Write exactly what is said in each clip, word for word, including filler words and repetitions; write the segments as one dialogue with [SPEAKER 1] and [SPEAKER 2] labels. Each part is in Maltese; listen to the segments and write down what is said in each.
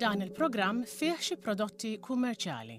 [SPEAKER 1] Dan il-programm fih xi prodotti kummerċjali.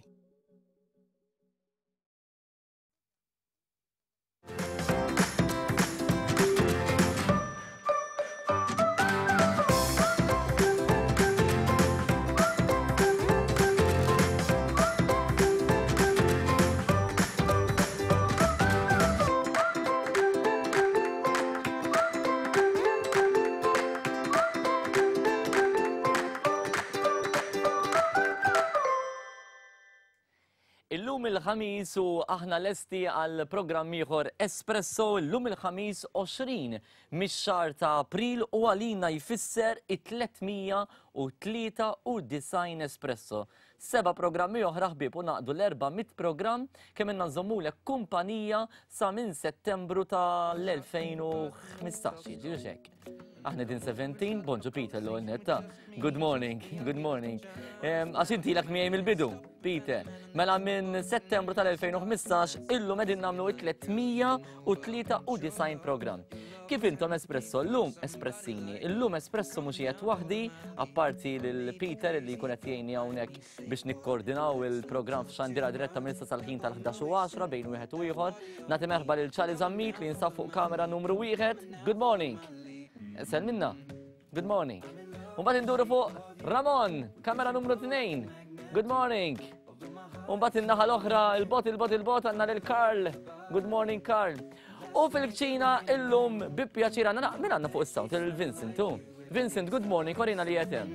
[SPEAKER 2] Illum il-ħamis u aħna lesti għal programm ieħor Espresso illum il-ħamis għoxrin mix-xahar ta' April u għalina jfisser it-tletmija u tlieta u design Espresso. Seba programmi oħra ħbieb u naqdu l-erba'miet programm kemm inna nżommulek kumpanija sa minn Settembru tal-elfejn u ħmistax, jiġri hekk. Aħna din seventeen, bonġu Peter l-għonnetta. Good morning, good morning. Għax inti l-ak miegħi mill-bidu, Peter. Mela minn Settembru tal-elfejn u ħmistax illum qegħdin nagħmlu it-tletmija u tlieta u design programm. Kif intom Espresso llum Espressini. Illum Espresso mhux qiegħed waħdi, apparti lil Peter li jkun qed jgħinni hawnhekk biex nikkoordinaw il-programm f'xandira diretta minn issa sal-ħin tal-ħdax u għaxra bejn wieħed u ieħor. Nagħti merħba lil Charlie Zammit li jinsab fuq kamera numru wieħed. Good morning. Selminna. Good morning. Unbat induru fuq Ramon, kamera numru tnejn. Good morning. Unbat innaħa l-oħra, il-bot, il-bot, il-bot, għanna lil-Karl. Good morning, Karl. U fil-kċina illum bipjaċira, min għanna fuq il-sound, il-Vincent, tu. Vincent, good morning, korina li jeten.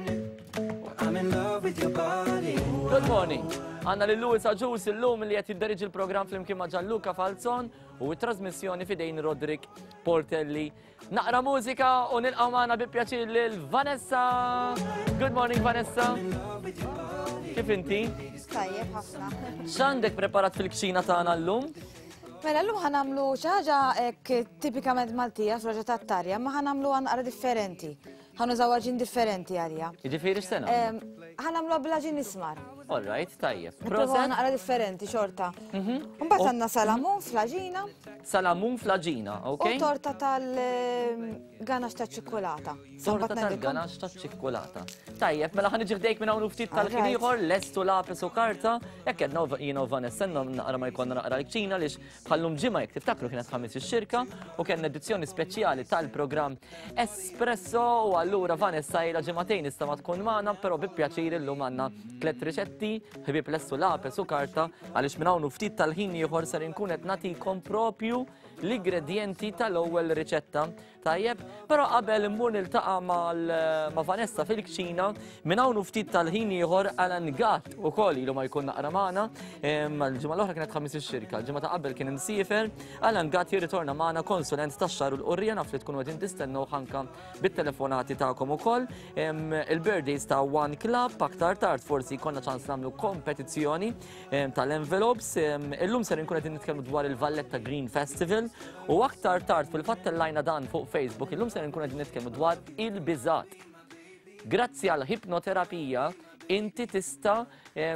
[SPEAKER 2] Good morning. Għanna li Luis Aġus illum li jett jiddariġ il-program fl-imkien ma' Gianluca Falzon u it-trasmissjoni fidejn Rodrik Portelli. Naqra mużika u nilqaw magħna bi pjaċir lil Vanessa. Good morning, Vanessa. Kif inti?
[SPEAKER 3] Tajjeb ħafna.
[SPEAKER 2] X'għandek preparat fil-kċina tagħna llum?
[SPEAKER 3] Mela llum ħanamlu xi ħaġa hekk tipikament Maltija f'roġa tat-tarja, ma ħanamlu għanqara differenti. Ħanużaw ġin differenti għalija.
[SPEAKER 2] Jiġifieri x'sena?
[SPEAKER 3] Ħanamlu bla ġin ismar.
[SPEAKER 2] All right, tajjeb.
[SPEAKER 3] Nipprovaw għanqara differenti xorta. Mbagħad għandna salamun flaġina.
[SPEAKER 2] Salamun flaġina, ok?
[SPEAKER 3] U torta tal-ganax ta' ċikkolata.
[SPEAKER 2] Torta tal-ganax ta' ċikkolata. Tajjeb, mela ħaniġi ħdejk minn hawn ftit tal-kien ieħor, lestu lapis u karta, jekk qed jiena u Vanessa naqra ma jkollna naqra l-kċina għaliex bħallum ġimgħa jekk tiftakru kienet ħamis ix-xirka u kien edizzjoni speċjali tal-programm Espresso u allura Vanessa ilha ġimgħatejn issa ma tkun magħna, però bi pjaċir illum għandna tliet riċetti, ħbieb lestu lapis u karta għaliex minn hawn ftit tal-ħin ieħor ser inkun qed nagħtikom propju l-ingredienti tal-ewwel riċetta. Tajjeb, però qabel immur niltaqa' ma' Vanessa fil-kċina minn hawn ftit tal-ħin ieħor Alan Gatt ukoll ilu ma jkun naqra magħna. L-ġimgħa l-oħra kienet ħamis ix-xirka, l-ġimgħa ta' qabel kien imsiefer. Alan Gatt jirritorna magħna konsulent tax-xahar u l-qurrija naf li tkunu qegħdin tistennew ħanka bit-telefonati tagħkom ukoll. Il-birthdays ta' One Club aktar tard forsi jkollna ċans nagħmlu kompetizzjoni tal-envelopes. Illum ser inkun qegħdin nitkellmu dwar il-Valletta Green Festival u aktar tard fil-fatt illajna dan fuq Facebook illum ser nkun qegħdin nitkellmu dwar il-biżgħat. Grazzi għal hipnoterapija inti tista'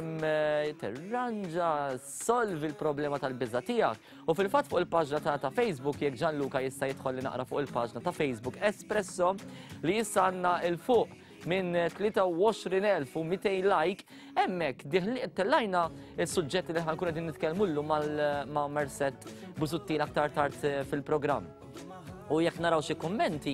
[SPEAKER 2] terranġa solvi l-problema tal-biżgħa tiegħek. U fil-fatt fuq il-paġna ta' Facebook jekk Gianluca jista' jidħol li naqra fuq il-paġna ta' Facebook Espresso li issa għandna il fuq minn tlieta u għoxrin elf u mitej like, hemmhekk tellajna s-suġġetti li ħankun qegħdin nitkellmu llum ma' Merced Busuttin aktar tard fil-programm. U jekk naraw xi kummenti,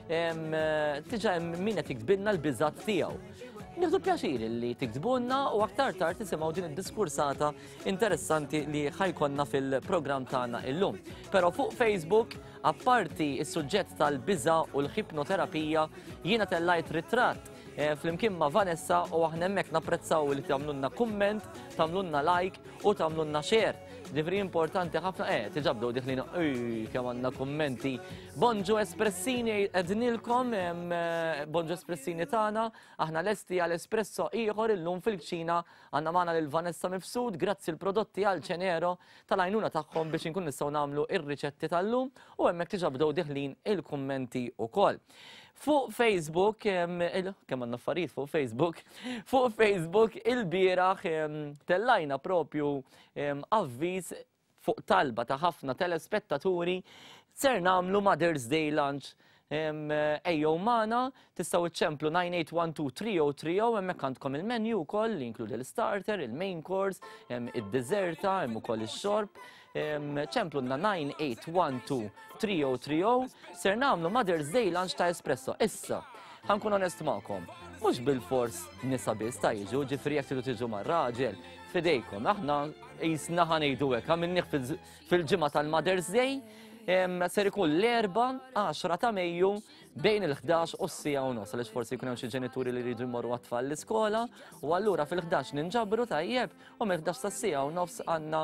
[SPEAKER 2] tiġa min qed jiktbilna l-biżgħat tiegħu. Nieħdu pjaċir li tiktbulna u aktar tard tisimgħu din id-diskursata interessanti li ħajkonna fil-programm tagħna illum. Però fuq Facebook, apparti s-suġġett tal-biża u l-hipnoterapija, jiena tellajt ritratt fl-imkien ma' Vanessa u aħna hemmhekk napprezzaw li tagħmlulna kumment, tagħmlulna like u tagħmlulna share. Ġifri importanti ħafna, eh, tiġabdu diħlina, ej, kemm għandna kummenti. Bonġu Espressini qegħdinilkom, bonġu Espressini tagħna, aħna lesti għal espresso ieħor illum fil-kċina għandna magħna lil Vanessa Mifsud, grazzi l-prodotti għal ċenero tal-għajnuna tagħhom biex inkun nistgħu nagħmlu ir-riċetti tal-lum u hemmhekk tiġabdu diħlin il-kummenti wkoll. Fuq Facebook, kemm għandna affarijiet fuq Facebook, fuq Facebook il-bieraħ tellajna propju avviż fuq talba ta' ħafna telespettaturi ser nagħmlu Mother's Day lunch ejjew magħna tistgħu iċċemplu nine eight one two three zero three zero hemmhekk għandkom il-menu wkoll li jinkludi l-starter, il-main course, id-deserta, hemm ukoll ix-xorb. ċemplunna nine eight one two three zero three zero ser nagħmlu Mother's Day lunch ta' espresso. Issa, ħankun onest magħkom, mhux bil-fors nisa biss ta' jiġu, ġifieri jekk tridu tiġu mar-raġel, fidejkom, aħna jisna ħanejdu hekk għamilnieh fil-ġimgħa tal-Mother's Day, ser ikun l-erba' għaxra ta' Mejju bejn il-ħdax u s-sija u nofs, għaliex forsi jkun hemm xi ġenituri li jridu jmorru għat-tfal l-iskola, u allura fil-ħdax ninġabru tajjeb, u mill-ħdax ta' sija u nofs għandna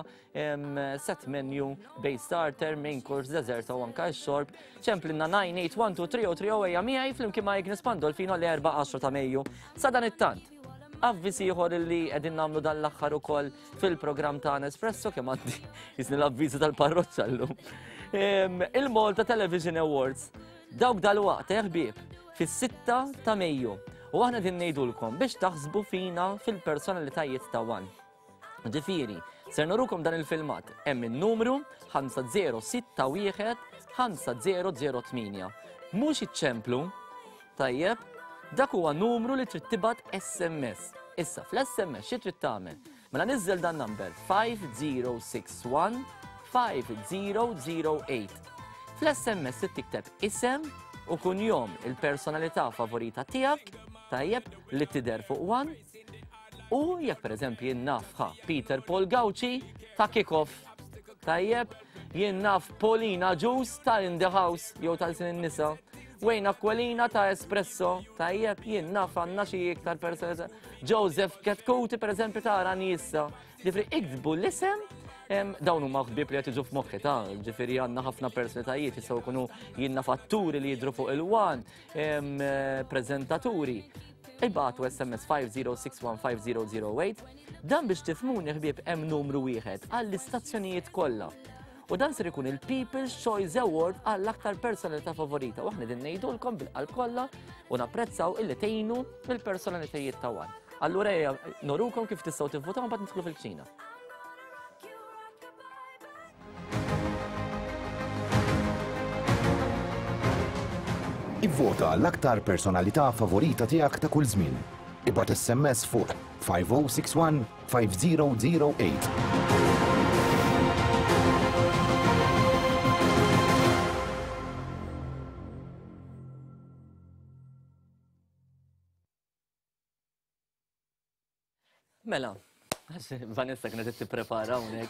[SPEAKER 2] set menu bej starter, main course, deserta u anka x-xorb, ċemplinna nine eight one two three zero three zero ejja miegħi flimkien ma' Ignis Pandolfino l-erba' għaxra ta' Mejju. Sa dan it-tant. Avvis ieħor li qegħdin nagħmlu dan l-aħħar ukoll fil-programm ta' Espresso kemm għandi jisni l-avviżi tal-parroċċa llum. Il-Malta Television Awards dawk dal-waqt ħbieb fis-sitta ta' Mejju. U aħna din ngħidulkom biex taħsbu fina fil-personalitajiet ta' One. Ġifieri, ser nurukom dan il-filmat hemm in-numru ħamsa zero sitta wieħed ħamsa zero zero tminja. Mhux iċċemplu, tajjeb, dak huwa numru li trid tibgħat S M S. Issa fl-S M S xi trid tagħmel? Mela niżżel dan number five zero six one five zero zero eight. Fl-S M S tikteb isem u kunjom il-personalità favorita tiegħek, tajjeb li tidher fuq One, u jekk pereżempju jien naf ħa Peter Paul Gauci ta' Kickoff, tajjeb jien naf Paulina Juice ta' In the House jew tal-sin in-nisa. Wejna Kwelina ta' Espresso, tajjeb jien naf għandna xi iktar personalità. Joseph Ketkuti pereżempju ta' Ranissa. Ġifri iktbu l-isem, dawn huma ħbieb li qed jiġu f'moħħi ta' ġifieri għandna ħafna personalitajiet jistgħu jkunu jiena fatturi li jidhru fuq il-One, preżentaturi. Ibagħtu S M S five zero six one five zero zero eight, dan biex tifhmuni ħbieb hemm numru wieħed għall-istazzjonijiet kollha. U dan ser ikun il-People's Choice Award għall-aktar personalità favorita. U aħna din ngħidulkom bil-qalb kollha u napprezzaw illi tgħinu mill-personalitajiet ta' One. Allura norukom kif tistgħu tivvotaw mbagħad nidħlu fil-ċina.
[SPEAKER 4] Ivvota l-aktar personalità favorita tiegħek ta' kull żmien. Ibgħat S M S fuq five zero six one five zero zero eight.
[SPEAKER 2] Mela, Vanessa kienet tipprepara hawnhekk.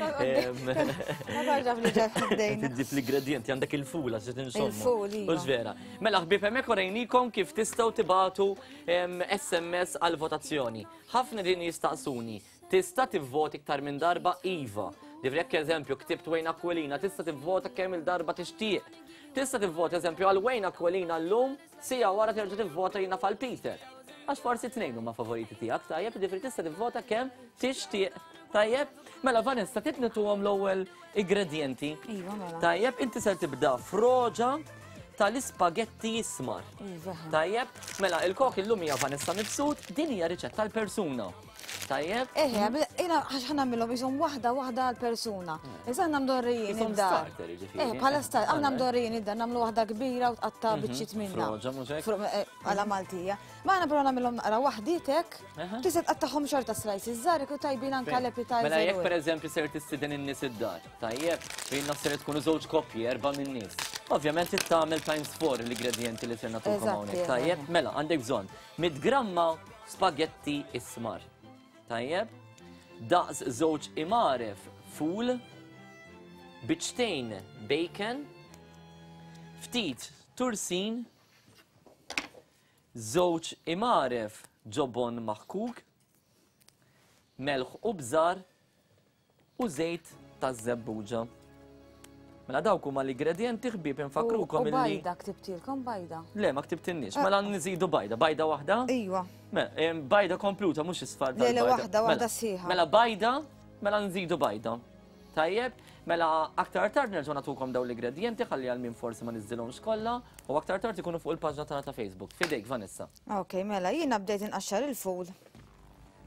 [SPEAKER 2] Tiġib l-ingredienti għandek il-ful għax tinxommu.
[SPEAKER 3] Il-ful, iva.
[SPEAKER 2] Mhux vera. Mela ħbieb hemmhekk urejnikom kif tistgħu tibagħtu S M S għal votazzjoni. Ħafna din jistaqsuni, tista' tivvoti iktar minn darba iva. Ġifri jekk eżempju ktibt Wejna Kwelina, tista' tivvota kemm il-darba tixtieq. Tista' tivvota eżempju għal Wejna Kwelina llum, sija wara terġa' tivvota jiena fal Peter. Għax forsi tnejn huma favoriti tiegħek, tajjeb, ġifri tista' tivvota kemm tixtieq. Tajjeb, mela Vanessa titnetuhom l-ewwel ingredienti.
[SPEAKER 3] Iva, mela.
[SPEAKER 2] Tajjeb, inti ser tibda froġa tal-ispagetti jismar.
[SPEAKER 3] Iva.
[SPEAKER 2] Tajjeb, mela il-kok illum hija Vanessa Mifsud, din hija riċetta tal-persuna. Tajjeb?
[SPEAKER 3] Eħe, jina ħax ħanamilhom jisom waħda waħda għal-persuna. Iżda għandna mdorrijin
[SPEAKER 2] Jisom
[SPEAKER 3] id-dar.
[SPEAKER 2] starter, jiġifieri.
[SPEAKER 3] Eh, bħala star, għandna mdorrijin id-dar, nagħmlu waħda kbira u tqatta biċċiet minna.
[SPEAKER 2] Froġa mhux hekk?
[SPEAKER 3] Fro- eh, Għala Maltija. Ma għana però nagħmilhom naqra waħditek,
[SPEAKER 2] Aha.
[SPEAKER 3] tista' tqattahom xorta slices żgħar u tajbin anke l-appetizer.
[SPEAKER 2] Mela jekk pereżempju ser tistiden in-nies id-dar. Tajjeb, fejn naħseb tkunu żewġ koppji, erba' minn nies. Ovvjament tittamel times four l-ingredienti li ser nagħtukom
[SPEAKER 3] Eżatt,
[SPEAKER 2] hawnhekk.
[SPEAKER 3] eħe,
[SPEAKER 2] Tajjeb,
[SPEAKER 3] eħe.
[SPEAKER 2] mela għandek bżonn mid gramma spagetti ismar. Tajjeb, daqs żewġ imaref ful, biċtejn bacon, ftit tursin, żewġ imaref ġobon maħkuk, melħ u bżar u żejt ta' żebbuġa. Mela dawk huma l-ingredienti ħbieb infakrukom
[SPEAKER 3] U
[SPEAKER 2] illi.
[SPEAKER 3] bajda ktibtilkom bajda.
[SPEAKER 2] Le, ma ktibtinniex. Mela nżidu bajda, bajda waħda.
[SPEAKER 3] Iwa.
[SPEAKER 2] Mela, em, bajda kompluta, mhux isfar
[SPEAKER 3] Le, le,
[SPEAKER 2] tal-bajda.
[SPEAKER 3] waħda,
[SPEAKER 2] Mela,
[SPEAKER 3] waħda sħiħa.
[SPEAKER 2] Mela bajda, mela nżidu bajda. Tajjeb, mela aktar tard nerġgħu nagħtukom dawn l-ingredienti ħalli għal min forsi ma niżilhomx kollha u aktar tard ikunu fuq il-paġna tagħna ta' Facebook. Fidejk, Vanessa.
[SPEAKER 3] Ok, mela, jiena bdejt inqaxxar il-ful.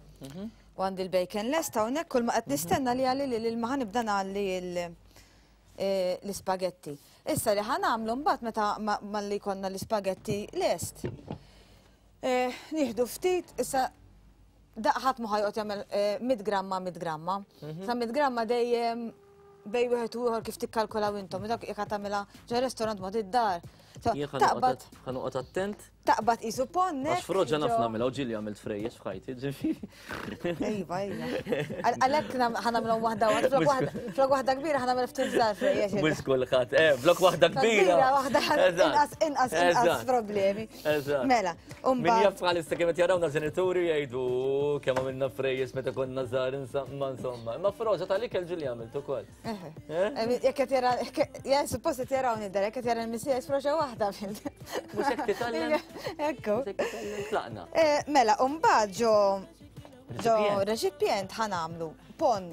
[SPEAKER 3] U għandi l-bacon lesta hawnhekk kull ma qed nistenna li għalli li l-ma ħanibda nagħli il- l-ispagetti. Issa li ħanamlu mbagħad meta malli konna l-ispagetti lest. Nieħdu ftit, issa daqħat mu ħajqot jagħmel mid gramma mid gramma. Sa mid gramma dejjem bej wieħed u ieħor kif tikkalkulaw intom, dak jekk tagħmilha ġa ristorant mod id-dar.
[SPEAKER 2] Taqbad ħanoqgħod attent.
[SPEAKER 3] Taqbad qisu ponnek.
[SPEAKER 2] Għax froġa naf nagħmilha u ġieli għamilt frejjex f'ħajti, ġifieri.
[SPEAKER 3] Ejva, ejva. Għalhekk ħanamlu waħda waħda, flok waħda kbira ħanamlu ftit żgħar frejjex.
[SPEAKER 2] Mhux kulħadd, eh, flok waħda kbira.
[SPEAKER 3] Waħda inqas inqas inqas problemi. Mela,
[SPEAKER 2] Min jaf bħalissa kif qed jarawna ġenituri jgħidu kemm għamilna frejjex meta konna żgħar insomma insomma. Imma froġa tal-ikel ġieli għamilt ukoll.
[SPEAKER 3] Jekk qed jara, jgħid suppost qed jarawni dar, jekk qed jara l-missies froġa waħda.
[SPEAKER 2] Mhux hekk titgħallem.
[SPEAKER 3] Ekku.
[SPEAKER 2] Tlaqna.
[SPEAKER 3] Mela, mbagħad ġo ġo reċipjent ħanamlu pon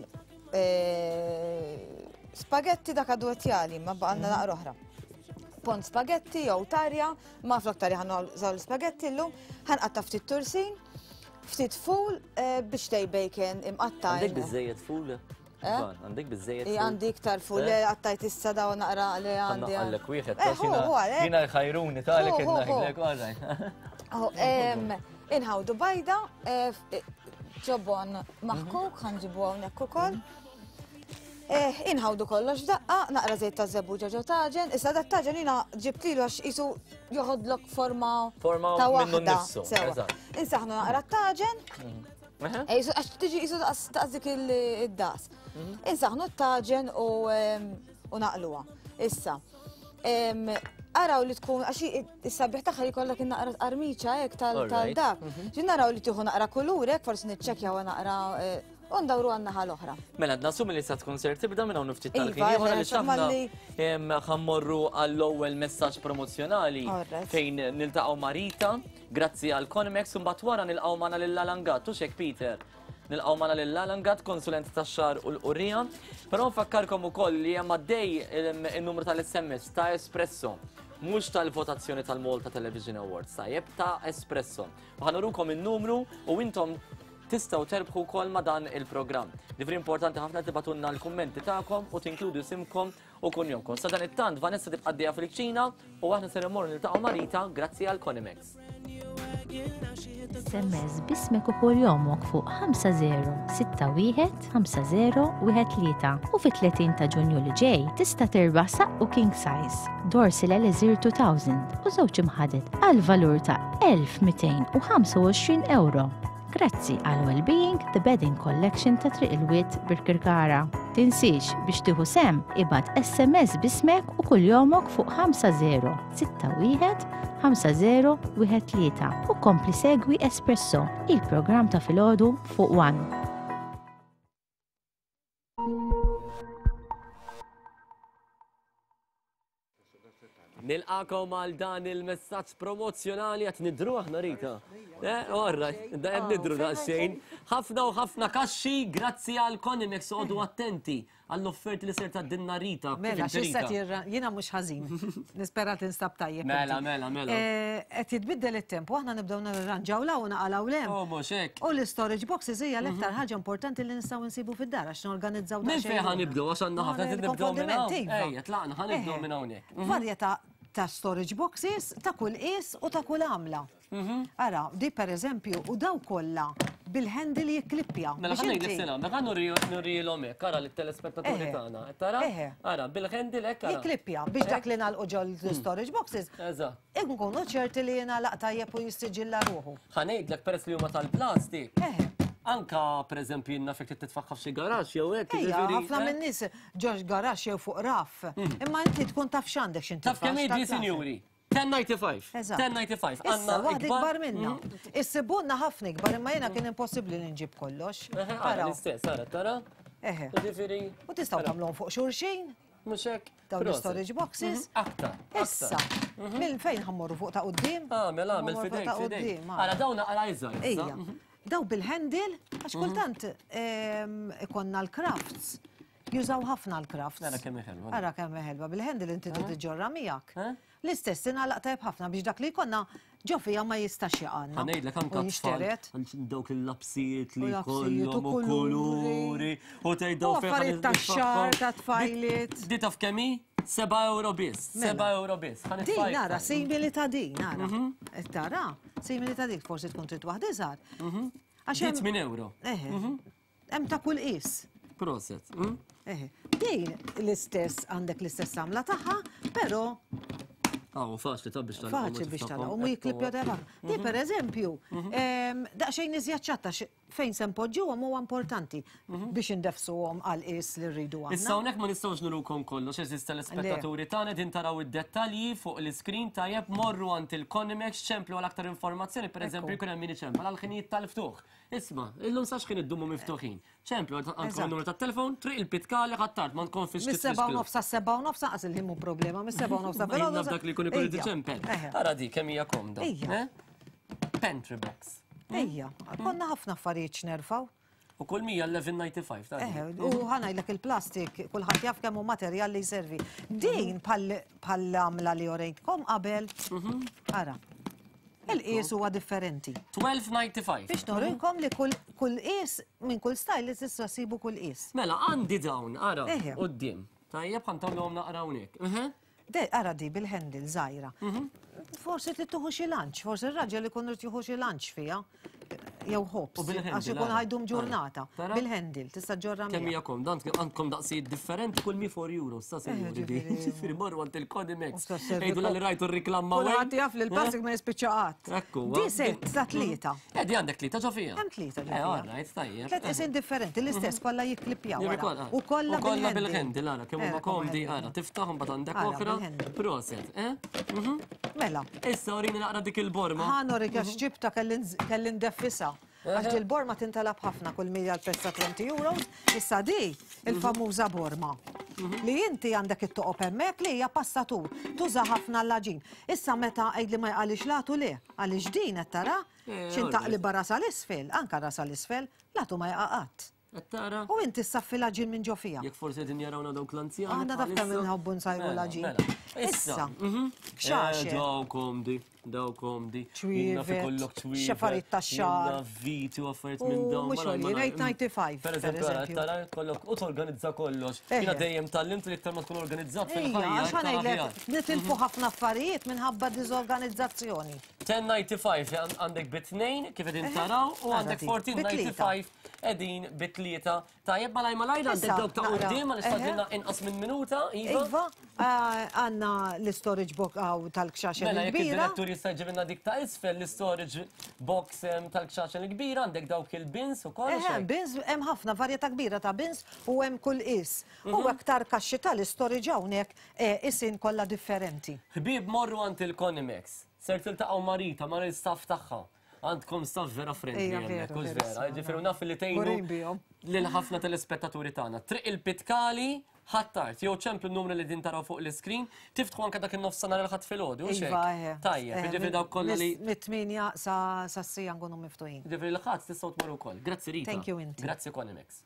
[SPEAKER 3] spagetti dak adwetjali ma baqalna naqra oħra. Pon spagetti jew tarja, ma flok tarja ħanżaw l-spagetti llum, ħanqatta' ftit tursin, ftit ful biex tej bacon imqatta'.
[SPEAKER 2] Għandek biżejjed ful? Għandek biżejjed ful?
[SPEAKER 3] Għandi iktar ful, għattajt issa daw naqra li għandi.
[SPEAKER 2] Għallek wieħed, jina ħajruni talek id-naħlek, għarraj.
[SPEAKER 3] Inħawdu bajda, ġobon maħkuk, ħanġibu għawnek ukoll. Inħawdu kollox daqqa, naqra zejt ta' zebbuġa ġo taġen, issa da taġen jina ġibtilu għax jisu joħodlok forma ta' waħda. Insaħnu naqra taġen, għax tiġi jisu daqzik il-das. Insaħnu taġen u naqluwa. Issa, araw li tkun, għax is-sabiħ taħħa li kollok naqra armiċa jek tal-dak. Ġin naraw li tiħu naqra kulurek, forsi nitċekja u naqra undawru għanna ħal-oħra.
[SPEAKER 2] Mela, nasum li sa tkun ser tibda minna unuftit tal-kini, għora li xafna ħammorru għall-ewwel messaġġ promozjonali fejn niltaqgħu Marita, grazzi għal Konimex, un batwara nilqgħu magħna lill-Lalangat, u xek Peter. Nilqgħu magħna lill-Lalangat, konsulent tax-xahar u l-qurrija, però nfakkarkom ukoll li hemm għaddej in-numru tal-S M S ta' Espresso. Mhux tal-votazzjoni tal-Malta Television Awards, tajjeb ta' Espresso. U ħanurukom in-numru u intom tistaw terbħu kol ma dan il-program. Diffri importanti ħafna tibatunna l-kommenti ta'kom u tinkludu simkom u kunjomkom. Sa dan it-tant Vanessa tibqaddija fil-ċina u għahna ser immorru niltaqgħu Marita grazzi għal Konimex.
[SPEAKER 5] S M S bismek u kull jomok fuq ħamsa zero sitta wieħed ħamsa zero wieħed tlieta u fit-tletin ta' Ġunju li ġej tista' terbaħ saqqu king size Dorsal Elixir two thousand u żewġ imħadet għal valur ta' elf mitejn u ħamsa u għoxrin euro. Grazzi għal Wellbeing The Bedding Collection ta' Triq il-Wied Birkirkara. Tinsiex biex tieħu sem ibad S M S bismek u kull jomok fuq ħamsa zero sitta wieħed ħamsa zero wieħed tlieta u kompli segwi Espresso, il-programm ta' filgħodu fuq One.
[SPEAKER 2] Nilqakom għal dan il-messaġġ promozzjonali qed nidru aħna Rita. Eh, orra, da qed nidru daqsxejn. Ħafna u ħafna kaxxi grazzi għal Konimex għodu attenti għall-offerti li ser tgħaddilna Rita.
[SPEAKER 6] Mela, x'issa tirra, jiena mhux ħażin. Nispera tinstab tajjeb.
[SPEAKER 2] Mela, mela, mela.
[SPEAKER 6] Qed jitbiddel it-tempo, aħna nibdew nirranġaw law naqalgħu lem.
[SPEAKER 2] Oh, mhux hekk.
[SPEAKER 6] U l-storage boxes hija l-iktar ħaġa importanti li nistgħu nsibu fid-dar għax norganizzaw
[SPEAKER 2] Min fejn ħanibdew għax għandna ħafna nibdew minn hawn. Ejja, tlaqna ħanibdew minn hawnhekk.
[SPEAKER 6] Varjetà ta' storage boxes ta' kull qis u ta' kull għamla. Ara, di per eżempju, u daw kollha bil-handle jikklippja.
[SPEAKER 2] Mela ħanna jgħid-sena, mela nurijilhom hekk, ara lit-telespettaturi tagħna. Tara? Ara, bil-handle hekk ara.
[SPEAKER 6] Jikklippja biex dak li nagħlqu ġol storage boxes.
[SPEAKER 2] Eżatt.
[SPEAKER 6] Inkunu ċerti li jingħalaq tajjeb u jistiġilla ruħu.
[SPEAKER 2] Ħanejdlek peress li huma tal-plastik. Anka, per eżempju, jinna fek titfaxħa f'xi garax jew hekk.
[SPEAKER 6] Ejja, ħafna minn nies ġoġ garax jew fuq raf. Imma inti tkun taf x'għandek x'inti.
[SPEAKER 2] Taf kemm jgħidli sinjuri? ten ninety-five. ten ninety-five.
[SPEAKER 6] Issa waħda ikbar minna. Issibunna ħafna ikbar, imma jiena kien impossibbli li nġib kollox.
[SPEAKER 2] Ara l-istess, ara tara?
[SPEAKER 6] Eħe.
[SPEAKER 2] Ġifieri.
[SPEAKER 6] U tistgħu tagħmluhom fuq xulxin?
[SPEAKER 2] Mhux hekk.
[SPEAKER 6] Dawn l-storage boxes.
[SPEAKER 2] Aktar.
[SPEAKER 6] Issa. Minn fejn ħammorru fuq ta' quddiem?
[SPEAKER 2] Ah, mela, mill-fidejk, fidejk. Ara dawna ara iżgħar.
[SPEAKER 6] Ejja. Daw bil-handle, għax kultant ikonna l-crafts. Jużaw ħafna l-crafts.
[SPEAKER 2] Ara kemm ħelba.
[SPEAKER 6] Ara kemm ħelba. Bil-handle inti trid tiġġorra miegħek. L-istess ingħalaq tajb ħafna biex dak li jkollna ġofija ma jistax jaqanna.
[SPEAKER 2] Ħanejdlek anka
[SPEAKER 6] jixteret.
[SPEAKER 2] dawk il-labsijiet li
[SPEAKER 6] l-labsijiet u
[SPEAKER 2] kollhom u kuluri. U tgħidaw
[SPEAKER 6] U affarijiet tax-xahar, ta' tfajliet.
[SPEAKER 2] Di taf kemm hi? Seba' euro biss. Seba' euro biss.
[SPEAKER 6] Din nara, simili ta' din, nara. Tara, simili ta' dik, forsi tkun trid waħda iżgħar.
[SPEAKER 2] Ġiet minn euro.
[SPEAKER 6] Eħe. Hemm ta' kull qis.
[SPEAKER 2] Proset.
[SPEAKER 6] Eħe. Din l-istess għandek l-istess samla tagħha, però
[SPEAKER 2] Aw, faċli ta' biex tal-għu.
[SPEAKER 6] Faċli biex tal-għu, mu jiklip jodeba. Di per eżempju, daqxejn iżjaċċatta fejn sempoġġu għom huwa importanti biex indefsu għom għal-is li rridu għanna.
[SPEAKER 2] Issa unek ma nistawx nurukom kollu, xeżist tal-spettaturi tagħna din taraw id-dettalji fuq l-iskrin tajjeb morru għand il-Konimex ċemplu għal aktar informazzjoni, per eżempju jkun hemm min iċempel għal-ħinijiet tal-ftuħ. Isma, illum sax kien id-dumu miftuħin. ċemplu għandkom numru tat-telefon, triq il-pitkali ħattart, ma nkonx fiex
[SPEAKER 6] mis-seba' u nofsa, seba' u nofsa, għas il-ħimmu problema, mis-seba' u nofsa.
[SPEAKER 2] Ma dak li kun ikun id-ċempel. Ara di, kemm hija komda. Pantry box.
[SPEAKER 6] Ejja, konna ħafna affarijiet xnerfaw.
[SPEAKER 2] U kull mija eleven ninety-five, ta'
[SPEAKER 6] u ħanajlek il-plastik, kullħat jaf kemm hu materjal li jservi. Din pal-għamla li orejtkom qabel, ara, il-qis huwa differenti.
[SPEAKER 2] twelve ninety-five.
[SPEAKER 6] Biex norinkom li kull qis minn kull style li tista' sibu kull qis.
[SPEAKER 2] Mela, għandi dawn, ara, qudiem. Tajjeb ħantawlhom naqra hawnhekk.
[SPEAKER 6] De, ara di bil-hendil zaħira. Forse li tuħu xi lanċ, forse il-raġel li kun rtiħu xi lanċ fija. Jew hops, għax ikun ħajdum ġurnata. Bil-hendil, tista' ġorra mija.
[SPEAKER 2] Kemm jakom, għandkom daqsijiet differenti kull mi four euros, sa' sinjuri di. Ġifieri morru għand il-Konimex. Ejdu li rajtu r-riklamma
[SPEAKER 6] u ħadd jaf li l-plastik ma jispiċċaqat.
[SPEAKER 2] Ekku.
[SPEAKER 6] Di se ta' tlieta.
[SPEAKER 2] Eh, di għandek tlieta ġofija.
[SPEAKER 6] Hemm tlieta
[SPEAKER 2] ġofija. Eh, alright, tajjeb.
[SPEAKER 6] Tliet isin differenti, l-istess kollha jikklippjaw. U kollha
[SPEAKER 2] bil-hendil, ara, kemm huma komdi, ara, tiftaħhom bad għandek oħra. Proset, eh?
[SPEAKER 6] Mela.
[SPEAKER 2] Issa urini naqra dik il-borma.
[SPEAKER 6] Ħanorik għax ġibta kelli ndeffisa. Għax il-borma tintalab ħafna kull milja l-pezza twenty euros, issa di il-famuża borma. Li inti għandek it-toqob hemmhekk li hija passatur, tuża ħafna l-laġin. Issa meta għajd li ma jqalix latu le, għaliex din qed tara x'intaqli barra sal-isfel, anke ra sal-isfel, latu ma jaqaqat.
[SPEAKER 2] Tara.
[SPEAKER 6] U inti s-saffi laġin minn ġofija.
[SPEAKER 2] Jek forse din jarawna dawk l-anzjani.
[SPEAKER 6] Għanna taf kemm inħobbu nsajru laġin. Issa. Kxaxer.
[SPEAKER 2] Daw komdi, daw komdi.
[SPEAKER 6] ċwivet, xafarit ta' xar.
[SPEAKER 2] Viti u affarijiet minn dawn.
[SPEAKER 6] Mux għolli, rejt ninety-five.
[SPEAKER 2] Per eżempju, tara kollok, u torganizza kollox. Jina dejjem tal-limt li iktar ma tkun organizzat fil-ħajja.
[SPEAKER 6] Għax ħanajlek, nitilfu ħafna affarijiet minħabba dizorganizzazzjoni.
[SPEAKER 2] ten ninety-five għandek bit-tnejn kif edin taraw u għandek fourteen ninety-five edin bit-tlieta. Tajjeb malaj malaj għandek dawk ta' qudiem għal istadilna inqas minn minuta.
[SPEAKER 6] Iva, għanna l-storage box għaw tal-kxaxen
[SPEAKER 2] il-kbira. Mela, jek il-direttur jista' ġibinna dik ta' isfel l-storage box tal-kxaxen il-kbira, għandek dawk il-bins u kollox.
[SPEAKER 6] Eħe, bins, hemm ħafna varjetà kbira ta' bins u hemm kull is. U aktar kaxxi tal-storage hawnhekk isin kollha differenti.
[SPEAKER 2] Ħbieb morru għand il-Konimex. Ser tiltaqgħu marita, mar il-staff tagħha. Għandkom staff vera friendly hemmhekk, kux vera. Ġifieri naf li tgħinu lil ħafna telespettaturi tagħna. Triq il-pitkali ħattart, jew ċemplu n-numru li din taraw fuq l-iskrin, tiftħu anke dak in-nofs sena l-ħadd fil-ħodu, u xejn. Tajjeb, ġifieri dawk kollha li.
[SPEAKER 6] Mit-tminja sa s-sija nkunu miftuħin.
[SPEAKER 2] Ġifieri l-ħadd tistgħu tmorru wkoll. Grazzi Rita.
[SPEAKER 6] Thank you inti.
[SPEAKER 2] Grazzi Konimex.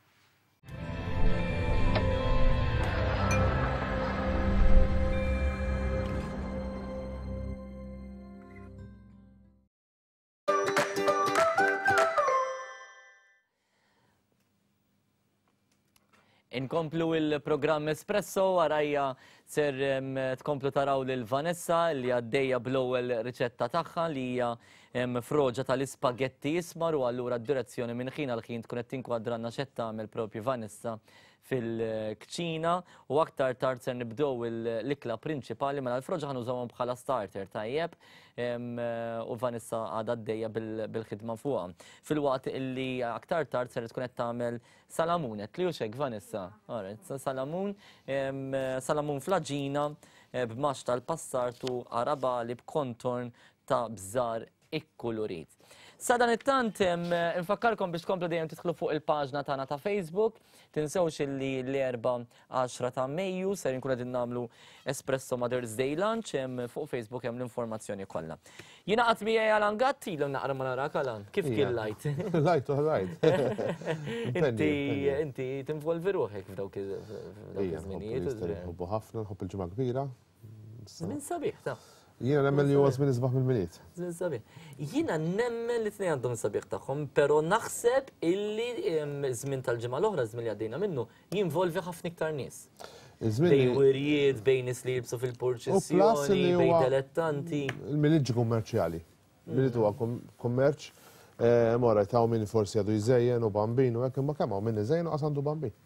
[SPEAKER 2] Inkomplu il-programm Espresso, għarajja ser tkomplu taraw lil-Vanessa li għaddejja bl-ewwel riċetta tagħha li hija froġa tal-ispagetti jismar u allura d-direzzjoni minn ħin għal ħin tkun qed tinkwadranna x'qed tagħmel propju Vanessa fil-kċina u aktar tard ser nibdew l-ikla prinċipali mela l-froġa ħanużawhom bħala starter tajjeb u Vanessa għadha għaddejja bil-ħidma fuqha. Fil-waqt illi aktar tard ser tkun qed tagħmel salamun, qed li xek Vanessa. Salamun, salamun flaġina b'max tal-passartu arabali b'kontorn ta' bżar ikkulurit. Sa dan it-tant, infakkarkom biex tkomplu dejjem tidħlu fuq il-paġna tagħna ta' Facebook, tinsewx illi l-erba' għaxra ta' Mejju ser inkun qegħdin nagħmlu Espresso Mother's Day Lunch fuq Facebook hemm l-informazzjoni kollha. Jiena qatt miegħi Alan Gatt ilu naqra ma narak Alan, kif kien lajt?
[SPEAKER 7] Lajt all-right.
[SPEAKER 2] Inti inti tinvolvi ruħek f'dawk iż-żminijiet.
[SPEAKER 7] Nħobbu ħafna, nħobb il-ġimgħa kbira.
[SPEAKER 2] Min sabiħ ta'
[SPEAKER 7] Jiena nemmen li huwa żmien isbaħ mill-miliet.
[SPEAKER 2] Żmien sabiħ. Jiena nemmen li tnejn għandhom sabiħ tagħhom, però naħseb illi żmien tal-ġimgħa l-oħra, żmien li għaddejna minnu, jinvolvi ħafna iktar nies. Bejn wirjiet, bejn nies li jibsu fil-purċissjoni, bejn dilettanti.
[SPEAKER 7] Il-miliet ġi kummerċjali. Il-miliet huwa kummerċ, mora jtaw minn forsi għadu jżejjen u bambin u hekk imma kemm hawn minn iżejjen u għasandu bambin.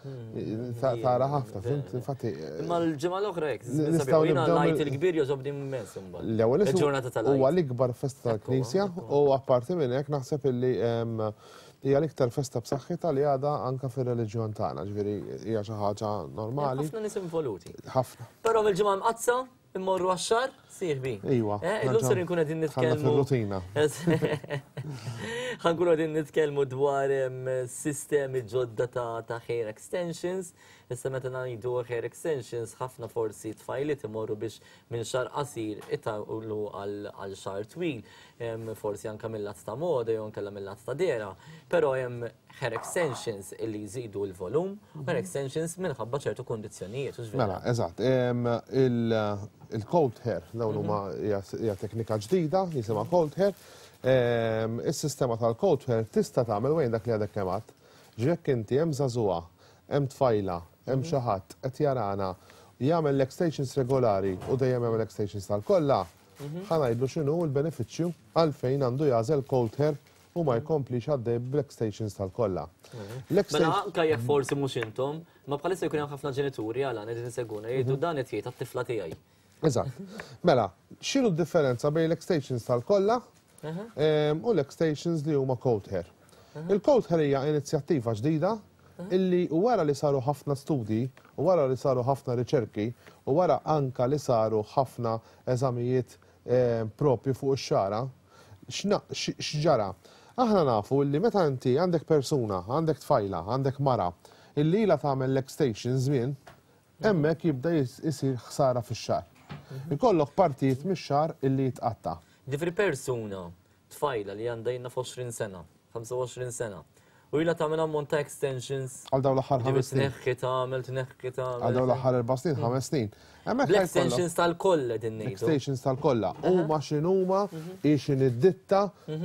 [SPEAKER 7] Tara ħafna, fint, infatti.
[SPEAKER 2] Ma l-ġimgħa l-oħra hekk, jiena ngħid il-kbir jożobni immens imbagħad.
[SPEAKER 7] L-ewwel huwa l-ikbar festa tal-Knisja u apparti minn hekk naħseb illi hija l-iktar festa b'saħħitha li għadha anke fir-reliġjon tagħna, ġifieri hija xi ħaġa normali.
[SPEAKER 2] Ħafna nies involuti.
[SPEAKER 7] Ħafna.
[SPEAKER 2] Però mill-ġimgħa mqazza immorru għax-xahar sieħbi.
[SPEAKER 7] Iwa.
[SPEAKER 2] Illum ser inkun qegħdin nitkellmu.
[SPEAKER 7] Rutina.
[SPEAKER 2] Ħankunu qegħdin nitkellmu dwar sistemi ġodda ta' hair extensions. Issa meta ngħidu hair extensions ħafna forsi tfajliet imorru biex minn xahar qasir itawlu għal xahar twil, forsi anke mill-lat ta' moda jew nkella mill-lat ta' dera. Però hemm hair extensions illi jżidu l-volum, u hair extensions minħabba ċertu kondizzjonijiet.
[SPEAKER 7] Mela, eżatt. Il-cold hair, dawn huma hija teknika ġdida, jisimha cold hair. Is-sistema tal-cold hair tista' tagħmel wejn dak li għadek kemm għadd. Ġiek inti hemm żagħżugħa, hemm tfajla, hemm xi ħadd qed jarana jagħmel l-extensions regolari u dejjem hemm l-extensions tal-kollha, ħanajdlu x'inhu l-benefiċċju għalfejn għandu jażel cold hair u ma jkomplix għaddej bl-extensions tal-kollha.
[SPEAKER 2] Mela anke jekk forsi mhux intom, ma bħalissa jkun hemm ħafna ġenituri għal qegħdin iseguna jgħidu dan qed jgħid għat-tifla tiegħi.
[SPEAKER 7] Eżatt. Mela, x'inhu d-differenza bejn l-extensions tal-kollha u l-extensions li huma cold hair? Il-cold hair hija inizjattiva ġdida illi wara li saru ħafna studji, u wara li saru ħafna riċerki, u wara anka li saru ħafna eżamijiet propju fuq ix-xara, x'ġara? Aħna nafu illi meta inti għandek persuna, għandek tfajla, għandek mara, illi ilha tagħmel l-extension żmien, hemmhekk jibda jsir ħsara fix-xahar. Ikollok partijiet mix-xahar illi jitqatta'.
[SPEAKER 2] Diffri persuna, tfajla li għandha jinna f'għoxrin sena, ħamsa u għoxrin sena, u jila tagħmel ammont ta' extensions.
[SPEAKER 7] Għal dawn l-aħħar ħames snin.
[SPEAKER 2] Tneħħi tagħmel, tneħħi tagħmel.
[SPEAKER 7] Għal dawn l-aħħar erba' snin, ħames snin.
[SPEAKER 2] L-extensions tal-kollha din ngħidu.
[SPEAKER 7] Extensions tal-kollha. Huma x'inhuma, ixin id-ditta.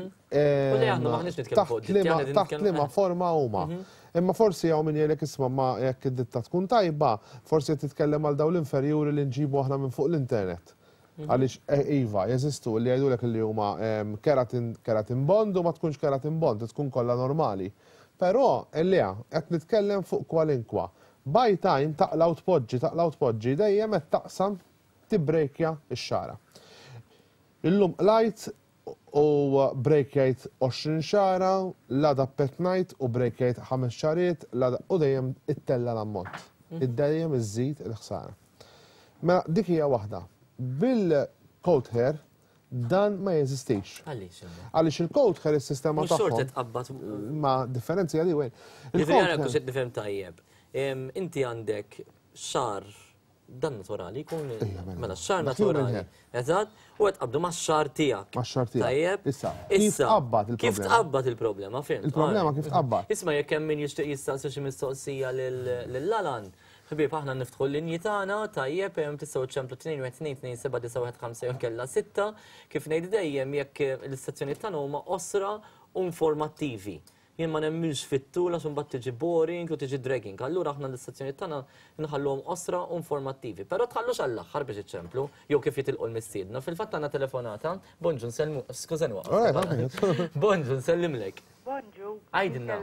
[SPEAKER 7] Taħt liema forma huma. Imma forsi hawn min jgħidlek isma' ma jekk id-ditta tkun tajba, forsi titkellem għal dawn l-inferjuri li nġibu aħna minn fuq l-internet. Għaliex iva, jeżistu li jgħidulek li huma keratin bond u ma tkunx keratin bond, tkun kollha normali. Però ellija qed nitkellem fuq kwalinkwa. By time taqlaw tpoġġi, taqlaw tpoġġi dejjem qed taqsam tibbrejkja x-xara. Illum light u brejkjajt għoxrin xara, l-għada pet night u brejkjajt ħames xariet, u dejjem it-tella l-ammont. Id-dejjem iż-żid il-ħsara. Ma dik hija waħda. Bil-cold hair dan ma jeżistix.
[SPEAKER 2] Għaliex?
[SPEAKER 7] Għaliex il-cold hair is-sistema tagħhom.
[SPEAKER 2] Mhux xort tqabbad.
[SPEAKER 7] Ma differenzi għali wejn.
[SPEAKER 2] Il-cold hair qed nifhem tajjeb. Inti għandek xar dan naturali jkun mela xar naturali. Eżatt, u qed qabdu max-xar tiegħek.
[SPEAKER 7] Max-xar tiegħek.
[SPEAKER 2] Tajjeb.
[SPEAKER 7] Issa, kif tqabbad il-problema?
[SPEAKER 2] Kif tqabbad il-problema, fimt?
[SPEAKER 7] Il-problema kif tqabbad.
[SPEAKER 2] Isma' jekk hemm min jixtieq jistaqsi xi mistoqsija lil-Lalan. Ħbieb aħna niftħu l-linji tagħna tajjeb hemm tistgħu ċemplu tnejn wieħed tnejn tnejn seba' disa' wieħed ħamsa jew kellha sitta, kif ngħid dejjem jekk l-istazzjonijiet tagħna huma qosra u informattivi. Jien ma nemmilx fit-tul għax imbagħad tiġi boring u tiġi dragging. Allura aħna l-istazzjonijiet tagħna nħalluhom qosra u informattivi. Però tħallux għall-aħħar biex iċċemplu jew kif jitilqu l-mistiedna. Fil-fatt għandna telefonata, bonġu nsellmu, skużani waqgħod. Bonġu nsellimlek.
[SPEAKER 8] Bonġu.
[SPEAKER 2] Għajdilna.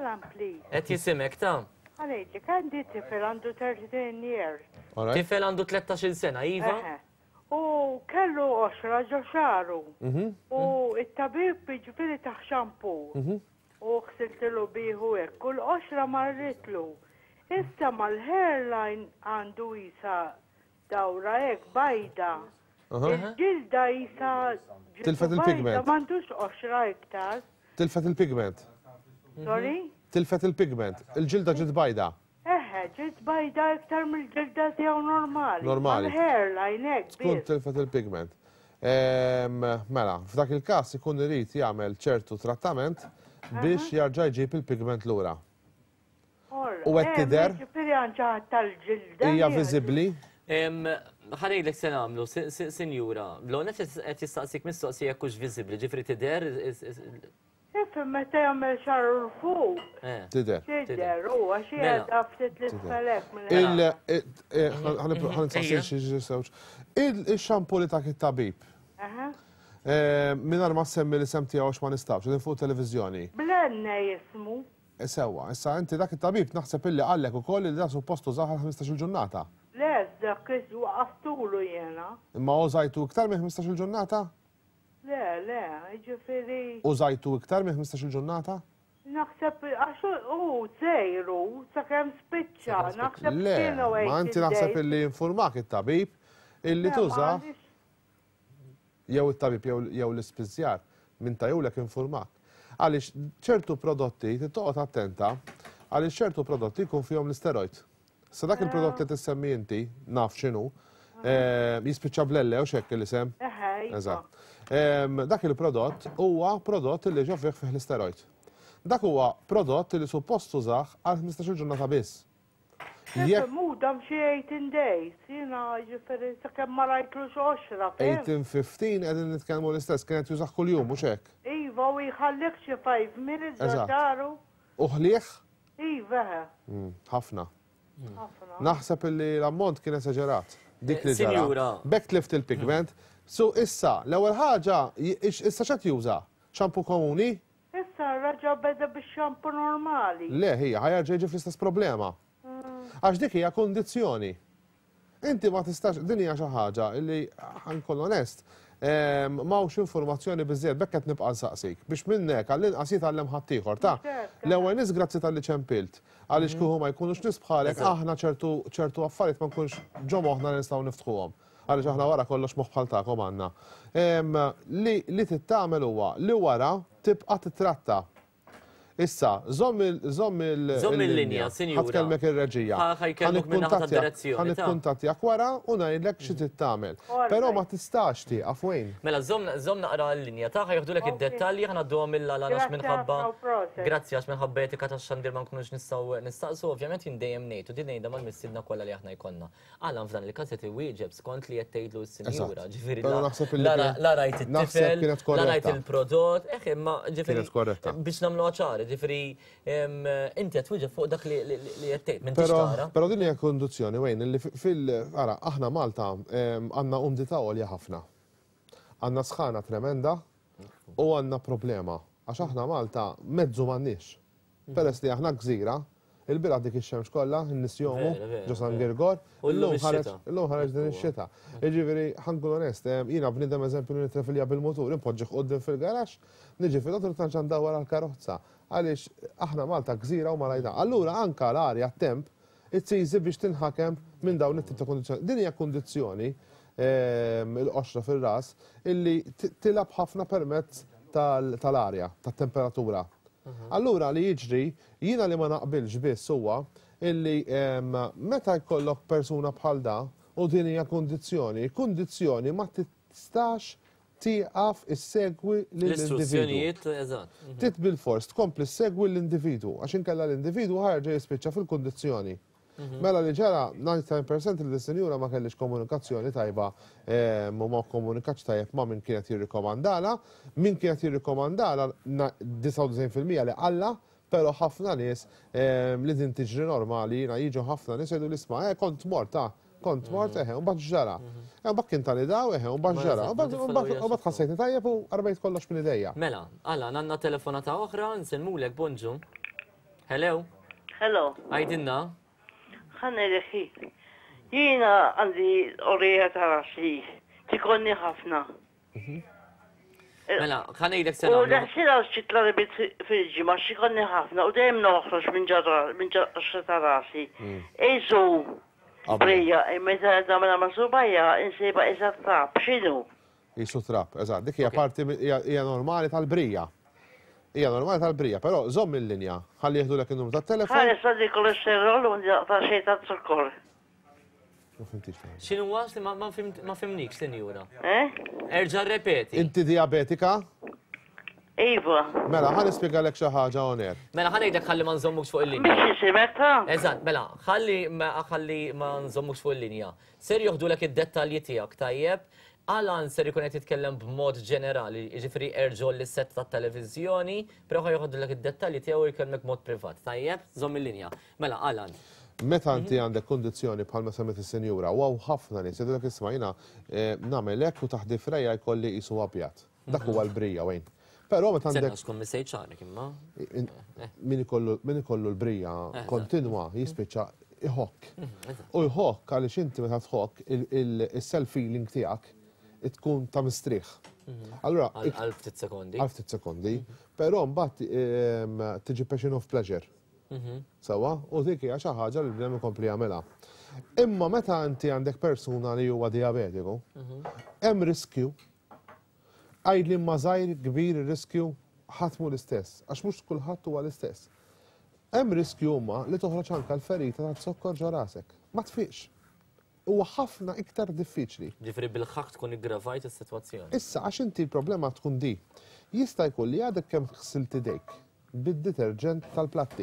[SPEAKER 2] Qed jisimek ta'
[SPEAKER 8] Għalejt li kandi tifel għandu thirteen years.
[SPEAKER 2] Tifel għandu tlettax-il sena, Iva?
[SPEAKER 8] U kellu għoxra ġo xaru. U it-tabib ġifiri taħ xampu. U xsiltilu biħu ek. Kull għoxra marritlu. Issa mal-hairline għandu jisa dawra ek bajda. Il-ġilda jisa
[SPEAKER 7] tilfet il-pigment.
[SPEAKER 8] Mandux għoxra iktar.
[SPEAKER 7] Tilfet il-pigment.
[SPEAKER 8] Sorry?
[SPEAKER 7] Tilfet il-pigment. Il-ġilda ġid bajda.
[SPEAKER 8] Eħe, ġid bajda iktar mill-ġilda tiegħu normali.
[SPEAKER 7] Normali.
[SPEAKER 8] Mal-hairline ek.
[SPEAKER 7] Tkun tilfet il-pigment. Mela, f'dak il-każ ikun irid jagħmel ċertu trattament biex jarġa' jġib il-pigment lura. U qed tidher
[SPEAKER 8] tal-ġilda.
[SPEAKER 7] Hija viżibbli.
[SPEAKER 2] ħanejlek se nagħmlu, sinjura, l-onet qed jistaqsik mistoqsija kux viżibbli, ġifri tidher.
[SPEAKER 8] Ifhem meta jagħmel xar fuq.
[SPEAKER 7] Tidher.
[SPEAKER 8] Tidher, u għax jgħadha ftit l-isfalek
[SPEAKER 7] Il-xampu li ta' it-tabib. Minar ma semmi li sem tiegħu ma nistawx, din fuq televizjoni.
[SPEAKER 8] Blenna jismu.
[SPEAKER 7] Sewa, issa inti dak it-tabib naħseb illi qallek ukoll li da suppostu żaħar ħmistax il-ġurnata.
[SPEAKER 8] Le, dak waqaftulu jena.
[SPEAKER 7] Imma użajtu iktar minn ħmistax il-ġurnata?
[SPEAKER 8] Le, le, ġifieri.
[SPEAKER 7] Użajtu iktar minn ħmistax il-ġurnata?
[SPEAKER 8] Naħseb għax u zejru, sakemm spiċċa, naħseb
[SPEAKER 7] Le, ma inti naħseb illi informak it-tabib illi tuża jew it-tabib jew l-ispiżjar minn tajulek informak. Għaliex ċertu prodotti tittoqgħod attenta għaliex ċertu prodotti jkun fihom l-isteroid. Sa dak il-prodott li tissemmi inti naf x'inhu jispiċċa blelle u xekk l-isem. Eżatt. Dak il-prodott huwa prodott li ġo fih fih l-isteroid. Dak huwa prodott li suppost tużah għal ħmistax ġurnata biss.
[SPEAKER 8] Mudam xie eighteen days, jina ġifiri, sakemm ma rajtlux għoxra.
[SPEAKER 7] eighteen fifteen għedin nitkellmu l-istess, kienet jużax kull jum, u xek.
[SPEAKER 8] Iva, u jħallek xie five minutes ġaru.
[SPEAKER 7] Uħliħ?
[SPEAKER 8] Iva.
[SPEAKER 7] ħafna. Naħseb li l-ammont kien esagerat. Dik li ġara. Bekk lift il-pigment. Su issa, l-ewwel ħaġa, issa x'qed juża? Xampu komuni?
[SPEAKER 8] Issa raġa beda bix-xampu normali.
[SPEAKER 7] Le, hija ħajarġa jiġi fl-istess problema. Għax dik hija kondizzjoni. Inti ma tistax, din hija xi ħaġa li ħankun onest, m'hawnx informazzjoni biżżejjed bekk qed nibqa' nsaqsik biex minnek għall-inqas jitgħallem ħadd ieħor ta' l-ewwel nies grazzi tal-li ċempilt għaliex kieku ma jkunux nies bħalek aħna ċertu affarijiet ma nkunx ġo moħħna nistgħu niftħuhom. Għaliex aħna wara kollox moħħ bħal tagħkom għandna. Li tittamel huwa li wara tibqa' titratta. Issa, zomm il-linja,
[SPEAKER 2] sinjura.
[SPEAKER 7] Ħatkelmek il-reġija. Ħanikkuntattjak wara u ngħidlek xi tittamel. Però ma tistax tieqaf wejn.
[SPEAKER 2] Mela, zomm naqra l-linja ta' ħajħdulek id-dettalji ħanaddhom il-għalax minħabba. Grazzi għax minħabba etika tax-xandir ma nkunux nistgħu nistaqsu, ovvjament jindejjem ngħid u din ngħidha mal-mistiedna kollha li aħna jkollna. Għalan f'dan il-każ qed iwieġeb skont li qed tgħidlu s-sinjura. Ġifieri la rajt it-tifel, la rajt il-prodott, eħ imma ġifieri biex nagħmlu ċari. Ġifri, inti għatwiġa fuq dak li għattejt, minn tiċtara.
[SPEAKER 7] Pero din hija kondizzjoni, wejn, li fil-ara, aħna Malta għanna umdita għolja ħafna. Għanna sħana tremenda u għanna problema. Għax aħna Malta mezzu mannix. Peress li aħna gżira, il-bira dik ix-xemx kollha, n-nisjomu, ġosan Girgor, l-lum ħareġ din ix-xita. Iġifieri, ħankun onest, jiena bnidem eżempju li nitrefilja bil-mutur, impoġġi qudiem fil-garax, niġi fil-qodru tanċan dawar għal-karozza. Għaliex aħna Malta gżira u malajda. Allura anka l-arja temp it-tiżi biex tinħakem minn dawn it-tip ta' kondizzjoni. Din hija kondizzjoni il-qoxra fil-ras illi tilab ħafna permezz tal-arja, tat-temperatura. Allura li jiġri, jiena li ma naqbilx biss huwa illi meta jkollok persuna bħal da u din hija kondizzjoni, kondizzjoni ma tistax tiqaf issegwi l-individu. Tit bil-fors tkompli ssegwi l-individu, għax inkella l-individu ħarġa jispiċċa fil-kondizzjoni. Mela li ġara ninety-nine percent li d-senjura ma kellix komunikazzjoni tajba u ma komunikax tajjeb ma min kienet jirrikomandala, min kienet jirrikomandala ninety-nine fil-mija li għalla, pero ħafna nies li din tiġri normali, jiġu ħafna nies jgħidu l-isma, kont morta, kont mort, eħe, un bat ġara. Un bat kien tal-idaw, eħe, un bat ġara. Un bat ħassajt tajjeb u arbajt kollox minn ideja.
[SPEAKER 2] Mela, għalla, nanna telefonata oħra, nsenmulek, bonġu. Hello.
[SPEAKER 9] Hello.
[SPEAKER 2] Għajdinna.
[SPEAKER 9] ħanna leħi. Jina għandi orija ta' raxi, tikonni ħafna.
[SPEAKER 2] Mela, ħanajdek sena.
[SPEAKER 9] U leħsira xitla ribit fil-ġimma, xikonni ħafna, u dajem noħroġ minn ġarra ta' rasi. Eżu. Brija, meta damna masubajja, insiba isa trap, xinu?
[SPEAKER 7] Isu trap, eżatt, dik hija parti hija normali tal-brija. Hija normali tal-brija, però żomm il-linja, ħalli jieħdu lek in-numru tat-telefon.
[SPEAKER 9] Ħares għandi kolesterol u ta' xejn ta' zukkor.
[SPEAKER 2] X'inhu għas li ma fimnikx, sinjura?
[SPEAKER 9] Eh?
[SPEAKER 2] Erġa' repeti.
[SPEAKER 7] Inti diabetika?
[SPEAKER 9] Iva.
[SPEAKER 7] Mela, ħan ispjegalek xi ħaġa hawnhekk.
[SPEAKER 2] Mela ħanejdlek ħalli ma nżommux fuq il-linja.
[SPEAKER 9] Biex isimek ta'?
[SPEAKER 2] Eżatt, mela, ħalli ħalli ma nżommux fuq il-linja. Ser joħdulek id-dettalji tiegħek tajjeb, Alan ser ikun qed jitkellem b'mod ġenerali, jiġifieri erġgħu lis-set tat-televiżjoni, però ħa joħodulek id-dettalji tiegħu jkellmek b'mod privat. Tajjeb, żomm il-linja. Mela, Alan.
[SPEAKER 7] Meta inti għandek kondizzjoni bħalma semmet is-senjura, wow ħafna nies jgħidulek isma' jiena nagħmel hekk u taħt frejja jkolli qisu abjad. Dak huwa l-brija wejn. Però meta għandek
[SPEAKER 2] skon missejt xarek imma.
[SPEAKER 7] Min ikollu l-brija kontinwa jispiċċa iħokk. U jħokk għaliex inti meta tħokk il-self-feeling tiegħek tkun ta' mistrieħ. Allura
[SPEAKER 2] għal ftit sekondi.
[SPEAKER 7] Għal ftit sekondi, però mbagħad tiġi passion of pleasure. Sewa, u dik hija xi ħaġa li bdem ikompli jagħmilha. Imma meta inti għandek persuna li huwa diabetiku, hemm riskju. Għajdli imma żgħir kbir ir-riskju ħadd mhu l-istess, għax mhux kulħadd huwa l-istess. Hemm riskju huma li toħroġ anke l-ferita tat-sokkor ġo rasek. Ma tfiqx. Huwa ħafna iktar diffiċli.
[SPEAKER 2] Ġifri bil-ħaq tkun iggravajt is-sitwazzjoni.
[SPEAKER 7] Issa għax inti l-problema tkun di. Jista' jkun li għadek kemm ħsilt idejk bid-deterġent tal-platti.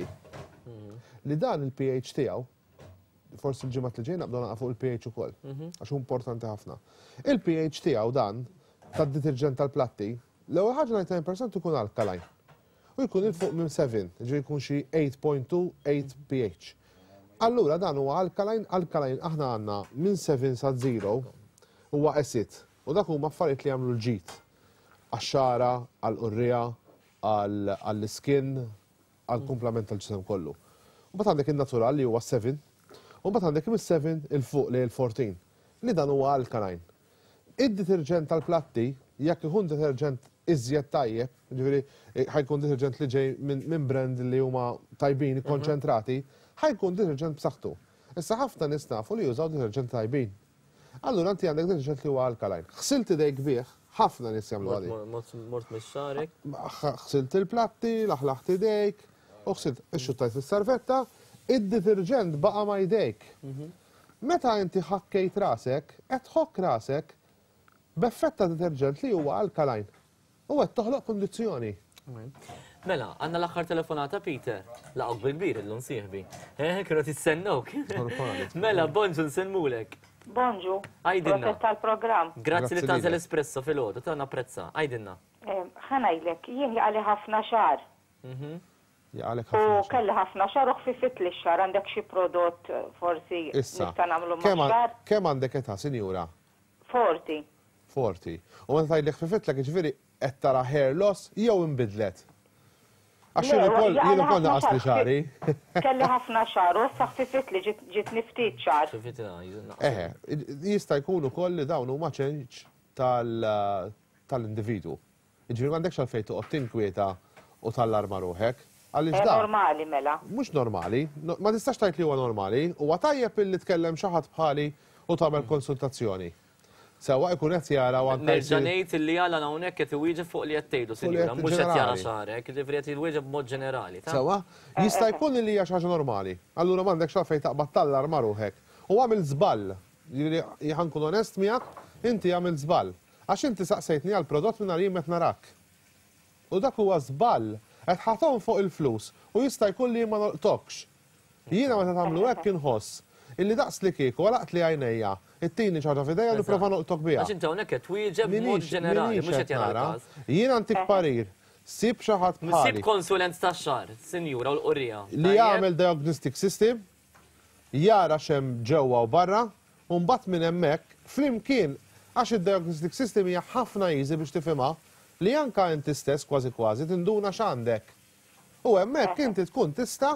[SPEAKER 7] Li dan il-pH tiegħu, forsi l-ġimgħat li ġejna naqbdu naqa' fuq il-pH ukoll, għax hu importanti ħafna. Il-pH tiegħu dan tad-deterġent tal-platti, l-ewwel ħaġa ninety-nine percent ikun alkaline. U jkun il fuq minn seven, ġifieri jkun xi eight point two eight pH. Allura dan huwa alkaline, alkaline aħna għandna minn seven sa zero huwa acid. U dak huma affarijiet li jagħmlu l-ġid. Għax-xara, għall-qurrija, għall-iskin, għall-kumplament tal-ġisem kollu. U mbagħad għandek in-natural li huwa seven, u mbagħad għandek mis-seven il fuq li l-fourteen, li dan huwa alkaline. Id-deterġent tal-platti, jekk ikun deterġent iżjed tajjeb, ġifieri ħajkun deterġent li ġej minn brand li huma tajbin, konċentrati, ħajkun deterġent b'saħħtu. Issa ħafna nies nafu li jużaw deterġent tajbin. Allura inti għandek deterġent li huwa alkaline. Ħsilt idejk bih, ħafna nies jagħmlu għadi.
[SPEAKER 2] Mort mix-xarek.
[SPEAKER 7] Ħsilt il-platti, laħlaħt idejk, u ħsilt ix-xuttajt fis-servetta, id-deterġent baqa' ma' jdejk. Meta inti ħakkejt rasek, qed ħokk rasek b'effett ta' deterġent li huwa alkaline. U qed toħloq kundizzjoni.
[SPEAKER 2] Mela, għanna l-axħar telefonata, Peter. Laqgħu bil-bir, l-lum sieħbi. Eh, kienu tissennok. Mela, bonġu nsemmulek.
[SPEAKER 10] Bonġu.
[SPEAKER 2] Għajdinna.
[SPEAKER 10] Protet tal-program.
[SPEAKER 2] Grazzi li tażel espresso fil-ħodu, ta' napprezza. Għajdinna.
[SPEAKER 10] ħanajlek, jien jgħali ħafna xar.
[SPEAKER 7] Jgħalek
[SPEAKER 10] U
[SPEAKER 7] ħafna.
[SPEAKER 10] kelli ħafna xar u xfifit li xar, għandek xi prodott forsi
[SPEAKER 7] Issa.
[SPEAKER 10] nista' nagħmlu ma' xar.
[SPEAKER 7] Kemm għandek età, sinjura?
[SPEAKER 10] Forti.
[SPEAKER 7] forty. U meta tgħidlek xifitlek ġifieri qed tara hair loss jew inbidlet. Għax jien ukoll jien ukoll naqas li xari.
[SPEAKER 10] Kelli ħafna xar u issa xfifit li ġiet niftit xar.
[SPEAKER 7] Eħe, jista' jkun ukoll li dawn huma ċenġ tal-individwu. Jiġifieri m'għandekx għalfejn toqgħod tinkwieta u tallarma ruħek. Għaliex da.
[SPEAKER 10] Normali mela.
[SPEAKER 7] Mhux normali, ma tistax tgħid li huwa normali, huwa tajjeb illi tkellem xi ħadd bħali u tagħmel konsultazzjoni. Sewa jkun qed jara u
[SPEAKER 2] Nerġa' ngħid illi għala hawnhekk qed iwieġeb fuq li qed tgħidu, sinjura, mhux qed jara xarek, jiġifieri qed iwieġeb b'mod ġenerali.
[SPEAKER 7] Sewa, jista' jkun li hija xi ħaġa normali. Allura m'għandekx għalfejn taqbad tallarma ruħek. U għamil żball. Jiġifieri ħankun onest miegħek, inti għamil żball. Għax inti saqsejtni għal prodott minn għalim qed narak. U dak huwa żball. Qed ħathom fuq il-flus u jista' jkun li ma noqtokx. Jiena meta tagħmlu hekk inħoss illi daqs li kieku walaqt li għajnejja, it-tieni ċaġa f'idejja li prova noqtok biha.
[SPEAKER 2] Għax inti hawnhekk qed twieġeb b'mod ġenerali, mhux qed jara l-każ.
[SPEAKER 7] Jiena antik parir, sib xi ħadd bħali.
[SPEAKER 2] Sib konsulent tax-xahar, sinjura u l-qurrija.
[SPEAKER 7] Li jagħmel diagnostic system, jara x'hemm ġewwa u barra, u mbagħad minn hemmhekk flimkien għax id-diagnostic system hija ħafna easy biex tifhimha li anka inti stess kważi kważi tinduna x'għandek. U hemmhekk inti tkun tista'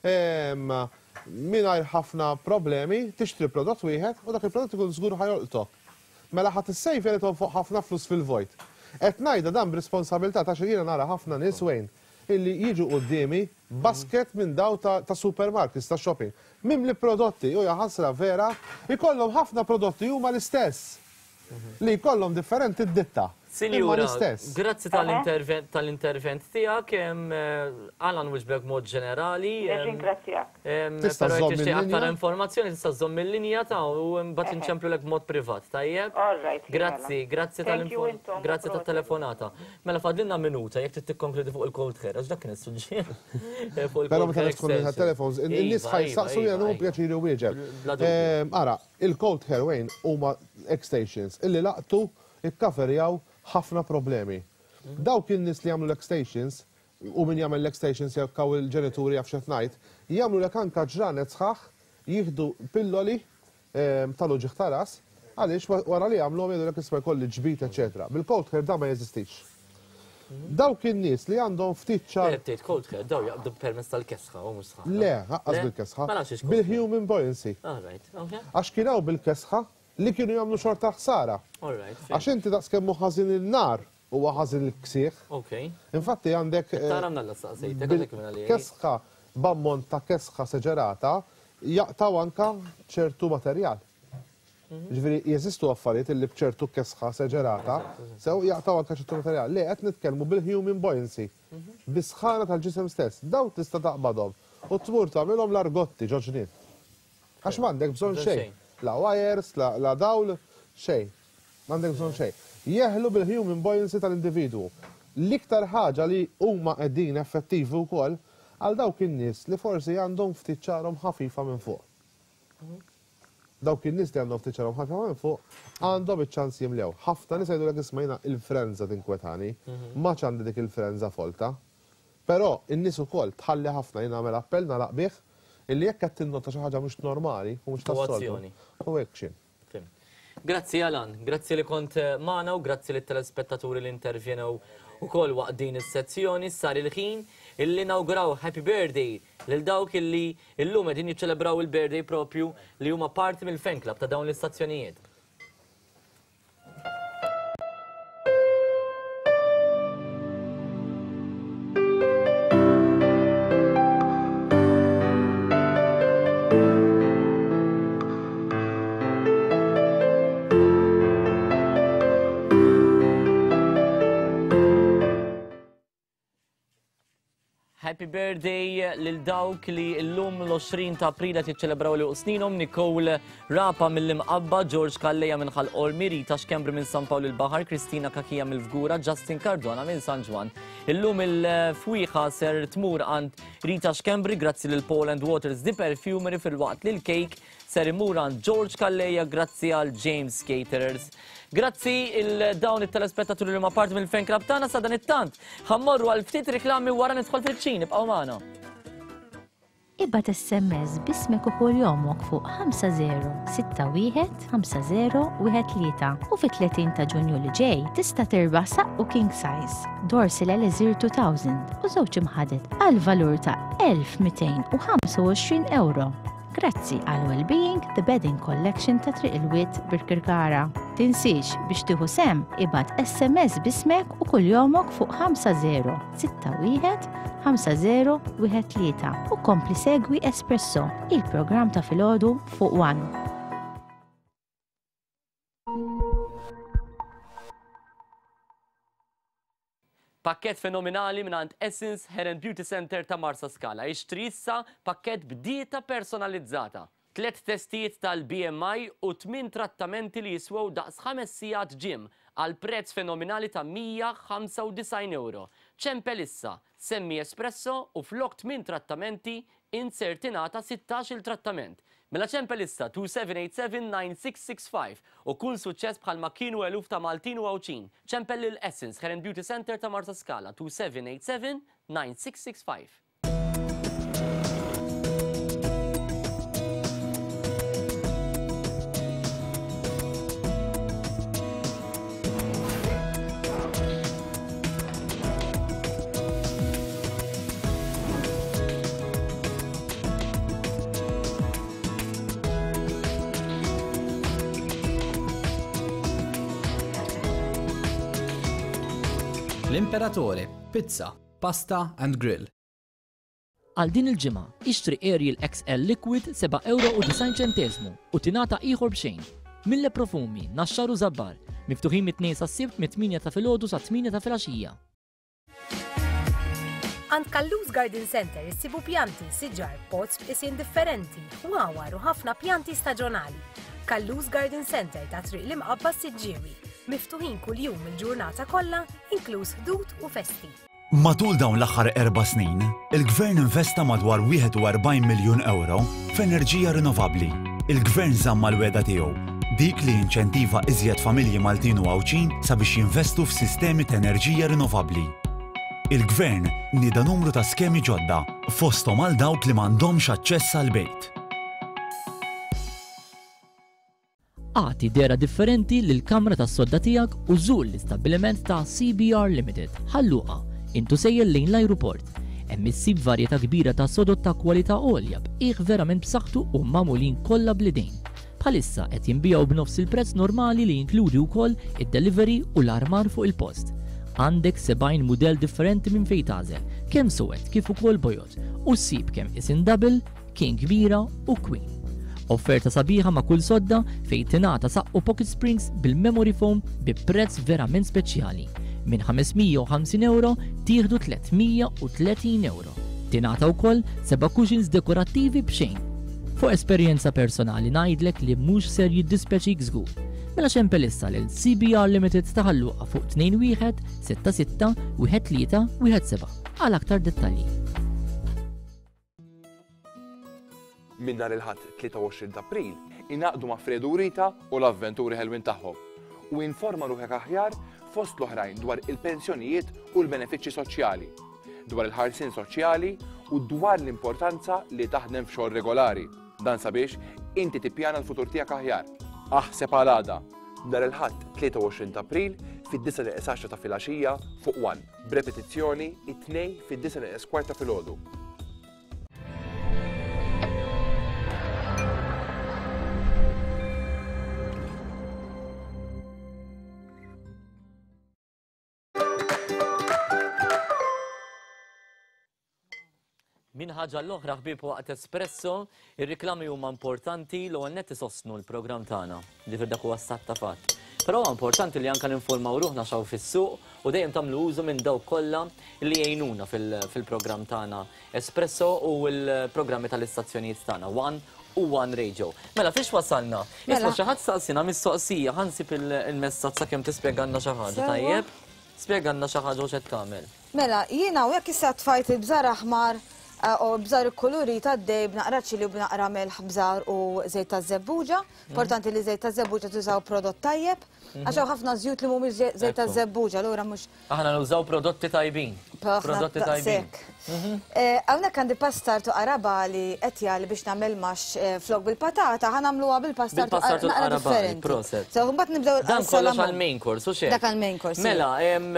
[SPEAKER 7] mingħajr ħafna problemi tixtri prodott wieħed u dak il-prodott ikun żgur ħajolqtok. Mela ħadd issejf jeli tonfoq ħafna flus fil-vojt. Qed ngħidha dan b'responsabilità ta' jiena nara ħafna nies wejn illi jiġu qudiemi basket minn daw ta' supermarkets ta' shopping. Mimli prodotti u ħasra vera ikollhom ħafna prodotti huma l-istess. Li jkollhom differenti d-ditta.
[SPEAKER 2] Sinjura, grazzi tal-intervent tijak, Alan Wishbek mod ġenerali.
[SPEAKER 10] Ringrazzjak.
[SPEAKER 2] Tista' żomm il-linja. Aktar informazzjoni tista' żomm il-linja ta' u mbagħad inċemplu lek mod privat, tajjeb? Grazzi, grazzi grazzi tat-telefonata. Mela fadlinna minuta jekk trid tikkonkludi fuq il-cold hair, għax dak kien is-suġġier.
[SPEAKER 7] Però meta tkun telefons, in-nies ħajsaqsu jagħmlu pjaċiri wieġeb. Ara, il-cold hair wejn huma X-stations illi laqtu ikkaferjaw ħafna problemi. Dawk in-nies li jagħmlu l-X-stations u min jagħmel l-X-stations jekkaw il-ġenituri jaf x'qed ngħid, jagħmlu lek anke ġranet sħaħ jieħdu pilloli tal-uġigħ ta' ras għaliex wara li jagħmluhom jgħidu lek isma' jkolli ġbit, eċetera. Bil-cold hair da ma jeżistix. Dawk in-nies li għandhom ftit ċar.
[SPEAKER 2] Tgħid cold hair daw jaqbdu permezz tal-kesħa u mhux sħaħ.
[SPEAKER 7] Le, ħaqqas bil-kesħa. Bil-human buoyancy. Għax kien hawn bil-kesħa li kienu jagħmlu xorta ħsara. Għax inti daqskemm ħażin il-nar huwa ħażin il-ksieħ. Infatti għandek kesħa b'ammont ta' kesħa seġerata jaqtaw anke ċertu materjal. Ġifieri jeżistu affarijiet illi b'ċertu kesħa seġerata sew jaqtaw anke ċertu materjal. Le qed nitkellmu bil-human buoyancy. Bis-sħana tal-ġisem stess. Daw tista' taqbadhom u tmur tagħmilhom l-argotti ġoġnien. Għax m'għandek bżonn xejn. La wires, la, la dawl, xej. M'għandek bżonn xejn. Jeħlu bil-human buoyancy tal-individwu. L-iktar ħaġa li huma qegħdin effettivi wkoll għal dawk in-nies li forsi għandhom ftit ċarhom ħafifa minn fuq. Dawk in-nies li għandhom ftit ċarhom ħafifa minn fuq għandhom iċ-ċans jimlew. Ħafna nies jgħidulek ismajna il-frenza tinkwetani, ma għandi dik il-frenza folta. Però in-nies ukoll tħalli ħafna jien nagħmel appell nagħlaq bih illi jekk qed tinnota xi ħaġa mhux normali u mhux tas-soltu. U hekk xi.
[SPEAKER 2] Grazzi Alan, grazzi li kont magħna u grazzi lit telespettaturi li intervjenew ukoll waqt din is-sezzjoni. Sar il-ħin illi nawguraw happy birthday lil dawk illi llum qegħdin jiċċelebraw il-birthday propju li huma parti mill-fan club ta' dawn l-istazzjonijiet. Happy birthday lil dawk li llum l-għoxrin ta' April qed jiċċelebraw li sninhom. Nicole Rapa mill-Imqabba, George Kalleja minn Ħalqolmi, Rita Xkembri minn San Pawl il-Baħar, Kristina Kakija mill-Fgura, Justin Cardona minn San Ġwan. Illum il-fwieħa ser tmur għand Rita Xkembri grazzi lil Poland Waters di Perfumery, fil-waqt li l-kejk ser imur għand George Kalleja grazzi għal James Caterers. Grazzi il-dawn it-telespettaturi li ma parti mill-fan club tagħna sa dan it-tant. Ħammorru għal ftit riklami wara nidħol fil-ċin, ibqgħu magħna.
[SPEAKER 5] Ibgħat S M S b'ismek u kuljomok fuq ħamsa zero sitta wieħed ħamsa zero wieħed tlieta u fit-tletin ta' Ġunju li ġej tista' tirbaħ saqqu king size, Dorsal Elixir two thousand u żewġ imħadet għal valur ta' elf mitejn u ħamsa u għoxrin euro. Grazzi għal Wellbeing The Bedding Collection ta' Triq il-Witt Birkirkara. Tinsiex biex tieħu sem ibgħat S M S b'ismek u kuljomok fuq ħamsa zero sitta wieħed ħamsa zero wieħed tlieta u kompli segwi Espresso, il-programm ta' filgħodu fuq One.
[SPEAKER 2] Pakket fenomenali minant Essence Hair and Beauty Center ta' Marsa Scala. Ixtri issa pakket b'dieta personalizzata. Tlet testijiet tal-B M I u tmin trattamenti li jiswew daqs ħames sigħat ġim għal prezz fenomenali ta' mija ħamsa u disgħin euro. ċempel issa, semmi Espresso u flok tmin trattamenti insertinata sittax il-trattament. Mela ċempel issa two seven eight seven nine six six five u kull suċċess bħal ma kienu eluf ta' Maltin u għawċin. ċempel l-Essence Hair and Beauty Center ta' Marsa Scala two seven eight seven nine six six five.
[SPEAKER 11] L-Imperatore, pizza, pasta and grill.
[SPEAKER 12] Għal din il-ġimgħa ixtri Ariel X L Liquid seba' euro u disgħin ċentesmu u tingħata ieħor b'xejn. Mille profumi, naxxar u żabbar, Miftuħin mit-tnejn sas-sibt mit-tminja ta' filgħodu sa' tminja ta' filgħaxija.
[SPEAKER 13] Għand Kallus Garden Center issibu pjanti, siġar, pots b'isien differenti, wawar u ħafna pjanti staġjonali. Kallus Garden Center ta' triq l-imqabba Siġġiewi, miftuħin kuljum il-ġurnata kollha, inkluż ħdud u festi.
[SPEAKER 14] Matul dawn l-aħħar erba' snin, il-Gvern investa madwar wieħed u arbgħin miljun euro f'enerġija rinnovabbli. Il-Gvern żamma l-weda tiegħu, dik li jinċentiva iżjed familji Maltin u Għawċin sabiex jinvestu f'sistemi ta' enerġija rinnovabbli. Il-Gvern nieda numru ta' skemi ġodda fosthom għal dawk li m'għandhomx aċċess għall-bejt.
[SPEAKER 12] Għati dera differenti lill-kamra tas-sodda tiegħek u żur l-istabbiliment ta' C B R Limited. Ħalluqa, intu sejjel lejn l-ajruport. Hemm issib varjetà kbira ta' sodot ta' kwalità għolja b'qiegħ verament b'saħħtu u magħmulin kollha bl-idejn. Bħalissa qed jinbijaw b'nofs il-prezz normali li jinkludi wkoll id-delivery u l-armar fuq il-post. Għandek sebgħin mudell differenti minn fejn tagħżel, kemm suwed kif ukoll bojot, u ssib kemm isin double, king kbira u queen. Offerta sabiħa ma' kull sodda fejn tingħata saqqu Pocket Springs bil-Memory Foam bi prezz verament speċjali. Minn ħamesmija u ħamsin euro tieħdu tlietmija u tletin euro. Tingħata wkoll seba' cushions dekorattivi b'xejn. Fuq esperjenza personali ngħidlek li mhux ser jiddispeċik żgur. Mela xempel issa lil C B R Limited ta' Ħalluqa fuq tnejn wieħed sitta sitta wieħed tlieta wieħed seba' għal aktar dettalji.
[SPEAKER 15] Minn nhar il-ħadd tlieta u għoxrin ta' April ingħaqdu ma' Fredu Rita u l-avventuri ħelwin tagħhom u informa ruħek aħjar fost l-oħrajn dwar il-pensjonijiet u l-benefiċċji soċjali, dwar il-ħarsien soċjali u dwar l-importanza li taħdem f'xogħol regolari. Dan sabiex inti tippjana l-futur tiegħek aħjar. Aħseb għal għada, nhar il-ħadd tlieta u għoxrin ta' April fid-disa neqes ta' filgħaxija fuq One, b'repetizzjoni it-tnejn fid-disa neqes kwart ta' filgħodu.
[SPEAKER 2] Min ħaġa l-oħra ħbib waqt espresso, ir-riklami huma importanti l ewwel nett isostnu l-programm tagħna. Ġifier dak huwa s-satt ta' fatt. Però huwa importanti li anke ninformaw ruħna x'hawn fis-suq u dejjem tagħmlu użu minn dawk kollha li jgħinuna fil-programm tagħna Espresso u l-programmi tal-istazzjonijiet tagħna One u One Radio. Mela fiex wasalna? Isma' xi ħadd saqsina mistoqsija ħansib il-messaġġ sakemm tispjegalna xi ħaġa tajjeb. Spjegalna xi ħaġa u x'qed tagħmel.
[SPEAKER 3] Mela, jiena u jekk issa tfajt il-bżar aħmar u bżar il-kuluri ta' d-dej b'naqra ċili u b'naqra melħ bżar u zejt ta' zebbuġa. Importanti li zejt ta' zebbuġa tużaw prodott tajjeb. Għaxaw ħafna zjut li mhumiex zejt ta' zebbuġa, l-ura mhux.
[SPEAKER 2] Aħna nużaw prodotti tajbin. Prodotti tajbin.
[SPEAKER 3] Hawnhekk għandi pastar tu qarabali qed jgħalli biex nagħmel max flok bil-patata, ħa nagħmluha bil-pastar tu naqra differenti. So mbagħad nibdew
[SPEAKER 2] dan kollox għall-main course u xejn.
[SPEAKER 3] Dak għall-main course.
[SPEAKER 2] Mela,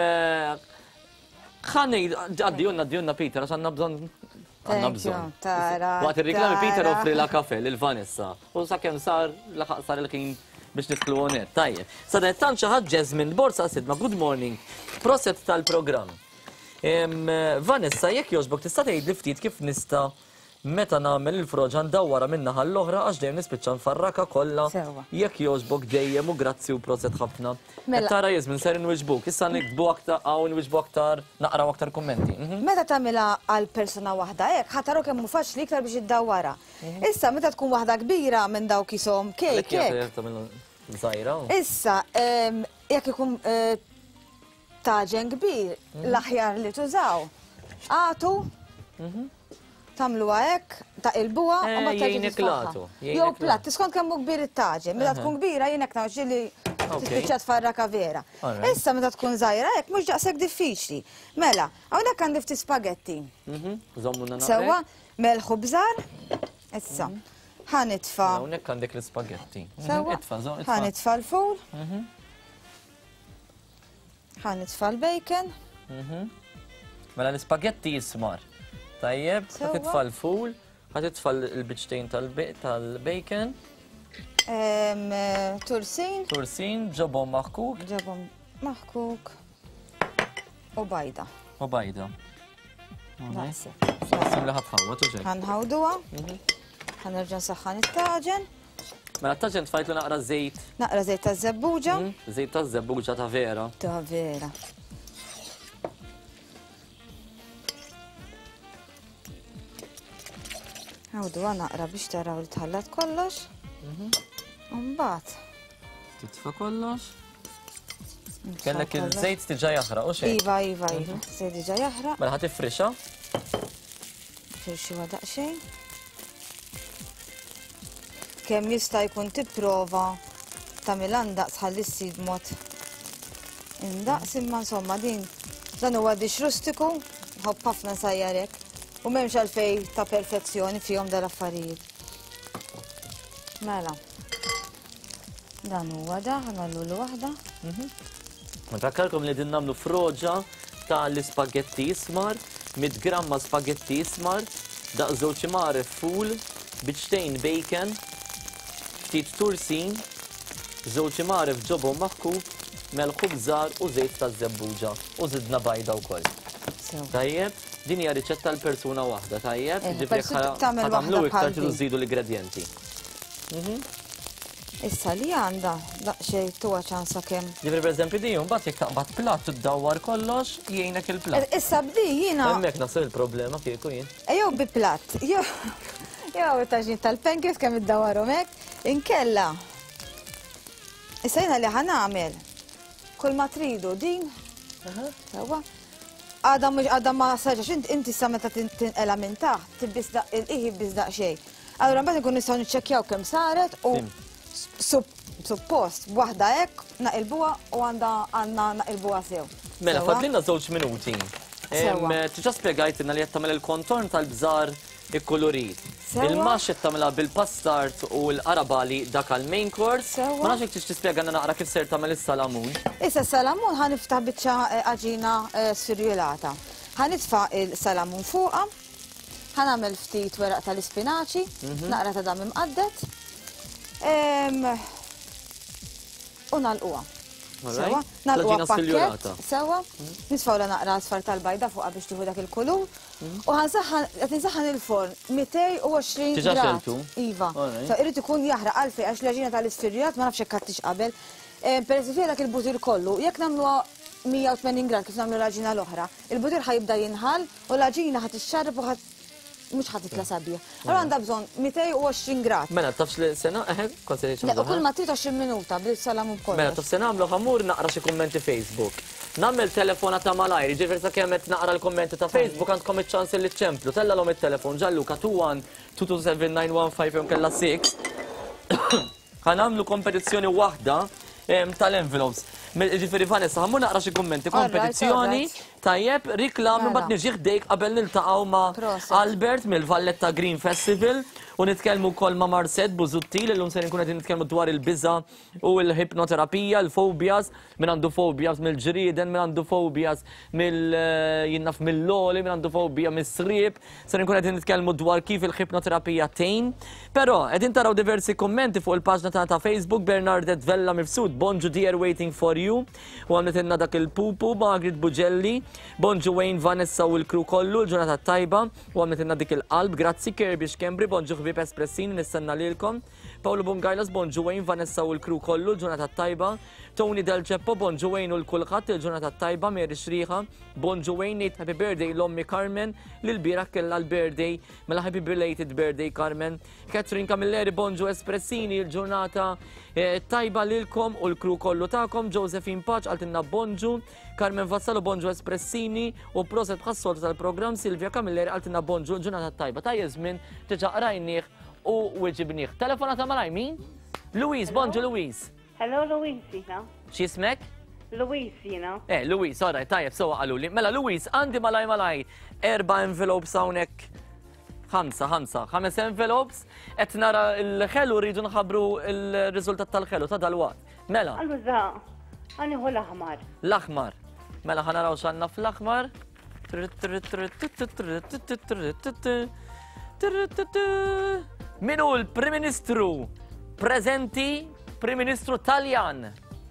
[SPEAKER 2] ħani għaddijunna għaddijunna Peter għax għandna bżonn għandna bżonn. Waqt ir-riklami Peter offri la kafe lil Vanessa. U sakemm sar laħaq sar il-kien biex nidħlu hawnhekk. Tajjeb. Sadet tant xi ħadd Jasmine Borsa sidma good morning. Proset tal-programm. Vanessa, jekk jogħġbok tista' tgħidli ftit kif nista' meta nagħmel il-froġa ndawwara min-naħa l-oħra għax dejjem nispiċċa nfarraka kollha. Jekk jogħġbok dejjem u grazzi u proset ħafna. Tara Jasmine ser inwiġbuk, issa nikbu aktar hawn inwiġbu aktar naqraw aktar kummenti.
[SPEAKER 3] Meta tagħmilha għal persuna waħda hekk ħataru kemm hu faċli iktar biex iddawwara. Issa meta tkun waħda kbira minn dawk ishom kejk hekk. Issa jekk ikun taġen kbir l-aħjar li tużaw. Għatu tamluha hekk, taqilbuha u ma taġġilx faħħa. Jew platt, skont kemm hu kbir it-taġen. Meta tkun kbira jien hekk naġġi li tispiċċa tfarraka vera. Issa meta tkun żgħira hekk mhux daqshekk diffiċli. Mela, hawnhekk għandi ftit spagetti. Sewwa melħu bżar. Issa. Ħanitfa'.
[SPEAKER 2] Hawnhekk għandek l-ispagetti.
[SPEAKER 3] Sewwa. Ħanitfa' l-ful. Ħanitfa' l-bacon.
[SPEAKER 2] Mela l-ispagetti jismar. Tajjeb, ħatitfa' l-ful, ħatitfa' l-biċtejn tal-bacon.
[SPEAKER 3] Tursin.
[SPEAKER 2] Tursin, ġobhom maħkuk.
[SPEAKER 3] Ġobhom maħkuk. U bajda.
[SPEAKER 2] U bajda. Sim li ħatħawwa tuġej.
[SPEAKER 3] Ħanħawduha. Ħanerġa' nsaħħan it-taġen.
[SPEAKER 2] Mela t-taġen tfajtlu naqra żejt.
[SPEAKER 3] Naqra żejt ta' żebbuġa.
[SPEAKER 2] Żejt ta' żebbuġa ta' vera.
[SPEAKER 3] Ta' vera. Għawdu naqra biex taraw li tħallat kollox. Mbagħad.
[SPEAKER 2] Titfa' kollox. Kellek il-żejt tiġa jaħraq u xejn.
[SPEAKER 3] Iva, iva, iva. Żejt tiġa jaħraq.
[SPEAKER 2] Mela ħadd tifrixa?
[SPEAKER 3] Firxi wadaq xejn. Kemm jista' jkun tipprova tagħmel indaqs ħalli ssir b'mod indaqs imma insomma din dan huwa dix rustiku, ħobb ħafna sajjarek u m'hemmx għalfejn ta' perfezzjoni fihom dal-affarijiet. Mela. Dan huwa da, ħanallu waħda.
[SPEAKER 2] Nfakkarkom li din nagħmlu froġa ta' l-ispagetti ismar, mid gramma spagetti ismar, daq żewġ imgħaref ful, biċtejn bacon, ftit tursin, żewġ imgħaref ġobhom maħkub, melħu bżar u żejt ta' żebbuġa u żidna bajda wkoll. Tajjeb, din hija riċetta l-persuna waħda, tajjeb, ġifieri ħatamlu iktar ġidu żidu l-ingredjenti.
[SPEAKER 3] Issa li għandha daqsxejn tuwa ċansa kemm.
[SPEAKER 2] Ġifieri pereżempju din mbagħad jekk taqbad platt tiddawwar kollox jgħinek il-platt.
[SPEAKER 3] Issa bdi jiena.
[SPEAKER 2] Hemmhekk nasib il-problema kieku jien.
[SPEAKER 3] Ejjew bi platt. Jew it-taġin tal-pancakes kemm iddawwarhom hekk. Inkella. Issa jiena li ħanagħmel kull ma tridu din. Sewwa. Għadha mhux għadha ma saġax inti sa meta tinqela minn taħt tibbisdaq il-qiegħi biżdaq xejn. Allura mbagħad inkun nistgħu niċċekkjaw kemm saret u suppost waħda hekk naqilbuha u għandha għandna naqilbuha sew.
[SPEAKER 2] Mela fadlilna żewġ minuti. Tiġa spjegajtilna li qed tagħmel il-kontorn tal-bżar ikkolorit. Il-max qed tagħmilha bil-pastart u l-qarabali dak għall-main course. Ma nafx jekk tix tispjegana naqra kif ser tagħmel is-salamun.
[SPEAKER 3] Issa s-salamun ħaniftaħ biċċa aġina sfirjolata. Ħanitfa' il-salamun fuqha, ħanagħmel ftit weraq tal-ispinaċi, naqra ta' dam imqaddet. U nalquha. Sewa, nalquha pakkett, sewa, nisfaw la naqra asfar tal-bajda fuqha biex tieħu dak il-kulur. U qed insaħħan il-forn mija u għoxrin grad. Iva. Irrid ikun jaħraq għalfejn għax l-aġina tal-isfirjat ma nafx hekk għaddix qabel. Peress fiha dak il-butir kollu, jekk nagħmluha mija u tmenin grad kif nagħmlu l-aġina l-oħra, il-butir ħajibda jinħal u l-aġina ħad ixxarrab u ħadd mux ħatitla sabiħ. Allora għandha bżonn mija u għoxrin grad.
[SPEAKER 2] Mela, tafx li sena, eħe, konservazzjoni.
[SPEAKER 3] Le, u kull ma trid għoxrin minuta bil-salamu b'kollox.
[SPEAKER 2] Mela, taf sena għamlu ħamur naqra xi kummenti Facebook. Nammel telefona ta' malajr, ġifieri sa kemm qed naqra l-kommenti ta' Facebook għandkom iċ-ċans li ċemplu. Tellahom it-telefon Gianluca two one two two seven nine one five jew kella six. Ħanamlu kompetizzjoni waħda tal-envelopes. Ġifieri Vanessa, ħamur naqra xi kummenti, kompetizzjoni tajjeb, riklam mbagħad niġi ħdejk qabel niltaqgħu ma' Albert mill-Valletta Green Festival u nitkellmu wkoll ma' Marset Busuttil illum se nkun qed nitkellmu dwar il-biża u l-hipnoterapija, l-fobias, min għandu fobias mill-ġrieden, min għandu fobias mill-jinnaf mill-loli, min għandu fobija mis-sriep, se nkun qed nitkellmu dwar kif il-hipnoterapija tgħin. Però qegħdin taraw diversi kummenti fuq il-paġna tagħna ta' Facebook, Bernardet Vella Mifsud, Bonġu dear waiting for you, u għamlet inna dak il-pupu, Margaret Bugelli, Bonġu Wayne, Vanessa u l-kru kollu, l-ġurnata tajba, u għamlet inna dik il-qalb, grazzi Kirby Xkembri, Bonġu ħbib espressini, nistenna lilkom, Paolo Bungajlas, Bonġu Wayne, Vanessa u l-kru kollu, l-ġurnata tajba, Tony Del Ceppo, Bonġu Wayne u l-kulħat, il-ġurnata tajba, Mary Xriħa, Bonġu Wayne, happy birthday l-ommi Carmen, l-bira kella l-birthday, mela happy belated birthday Carmen, Catherine Camilleri, Bonġu Espressini, il-ġurnata tajba lilkom u l-kru kollu ta'kom, Josephine Paċ, għaltinna Bonġu, Carmen Vassalo, Bonġu Espressini u proset bħassolta tal-program, Silvia Camilleri, għaltinna Bonġu, ġurnata tajba. Ta' jizmin, tiġa qrajnieh u wieġibnieh. Telefonata malaj min? Louise, Bonġu Louise.
[SPEAKER 10] Hello Louise, you know.
[SPEAKER 2] X'ismek?
[SPEAKER 10] Louise, you know.
[SPEAKER 2] Eh, Louise, alright, tajjeb, sewa qaluli. Mela Louise, għandi malaj malaj, erba' envelopes hawnhekk. Ħamsa, ħamsa, ħames envelopes, qed nara l-ħelu rridu nħabbru il-riżultat tal-ħelu ta' dalwaqt. Mela.
[SPEAKER 10] Allura, għani hu l-aħmar.
[SPEAKER 2] L-aħmar. Mela ħanaraw x'għandna fl-aħmar. Minu l-Prim Ministru preżenti, Prim Ministru Taljan.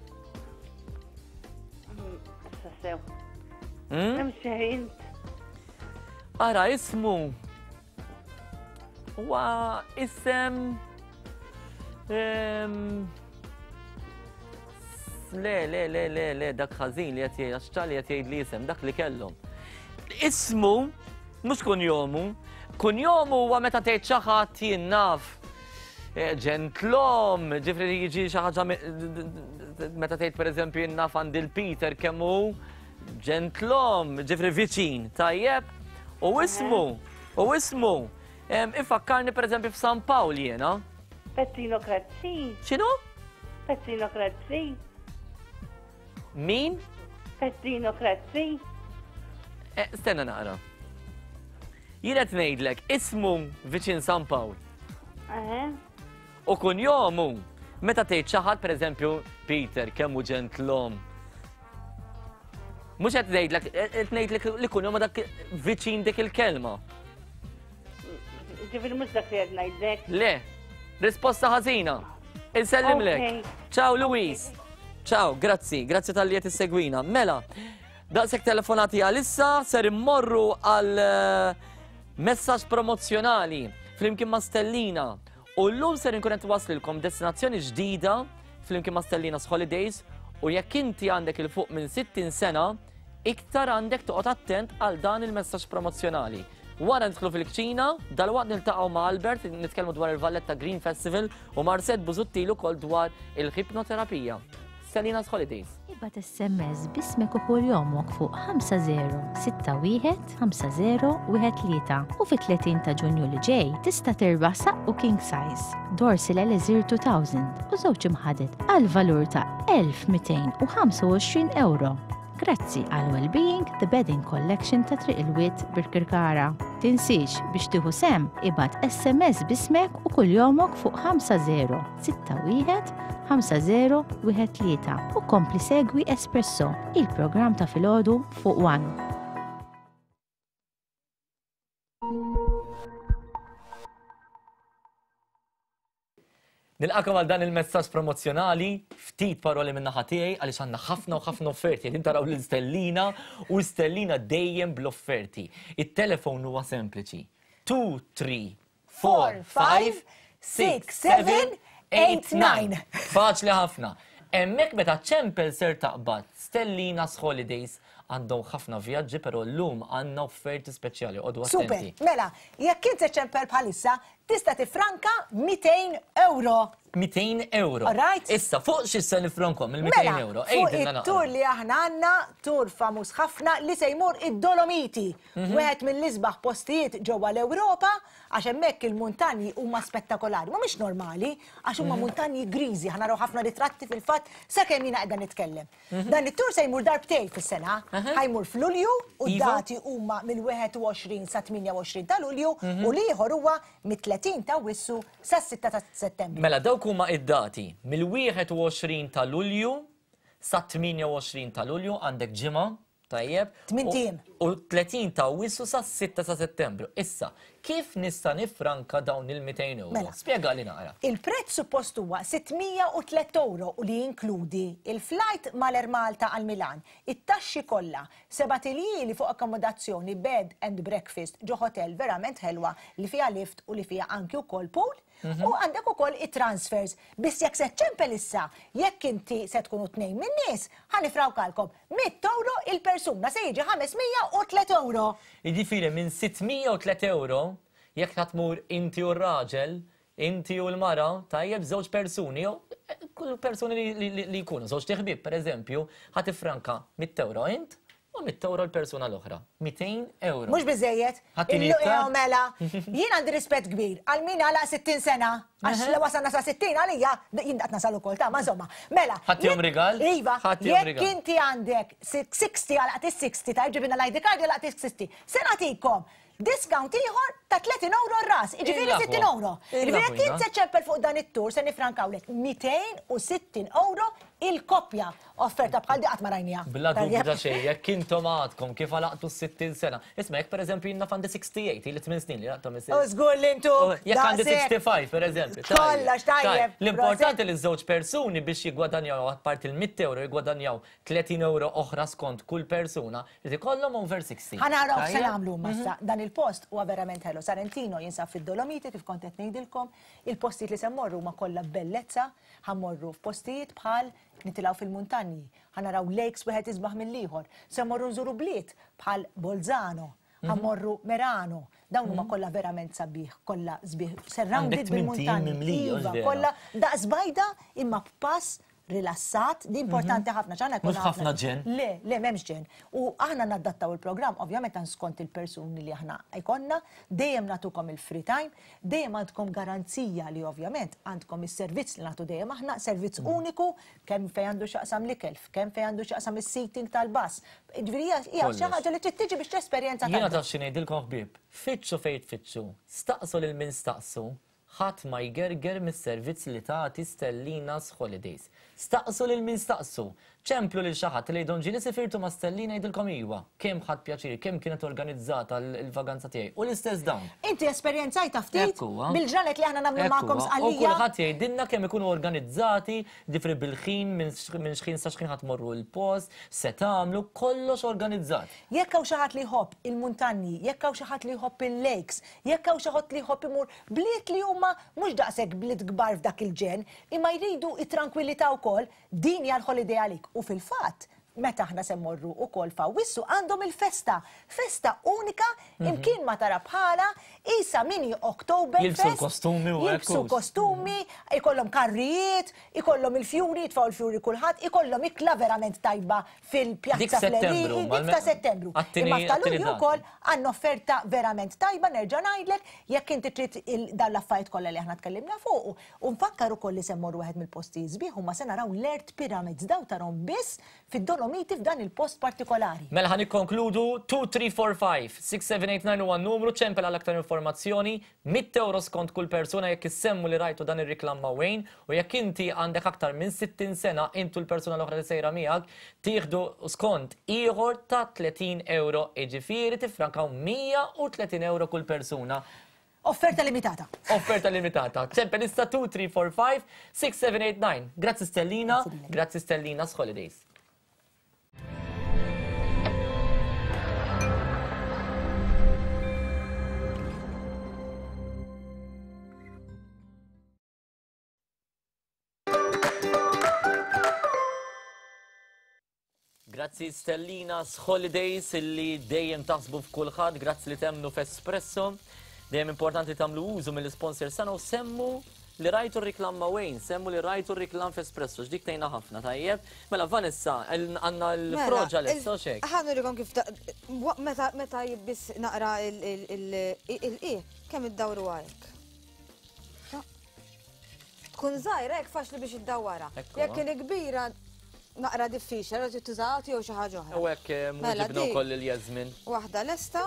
[SPEAKER 10] Sew. Hemm xejn.
[SPEAKER 2] Ara ismu. Wa isem Le, le, le, le, le, dak ħażin li qed jgħid għaxċali qed jgħid li isem, dak li kellhom. Ismu, mhux kunjomu, kunjomu huwa meta tgħid xi ħadd jien naf. Ġentlom, ġifri jiġi xi ħaġa meta tgħid pereżempju jien naf għand il-Peter kemm hu ġentlom, ġifri viċin, tajjeb, u ismu, u ismu. Ifakkarni pereżempju f'San Pawl jiena.
[SPEAKER 8] Pezzino Krazzi.
[SPEAKER 2] X'inhu?
[SPEAKER 8] Pezzino Krazzi.
[SPEAKER 2] Min?
[SPEAKER 8] Pezzino Krazzi.
[SPEAKER 2] Stenna naqra. Jien qed ngħidlek ismu viċin San Pawl. U kunjomu, meta tgħid xi ħadd pereżempju Peter kemm hu ġentlom. Mhux qed ngħidlek, qed ngħidlek li kunjomu dak viċin dik il-kelma.
[SPEAKER 8] Ġifieri mhux dak li qed ngħidlek.
[SPEAKER 2] Le, risposta ħażina. Insellimlek. Ciao Luis. Ciao, grazzi, grazzi tal-li qed issegwina. Mela, daqshekk telefonati għalissa ser immorru għal messaġġ promozzjonali flimkien ma' Stellina. U llum ser inkun qed waslilkom destinazzjoni ġdida flimkien ma' Stellina's Holidays u jekk inti għandek il fuq minn sittin sena, iktar għandek toqgħod attent għal dan il-messaġġ promozzjonali. Wara nidħlu fil-kċina, dal-waqt niltaqgħu ma' Albert nitkellmu dwar il-Valletta Green Festival u Marcet Busuttilu wkoll dwar il-ħipnoterapija. Stellina's Holidays.
[SPEAKER 5] Ibgħat S M S b'ismek u kuljomok fuq ħamsa zero sitta wieħed ħamsa zero wieħed tlieta u fit-tletin ta' Ġunju li ġej tista' tirbaħ saqqu king size, dorsi l-Elixir two thousand u żewġ imħadet għal valur ta' elf mitejn u ħamsa u għoxrin euro. Grazzi għal Wellbeing The Bedding Collection ta' Triq il-Wied Birkirkara. Tinsiex biex tieħu sem ibgħat S M S b'ismek u kuljomok fuq ħamsa zero sitta wieħed ħamsa zero wieħed tlieta u kompli segwi Espresso, il-programm ta' filgħodu fuq One.
[SPEAKER 2] Nilqakom għal dan il-messaġġ promozzjonali, ftit paroli minn naħa tiegħi għaliex għandna ħafna u ħafna offerti. Qegħdin taraw lil Stellina u Stellina dejjem bl-offerti. Il-telefon huwa sempliċi. two three four five six seven eight nine. Faċli ħafna. Hemmhekk meta ċempel ser taqbad Stellina's Holidays għandhom ħafna vjaġġi, però llum għandna offerti speċjali. Għodu attenti.
[SPEAKER 16] Super, mela, jekk inti ċempel bħalissa, tista' tifranka mitejn euro.
[SPEAKER 2] mitejn euro.
[SPEAKER 16] Alright.
[SPEAKER 2] Issa, fuq x'issa nifrankom il-mitejn euro.
[SPEAKER 16] Fuq it-tur li aħna għandna, tur famuż ħafna li se jmur id-Dolomiti. Wieħed mill-isbaħ postijiet ġewwa l-Ewropa għax hemmhekk il-muntanji huma spettakolari. Mhumiex normali għax huma muntanji griżi, ħanaraw ħafna ritratti fil-fatt sakemm jiena qiegħda nitkellem. Dan it-tur se jmur darbtejn fis-sena, ħajmur f'Lulju u d-dati huma mill-wieħed u għoxrin sa tminja u għoxrin ta' Lulju u l-ieħor huwa mit-tletin ta' Wissu sa' sitta ta' Settembru.
[SPEAKER 2] Mela dawk huma id-dati mill-wieħed u għoxrin ta' Lulju sa' tminja u għoxrin ta' Lulju għandek ġimgħa tajjeb.
[SPEAKER 16] Tmien
[SPEAKER 2] U tletin ta' Wissu sa' sitta ta' Settembru. Issa, kif nista' nifranka dawn il-mitejn euro? Spjega li naqra.
[SPEAKER 16] Il-prezz suppost huwa sittmija u tliet euro u li jinkludi il-flight mal-Air Malta għal Milan, it-taxxi kollha, sebatilji li fuq akkomodazzjoni bed and breakfast ġo hotel verament ħelwa li fiha lift u li fiha anki wkoll pool. U għandek ukoll it-transfers. Biss jekk se ċempel issa, jekk inti se tkunu tnejn minn nies, ħanifrawkalkom mit euro il-persuna se jiġi ħamesmija u tliet euro.
[SPEAKER 2] Jiġifieri minn sittmija u tliet euro, jekk ħatmur inti u r-raġel, inti u l-mara, tajjeb żewġ persuni, kull persuni li jkunu, żewġ tiħbib, pereżempju, ħatifranka mit euro int u mit euro l-persuna l-oħra. mitejn euro.
[SPEAKER 16] Mhux biżejjed. Il-luqew mela. Jien għandi rispett kbir għal min għalaq sittin sena. Għax l wasalna sa sittin għalija, jien qed nasal ukoll ta' ma insomma. Mela.
[SPEAKER 2] Ħaddihom rigal?
[SPEAKER 16] Iva, jekk inti għandek sixty għalaqt is-sixty ta' ġibina l-I D card għalaqt is-sixty. Se nagħtikom discount ieħor ta' tletin euro r-ras, iġifieri sittin euro. Iġifieri jekk inti ċempel fuq dan it-tur se nifrankawlek mitejn u sittin euro il-koppja offerta bħal di qatt ma rajnija.
[SPEAKER 2] Bla dubda xej, jekk intom għadkom kif għalaqtu s-sittin sena. Isma' jekk pereżempju jiena f'għandi sixty-eight, ili tmien snin li għadtom is.
[SPEAKER 16] U żgur li intu.
[SPEAKER 2] Jekk għandi sixty-five pereżempju.
[SPEAKER 16] Kollox tajjeb.
[SPEAKER 2] L-importanti li żewġ persuni biex jiggwadanjaw apart il-mitt euro jiggwadanjaw tletin euro oħra skont kull persuna, li ikollhom over sixty.
[SPEAKER 16] Ħanaraw se nagħmlu massa dan il-post huwa verament ħelu. Sarentino jinsab fid-Dolomiti kif kont qed ngħidilkom, il-postijiet li se mmorru huma kollha bellezza, ħammorru f'postijiet bħal nitilgħu fil-muntanji, ħanaraw lakes wieħed isbaħ mill-ieħor, se mmorru nżuru bliet bħal Bolzano, ħammorru Merano, dawn huma kollha verament sabiħ, kollha sbieħ surrounded bil-muntanji. Kollha daqs bajda imma b'pass rilassat, di importanti ħafna ċana.
[SPEAKER 2] Mux ħafna ġen?
[SPEAKER 16] Le, le, memx ġen. U aħna naddattaw il-program, ovvjament għan skont il-persuni li aħna ikonna, dejjem natukom il-free time, dejjem għandkom garanzija li ovvjament għandkom il-servizz li natu dejjem aħna, servizz uniku, kemm fej għandu xaqsam l-ikelf, kemm fej għandu xaqsam il-seating tal-bas. Ġviri, hija xaħġa li tiġi biex t-esperienza tal-bas.
[SPEAKER 2] Jena taf xinejdilkom ħbib, fitxu fejt fitxu, staqsu lil-min staqsu, ħadd ma jgerger mis-servizz li tagħti Stellina's Holidays. Staqsu lil min staqsu, ċemplu lil xi ħadd li jgħidhom ġieli sifirtu ma' Stellina jgħidilkom iwa, kemm ħadd pjaċiri, kemm kienet organizzata l-vaganza tiegħi. U l-istess dawn.
[SPEAKER 16] Inti esperjenzajta ftit bil-ġranet li aħna nagħmlu magħkom sqalija.
[SPEAKER 2] U kulħadd jgħidilna kemm ikunu organizzati, diffri bil-ħin minn xħin sa xħin ħadd morru l-post, se tagħmlu kollox organizzat.
[SPEAKER 16] Jekk hawn xi ħadd li jħobb il-muntanji, jekk hawn xi ħadd li jħobb il-lakes, jekk hawn xi ħadd li jħobb imur bliet li huma mhux daqshekk bliet kbar f'dak il-ġen, imma jridu it-tranquillità wkoll, din hija l-holiday għalik. U fil-fatt, meta aħna se mmorru wkoll fawissu għandhom il-festa, festa unika imkien ma tara bħala isa mini Oktober
[SPEAKER 2] Jilbsu kostumi u
[SPEAKER 16] jilbsu kostumi, ikollhom karrijiet, ikollhom il-fjuri, jitfgħu l-fjuri kulħadd, ikollhom ikla verament tajba fil-Pjazza Flerini, dik ta' Settembru. Imma f'Talulju wkoll għandna offerta verament tajba, nerġa' ngħidlek, jekk inti trid dan l-affarijiet kollha li aħna tkellimna fuq. U nfakkar ukoll li se mmorru wieħed mill-postijiet sbieħ huma se naraw l-Earth Pyramids daw tarhom biss fid-Dolomiti f'dan il-post partikolari.
[SPEAKER 2] Mela ħan ikkonkludu two three four five six seven eight nine one numru ċempel għal aktar informazzjoni, mitt euro skont kull persuna jekk issemmu li rajtu dan ir-riklam ma' Wayne u jekk inti għandek aktar minn sittin sena intu l-persuna l-oħra li sejra miegħek tieħdu skont ieħor ta' tletin euro, jiġifieri tifrankaw mija u tletin euro kull persuna.
[SPEAKER 16] Offerta limitata.
[SPEAKER 2] Offerta limitata. ċempelista two three four five six seven eight nine. Grazzi Stellina, grazzi Stellina's Holidays. Grazzi Stellina's Holidays illi dejjem taħsbu f'kulħadd, grazzi li temnu f'Espresso. Dejjem importanti tagħmlu użu mill-sponsor sana u semmu li rajtu r-riklam ma' Wayne, semmu li rajtu r-riklam f'Espresso, x'dik tgħinha ħafna tajjeb. Mela Vanessa, għandna l-proġa lissa xejn.
[SPEAKER 3] Ħannu rikom kif meta jibbis naqra il-qi, kemm iddawru għajk. Tkun żgħira hekk faċli biex iddawwara. Jekk kien kbira naqra diffiċli, rrid tużati jew xi ħaġa oħra.
[SPEAKER 2] U hekk muġibna wkoll il-jażmin.
[SPEAKER 3] Waħda lesta.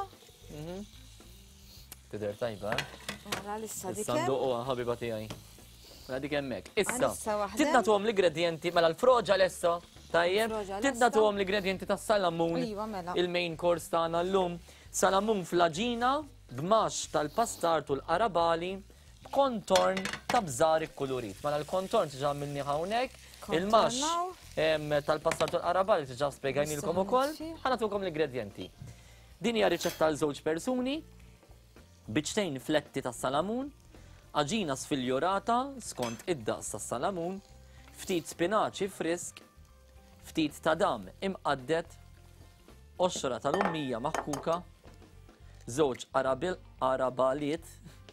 [SPEAKER 2] Tidher tajba, eh?
[SPEAKER 3] Nara lissa dik.
[SPEAKER 2] Issa nduqwa ħabiba tiegħi. Mela dik hemmhekk. Issa, tidna tuhom l-ingredjenti mela l-froġa lessa, tajjeb. Tidna tuhom l-ingredjenti tas-salamun. Il-main course tagħna llum. Salamun flaġina b'max tal-pastart u l-qarabali b'kontorn ta' bżar ikkulurit. Mela l-kontorn tiġa minni hawnhekk. Il-max tal-pastart u l-qarabali tiġa spjegajnilkom ukoll. Ħanatukom l-ingredjenti. Din hija riċetta għal żewġ persuni. Biċtejn fletti tas salamun, aġina sfiljorata skont id-daqs tas salamun, ftit spinaċi frisk, ftit ta' dam imqaddet, oxra tal-ummija maħkuka, żewġ arabaliet,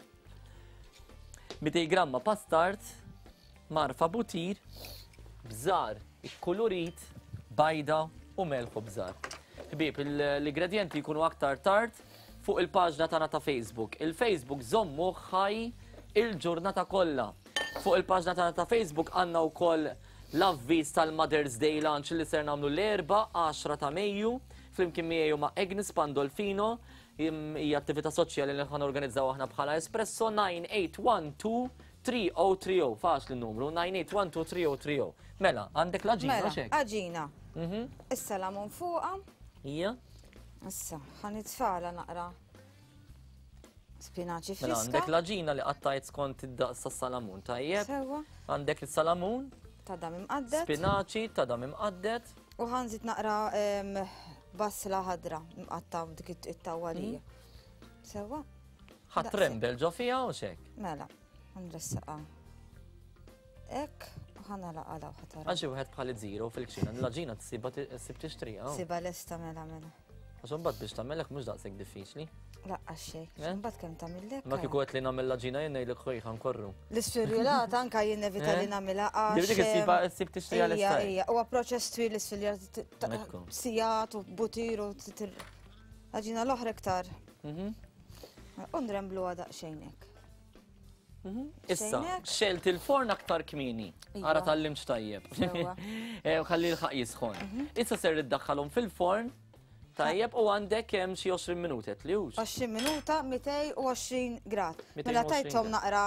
[SPEAKER 2] mija gramma pastart, marfa butir, bżar ikkulurit, bajda u melħu bżar. Ħbieb, l-ingredienti jkunu aktar tard fuq il-paġna tagħna ta' Facebook. Il-Facebook żommu ħaj il-ġurnata kollha. Fuq il-paġna tagħna ta' Facebook għandna wkoll l-avviż tal-Mother's Day Lunch li ser nagħmlu l-erba' għaxra ta' Mejju flimkien miegħu ma' Agnes Pandolfino. Hija attività soċjali li ħan organizzaw aħna bħala Espresso nine eight one two three oh three oh, faċli n-numru, nine eight one two three oh three oh. Mela, għandek l-aġina
[SPEAKER 3] Mela,
[SPEAKER 2] xek?
[SPEAKER 3] aġina. Issa lamon fuqa.
[SPEAKER 2] Ija.
[SPEAKER 3] Issa, ħanitfala naqra spinaċi friska.
[SPEAKER 2] Mela, għandek l-aġina li qattajt skont id-daqs tas-salamun, tajjeb.
[SPEAKER 3] Sewa.
[SPEAKER 2] Għandek il-salamun.
[SPEAKER 3] Ta' dam imqaddet.
[SPEAKER 2] Spinaċi, ta' dam imqaddet.
[SPEAKER 3] U ħanżit naqra basla ħadra imqatta dik it-tawalija. Sewa.
[SPEAKER 2] ħatrembel ġo fija u xek?
[SPEAKER 3] Mela, għandressaqa. Ek, ħana laqala u ħatara.
[SPEAKER 2] Għaxi u għed bħal zero fil-kxina, l-ġina t-siba t-sib t-ixtrija.
[SPEAKER 3] Siba l-esta mela mela.
[SPEAKER 2] Għaxun bad biex tamellek mux daqseg diffiċli.
[SPEAKER 3] Laqqa xej, bad kem tamillek.
[SPEAKER 2] Ma kiku għet li namel l-ġina jenna il xojħan korru.
[SPEAKER 3] L-isfirjulat anka jinnevita li namela għax.
[SPEAKER 2] Dirdik s-siba s-sib t-ixtrija l-estaj.
[SPEAKER 3] Ija, u għaproċess twil l-isfirjulat sijat u butir u għaġina l-oħra iktar. Undremblu għada xejnek.
[SPEAKER 2] Issa, xelt il-forn aktar kmini. Għara tal-limx tajjeb. Għalli l-ħaq jisħon. Issa ser id-daħħalhom fil-forn tajjeb u għandek kemm xi għoxrin minutet li hux.
[SPEAKER 3] għoxrin minuta, two twenty grad. Mela tajthom naqra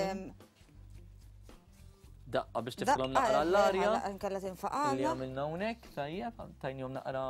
[SPEAKER 2] daqqa biex tiflhom naqra l-arja.
[SPEAKER 3] Nkella tinfaqalna.
[SPEAKER 2] Li għamilna hawnhekk tajjeb, tajnihom naqra.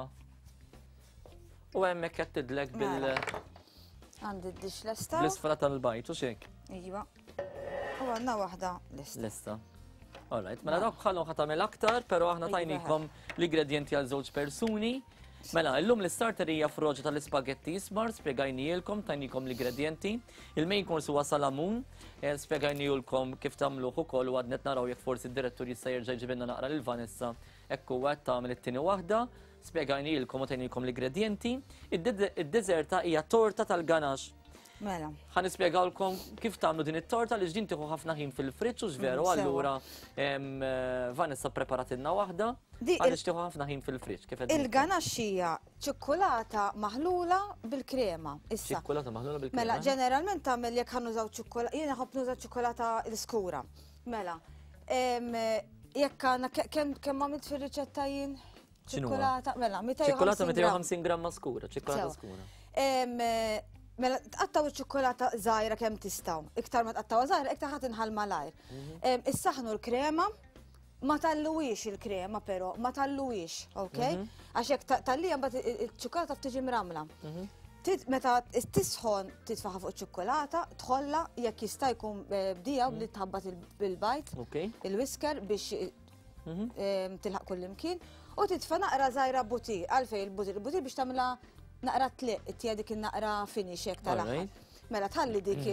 [SPEAKER 2] U hemmhekk qed tidlek bil
[SPEAKER 3] Għandi d-dix l-esta.
[SPEAKER 2] L-isfala tal-bajt, u xek?
[SPEAKER 3] Iva. U għanna wahda l-esta.
[SPEAKER 2] L-esta. Alright, mela dawk ħallhom ħatamel aktar, pero aħna tajnikom l-ingredienti għal żewġ persuni. Mela, illum l-starter hija froġa tal-ispagetti smart, spiegajnijilkom, tajnikom l-ingredienti. Il-main course huwa salamun, spiegajnijilkom kif tagħmluh ukoll u għadnet naraw jekk forsi d-direttur jista' jerġa' jġibilna naqra lil Vanessa. Hekk huwa qed tagħmel it-tieni waħda. Spiegajnijilkom u tajnikom l-ingredienti. Id-deżerta hija torta tal-ganax.
[SPEAKER 3] Mela.
[SPEAKER 2] Ħan nispjegawlkom kif tagħmlu din it-torta li ġdin tieħu ħafna ħin fil-friġġ u ġveru allura Vanessa preparatilna waħda. Għaliex tieħu ħafna ħin fil-friġġ.
[SPEAKER 3] Il-ganax hija ċikkolata maħlula bil-krema.
[SPEAKER 2] Ċikkolata maħlula bil-krema.
[SPEAKER 3] Mela, ġeneralment tagħmel jekk ħannużaw ċikkolata, jiena ħobb nuża ċikkolata l-skura. Mela, jekk għandna kemm għamilt fir-riċetta jien? Ċikkolata, mela,
[SPEAKER 2] ċikkolata two fifty gramma skura, ċikkolata skura.
[SPEAKER 3] Mela, tqattaw iċ-ċikkolata żgħira kemm tistgħu. Iktar ma tqattaw żgħira, iktar ħadd inħall malajr. Issaħnu l-krema, ma talluwix il-krema però, ma talluwix, okej? Għax jekk tallija mbagħad iċ-ċikkolata tiġi mramla. Meta tisħon titfaħa fuq iċ-ċikkolata, tħolla jekk jista' jkun bdija u li tħabbat il-bajt, il-whisker biex tilħaq kull imkien. U titfa naqra żgħira butir, għalfej il-butir, il-butir biex tagħmilha naqra tliq, tija dik naqra finish jekk tal-aħħar. Mela tħalli dik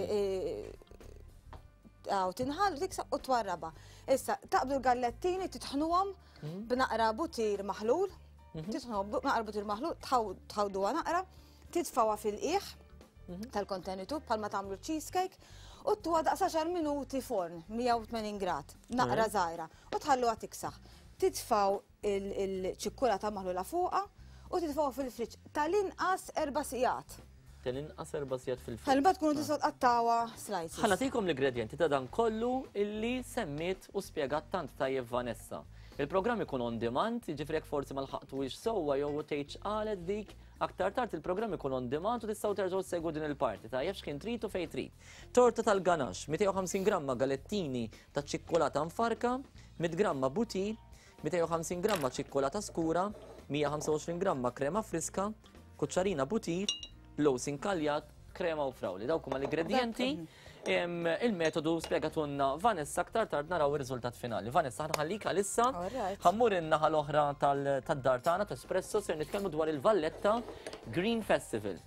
[SPEAKER 3] għaw tinħall dik u twarraba. Issa taqbdu l-gallettini titħnuhom b'naqra butir maħlul, titħnuhom b'naqra butir maħlul, tħawduha naqra, titfawha fil-qiegħ tal-kontenitu bħalma tagħmlu cheesecake u tuha daqsa xar minuti forn one eighty grad, naqra żgħira u tħalluha tiksaħ. Titfaw il-ċikkolata maħlula fuqha u titfaw fil-friġġ tal-inqas erba' sigħat.
[SPEAKER 2] Tal-inqas erba' sigħat fil-friġġ.
[SPEAKER 3] Ħalba tkunu tistgħu tqattawha slices.
[SPEAKER 2] Ħanatikom l-ingredienti ta' dan kollu illi semmiet u spjegat tant tajjeb Vanessa. Il-programm ikun on demand, jiġifieri jekk forsi ma lħaqtux sewwa jew tgħidx qalet dik, aktar tard il-programm ikun on demand u tistgħu terġgħu segwu din il-parti tajjeb x'kien trid u fejn trid. Torta tal-ganax, two fifty gramma galettini ta' ċikkolata mfarka, one hundred gramma butir, two fifty gramma ċikkolata skura, one hundred twenty-five gramma krema friska, kuċċarina butir, lows inkaljat, krema u frawli. Dawk huma l-ingredienti. Il-metodu spjegatunna Vanessa aktar tard naraw ir-riżultat finali. Vanessa ħanħallik għalissa ħammur in-naħa l-oħra tad-dar tagħna ta' espresso ser nitkellmu dwar il-Valletta Green Festival.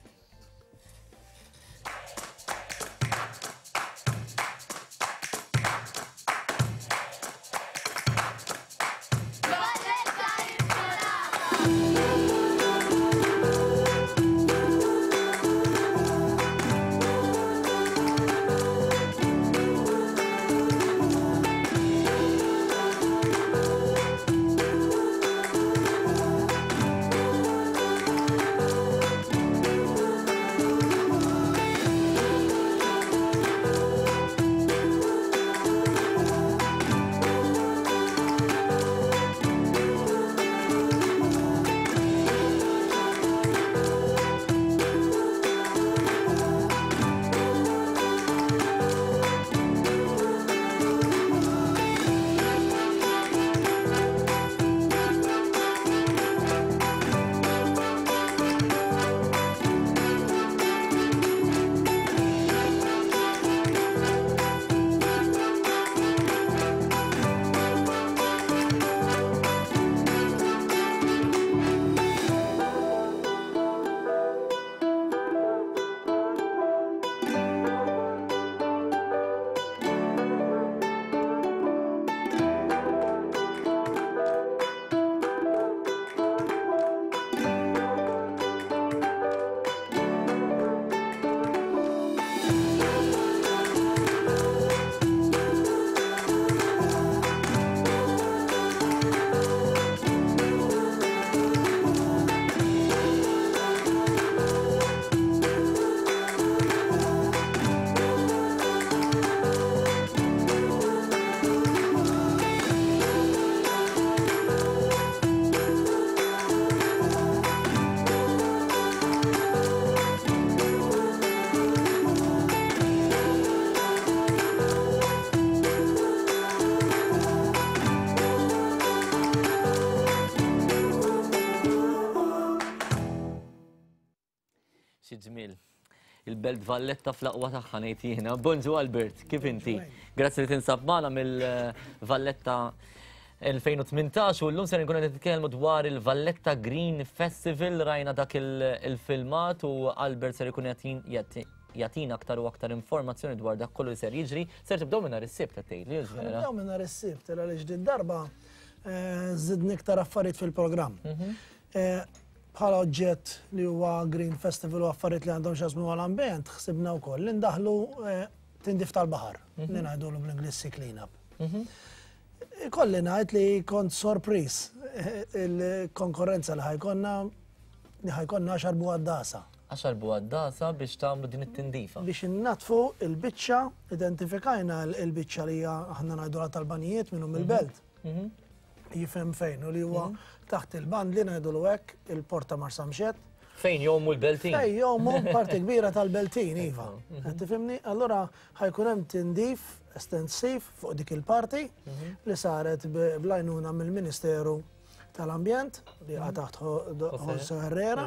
[SPEAKER 2] il-Belt Valletta fl-aqwa tagħha ngħid jiena. Bonġu Albert, kif inti? Grazzi li tinsab magħna mill-Valletta elfejn u tmintax u llum se nkunu qed nitkellmu dwar il-Valletta Green Festival, rajna dak il-filmat u Albert ser ikun jatina aktar u aktar informazzjoni dwar dak kollu li ser jiġri. Ser tibdew minn nhar is-sibt qed tgħidli.
[SPEAKER 17] Nibdew minn nhar is-sibt għaliex din darba żidni iktar affarijiet fil-programm. Bħala oġġett li huwa Green Festival u affarijiet li għandhom x'jasmu għall-ambjent, ħsibna wkoll li ndaħlu tindif tal-baħar, li ngħidulu bl-Ingliż sea clean-up. Kolli ngħid li kont sorpriż il-konkurrenza li ħajkonna li ħajkonna għaxar buwaddasa.
[SPEAKER 2] għaxar buwaddasa biex tagħmlu din it-tindifa.
[SPEAKER 17] Biex innatfu il-biċċa, identifikajna il-biċċa li aħna ngħidu tal-banijiet minnhom il-belt. Jifhem fejn u li huwa taħt il-band li ngħidu hekk il-Porta Marsamxet.
[SPEAKER 2] Fejn jomu l-Beltin? Fejn
[SPEAKER 17] jomu parti kbira tal-Beltin, iva. Tifhimni? Allura ħajkun hemm tindif estensiv fuq dik il-parti li saret bl-għajnuna mill-Ministeru tal-Ambjent li qa' taħt José Herrera.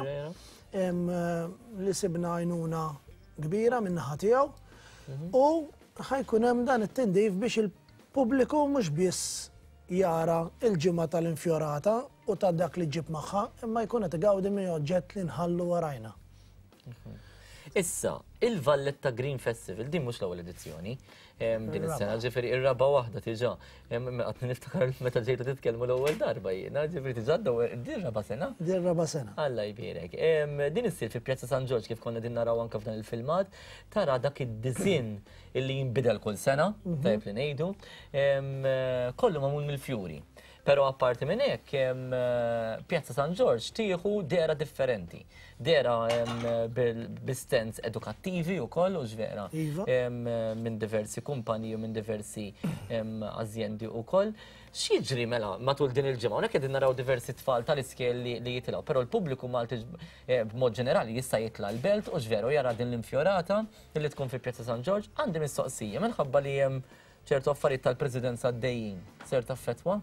[SPEAKER 17] Li sibna għajnuna kbira min-naħa tiegħu u ħajkun hemm dan it-tindif biex il-pubbliku mhux biss jara il-ġimgħa tal-infjorata u ta' dak li ġib magħha, imma jkun qed igawdi minn oġġett li nħallu warajna.
[SPEAKER 2] Issa, il-Valletta Green Festival, din mhux l-ewwel edizzjoni, din is-sena ġifieri ir-raba' waħda tiġà. Qatt niftakar meta ġejtu titkellmu l-ewwel darba jiena, ġifieri tiġà din raba' sena?
[SPEAKER 17] Din raba' sena.
[SPEAKER 2] Alla jbierek. Din issir fi Pjazza San Ġorġ kif konna din naraw anke f'dan il-filmat, tara dak id-disin illi jinbidel kull sena, tajb li ngħidu, kollu magħmul mill-fjuri. Pero apparti minn hekk, Pjazza San Ġorġ tieħu dera differenti. Dera bi-stands edukattivi wkoll u ġvera. Minn diversi kumpaniji u minn diversi azjendi wkoll. X'jiġri mela matul din il-ġimgħa? Hawnhekk qegħdin naraw diversi tfal tal-iskeel li jitilgħu, però l-pubbliku Malti b'mod ġenerali jista' jitla' l-belt u ġveru jara din l-infjorata li tkun fi Pjazza San Ġorġ. Għandi mistoqsija minħabba li hemm ċertu affarijiet tal-Presidenza għaddejjin. Ser taffettwa?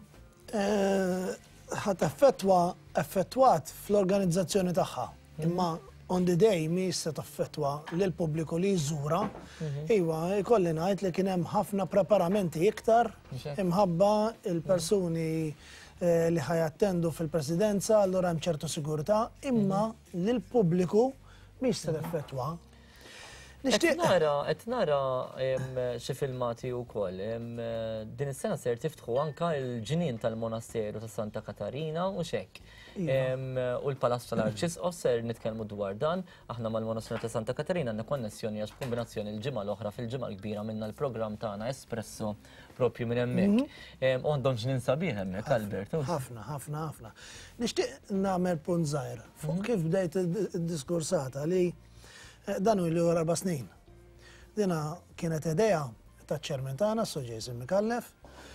[SPEAKER 17] ħat effettwa effettwat fl-organizzazzjoni tagħha. Imma on the day mi se taffettwa lill-pubbliku li jżura. Iwa, jkolli ngħid li kien hemm ħafna preparamenti iktar imħabba il-persuni li ħajattendu fil-Presidenza, allura hemm ċertu sigurtà, imma lill-pubbliku mi se taffettwa.
[SPEAKER 2] Qed nara, qed nara xi filmati wkoll. Din is-sena ser tiftħu anke l-ġinien tal-Monasteru ta' Santa Katarina u x'hekk. U l-Palazz tal-Arċisqos ser nitkellmu dwar dan, aħna mal-Monasteru ta' Santa Katarina għandna konnessjoni għax kombinazzjoni l-ġimgħa l-oħra fil-ġimgħa l-kbira minna l-programm tagħna Espresso propju minn hemmhekk. U għandhom x'nin sabiħ hemmhekk, Albert.
[SPEAKER 17] Ħafna, ħafna, ħafna. Nixtieq nagħmel punt żgħir fuq kif bdejt id-diskursata li dan u li erba' snin. Dina kienet idea ta' ċermen tagħna, Sur Jason Mikallef,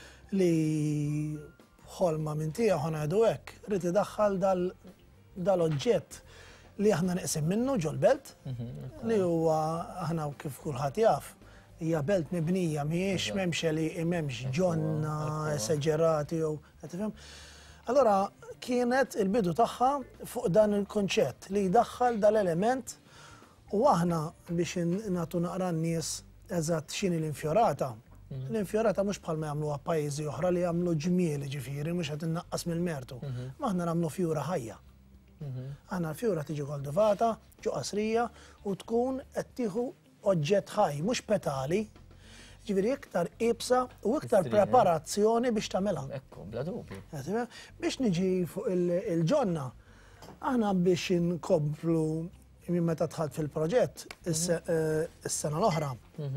[SPEAKER 17] li ħolma minn tiegħu ħanajdu hekk rid idaħħal dal-oġġett li aħna neqsim minnu ġol belt, li huwa aħna kif kulħadd jaf hija belt mibnija mhijiex m'hemmx li m'hemmx ġonna eseġerati jew qed tifhem. Allora kienet il-bidu tagħha fuq dan il-konċett li jdaħħal dal-element. U aħna biex nagħtu naqra n-nies eżatt x'inhi l-infjorata. L-infjorata mhux bħalma jagħmluha pajjiżi oħra li jagħmlu ġmieli ġifieri mhux qed innaqqas mill-mertu. Ma aħna nagħmlu fjura ħajja. Aħna l-fjura tiġi koldivata, ġo qasrija u tkun qed tieħu oġġett ħaj, mhux petali. Ġifieri iktar qibsa u iktar preparazzjoni biex tagħmilha.
[SPEAKER 2] Ekku, bla dubju.
[SPEAKER 17] Biex niġi fuq il-ġonna, aħna biex inkomplu minn meta tħalt fil-proġett is-sena l-oħra.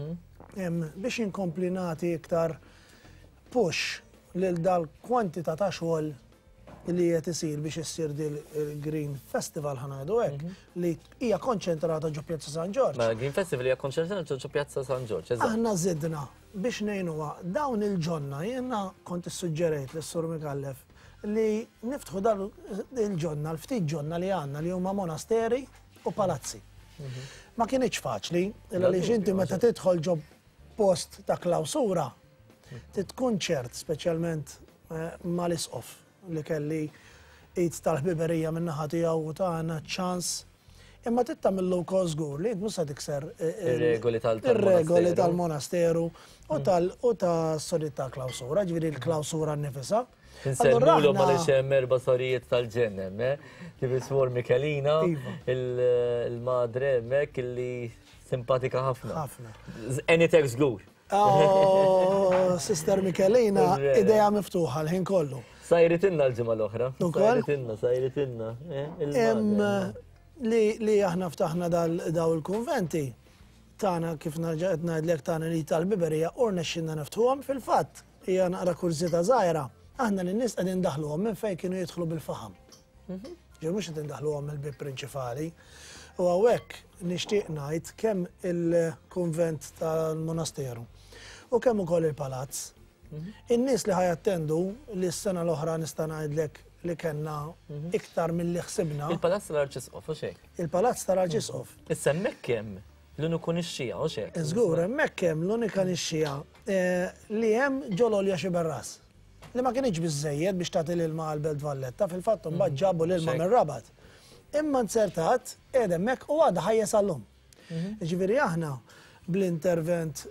[SPEAKER 17] Biex inkompli nagħti iktar push lil dal-kwantità ta' xogħol li qed isir biex issir il-Green Festival ħanajdu hekk li hija konċentrata ġo Pjazza San Ġorġ.
[SPEAKER 2] Ma Green Festival hija konċentrata ġo Pjazza San Ġorġ.
[SPEAKER 17] Aħna żidna biex ngħinuha dawn il-ġonna jiena kont issuġġerejt lis-Sur Mikallef li niftħu dal il-ġonna, l-ftit ġonna li għandna li huma monasteri u palazzi. Ma kienx faċli, għaliex inti meta tidħol ġo post ta' klawsura, titkun ċert, speċjalment mal-isqof li kelli id tal-ħbiberija min-naħa tiegħu u tagħna ċans Imma tittam il-low cost żgur li musa tikser
[SPEAKER 2] ir-regoli tal-monasteru.
[SPEAKER 17] Ir-regoli tal-monasteru u tas-sorit ta' klawsura, ġifieri l-klawsura nnifisha.
[SPEAKER 2] Insemmulu ma li xem erba sorijiet tal-ġennem, kif ismur Mikelina, il-madre mek illi simpatika ħafna.
[SPEAKER 17] Ħafna.
[SPEAKER 2] Enitek żgur.
[SPEAKER 17] Oh, Sister Mikelina, ideja miftuħa l-ħin kollu.
[SPEAKER 2] Sajritinna l-ġimgħa l-oħra. Sajritinna, sajritinna.
[SPEAKER 17] Li aħna ftaħna daw il-konventi, tagħna kif qed ngħidlek tagħna li tal-biberija urna xinna niftuhom fil-fatt hija naqra kurzita żgħira. Aħna l-nies qegħdin ndaħluhom minn fejn kienu jidħlu bil-faħam. Ġew mhux qed indaħluhom mill-bib prinċipali. U hawnhekk nixtieq ngħid kemm il-kunvent tal-monasteru u kemm ukoll il-palazz. In-nies li ħajattendu li s-sena l-oħra nista' ngħidlek li kellna iktar milli ħsibna.
[SPEAKER 2] Il-palazz tal-Arċisqof u xejn.
[SPEAKER 17] Il-palazz tal-Arċisqof.
[SPEAKER 2] Issa hemmhekk hemm l-uniku nixxija u xejn.
[SPEAKER 17] Żgur, hemmhekk hemm l-unika nixxija li hemm ġololja xi berras. Li ma kienx biżżejjed biex tagħti l-ilma għal Belt Valletta, fil-fatt imbagħad ġabu l-ilma minn Rabat. Imma nsertat qiegħed hemmhekk u għadha ħajjes għallhom. Ġifieri aħna bl-intervent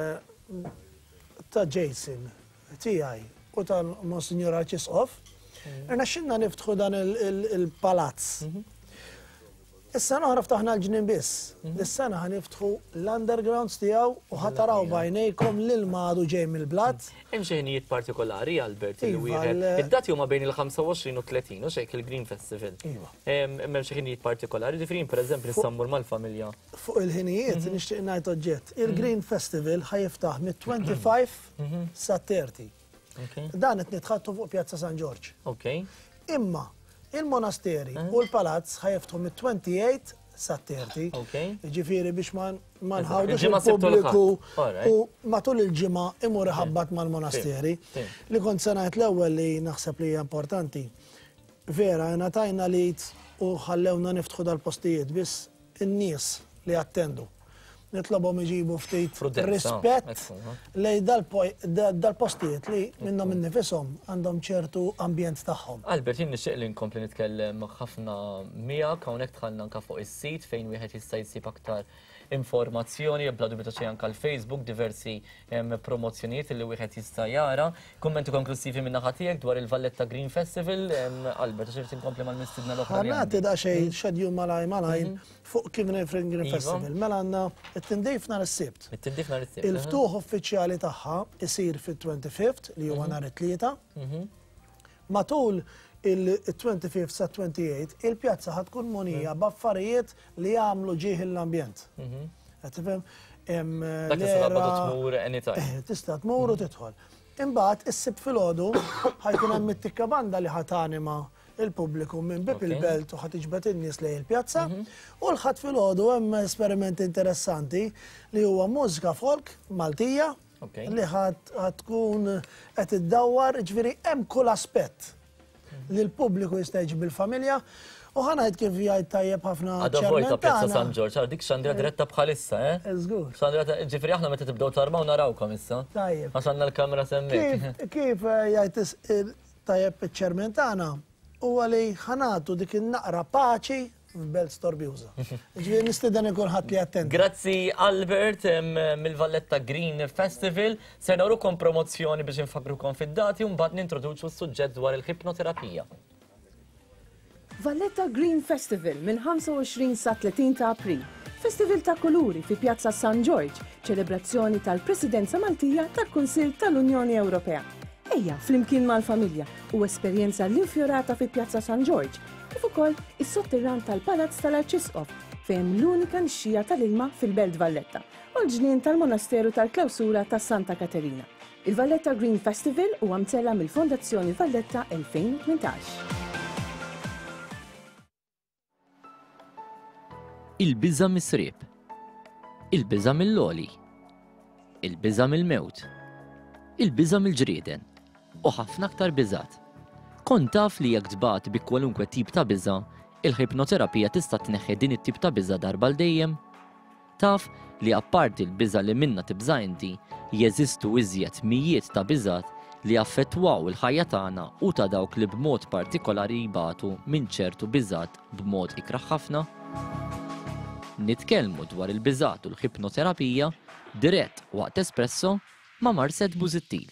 [SPEAKER 17] ta' Jason tiegħi u tal-Monsignor Arċisqof, irnexxinna niftħu dan il-palazz. Is-sena oħra ftaħna l-ġnien biss. Is-sena ħaniftħu l-undergrounds tiegħu u ħataraw bajnejkom l-ilma għadu ġej mill-blat.
[SPEAKER 2] Hemm xi ħinijiet partikolari, Albert, li wieħed. Id-dati huma bejn il-ħamsa u għoxrin u tletin u xejn il-Green Festival. Hemm xi ħinijiet partikolari, ġifieri pereżempju nissambur mal-familja.
[SPEAKER 17] Fuq il-ħinijiet nixtieq ngħid oġġett. Il-Green Festival ħajiftaħ mit-twenty-five sa thirty. Dan qed nitħattu fuq Pjazza San George. Imma il-monasteri u l-palazz ħajiftħu mit-twenty-eight sa thirty. Ġifieri biex ma nħawdux il-pubbliku u matul il-ġimgħa imur iħabbat mal-monasteri. Li kont se ngħid l-ewwel li naħseb li hija importanti. Vera, ngħatajna lid u ħallewna niftħu dal-postijiet biss in-nies li attendu. Nitlobhom iġibu ftit rispett lej dal-postijiet li minnhom innifishom għandhom ċertu ambjent tagħhom.
[SPEAKER 2] Albert, jien nixtieq li nkompli nitkellem ħafna miegħek hawnhekk tħallna anke fuq is-sit fejn wieħed jista' jsib aktar informazzjoni, bla dubju ta' anke l-Facebook, diversi promozzjonijiet li wieħed jista' jara. Kummenti konklusivi minn naħa tiegħek dwar il-Valletta Green Festival, Albert, għax irid inkompli mal-mistiedna l-oħra.
[SPEAKER 17] Ħanati da xejn xedju malaj malaj fuq kif nifren Green Festival. Mela għandna it-tindejf nhar is-sibt.
[SPEAKER 2] It-tindejf nhar is-sibt.
[SPEAKER 17] Il-ftuħ uffiċjali tagħha isir fit-twenty-fifth li huwa nhar it-tlieta. Matul il-twenty-fifth sa twenty-eighth il-pjazza ħatkun munija b'affarijiet li jagħmlu ġieħ l-ambjent. Qed tifhem hemm tista' tmur u tidħol. Imbagħad is-sibt filgħodu ħajkun hemm it-tikka banda li ħatanima il-pubbliku minn bib il-belt u ħatiġbed in-nies lejn il-pjazza u l-ħadd filgħodu hemm esperiment interessanti li huwa mużika folk Maltija li ħatkun qed iddawwar, ġifieri hemm kull aspett li l-pubbliku jista' jiġi bil-familja u ħanajt kif jgħid tajjeb ħafna
[SPEAKER 2] ċermentana. Pjazza San George, dik Xandra diretta bħalissa, eh?
[SPEAKER 17] Żgur.
[SPEAKER 2] Xandra, ġifieri aħna meta tibdew tarmaw narawkom issa.
[SPEAKER 17] Tajjeb.
[SPEAKER 2] Għax għandna l-kamra semmek.
[SPEAKER 17] Kif jgħid tajjeb iċ-ċermentana huwa li ħanatu dik in-naqra paċi f'Belt Storbjuża. Ġifieri nistieden kulħadd li attent.
[SPEAKER 2] Grazzi Albert mill-Valletta Green Festival. Se nawrukom promozzjoni biex infakrukom fid-dati u mbagħad nintroduċu s-suġġett dwar il-ħipnoterapija.
[SPEAKER 18] Valletta Green Festival minn ħamsa u għoxrin sa tletin ta' April. Festival ta' kuluri fi Pjazza San George, ċelebrazzjoni tal-Presidenza Maltija tal-Kunsill tal-Unjoni Ewropea. Ejja flimkien mal-familja u esperjenza l-infjorata fi Pjazza San George, kif ukoll is-sotterran tal-Palazz tal-Arċisqof fejn l-unika nixxija tal-ilma fil-Belt Valletta u l-ġnien tal-Monasteru tal-Klawsura ta' Santa Caterina. Il-Valletta Green Festival huwa mtella mill-Fondazzjoni Valletta twenty eighteen.
[SPEAKER 12] Il-biża' mis-sriep, il-biża' mill-loli, il-biża' mill-mewt, il-biża' mill-ġrieden u ħafna aktar biżat. Kont taf li jekk tbagħat bi kwalunkwe tip ta' biża', il-ħipnoterapija tista' tneħħi din it-tip ta' biża' darba l dejjem? Taf li apparti l-biża' li minnha tibża' inti, jeżistu iżjed mijiet ta' biżat li affettwaw il-ħajja tagħna u ta' dawk li b'mod partikolari jibatu minn ċertu biżat b'mod ikraħ ħafna? nitkellmu dwar il-biżat u l-ħipnoterapija dirett waqt Espresso ma' Marset Busuttil.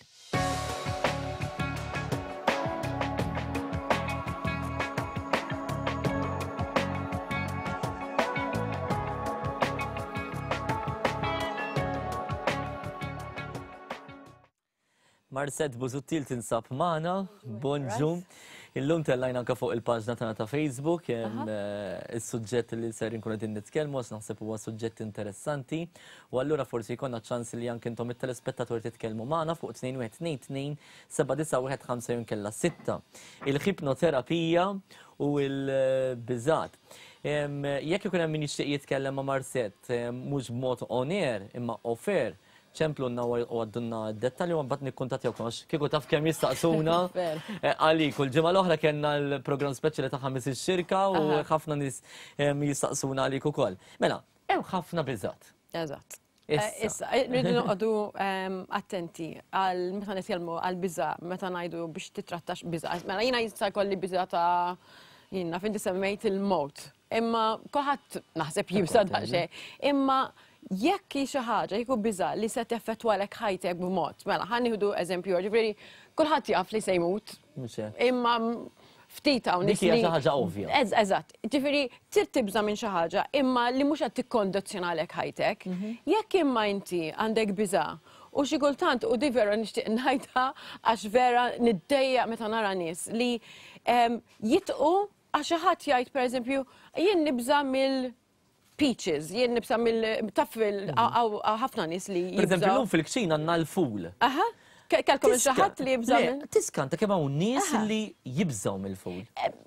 [SPEAKER 12] Marset Busuttil tinsab magħna, bonġum. Illum tellajna anke fuq il-paġna tagħna ta' Facebook hemm is-suġġett li ser inkunu qegħdin nitkellmu għax naħseb huwa suġġett interessanti. U allura forsi jkollna ċans li anke intom it-telespettatori titkellmu magħna fuq tnejn wieħed tnejn tnejn seba' disa' wieħed ħamsa jew inkella sitta. Il-ħipnoterapija u l-biżat. Jekk ikun hemm min jixtieq jitkellem ma' Marset mhux b'mod on air imma offer, ċemplu n u għaddunna d-dettali u għabbat nikkuntatjawkom għax kieku taf kem jistaqsuna għalik. U l-ġimgħa l-oħra kellna l-programm speċjali ta' ħames ix-xirka u ħafna nies jistaqsuna għalik ukoll. Mela, hemm ħafna biżgħat.
[SPEAKER 19] Eżatt. Issa, rridu noqogħdu attenti għal meta nitkellmu għal biża' meta ngħidu biex titrattax biża'. Mela jiena jista' jkolli biża' ta' jiena finti semmejt il-mowt. Imma kulħadd naħseb jibsa daqsxejn. Imma jekk xi ħaġa jkun biża' li se teffettwalek ħajtek b'mod. Mela, ħa nieħdu eżempju, ġifieri kulħadd jaf li se jmut. Imma ftit hawn
[SPEAKER 2] dik hija xi ħaġa ovvja.
[SPEAKER 19] Eżatt. Ġifieri trid tibża minn xi ħaġa imma li mhux qed tikkondizzjonalek ħajtek. Jekk imma inti għandek biża' u xi kultant u di vera nixtieq ngħidha għax vera niddejjaq meta nara nies li jitqu għax xi ħadd jgħid pereżempju jien nibża mill peaches, jien nibsa mill-taffil ħafna nis li jibżaw.
[SPEAKER 2] Per eżempju, l-lum fil-kċina għanna l-ful.
[SPEAKER 19] Aha, kalkom il-ċaħat li jibżaw mill?
[SPEAKER 2] Tiskanta kemm hawn nies li jibżaw mill-ful.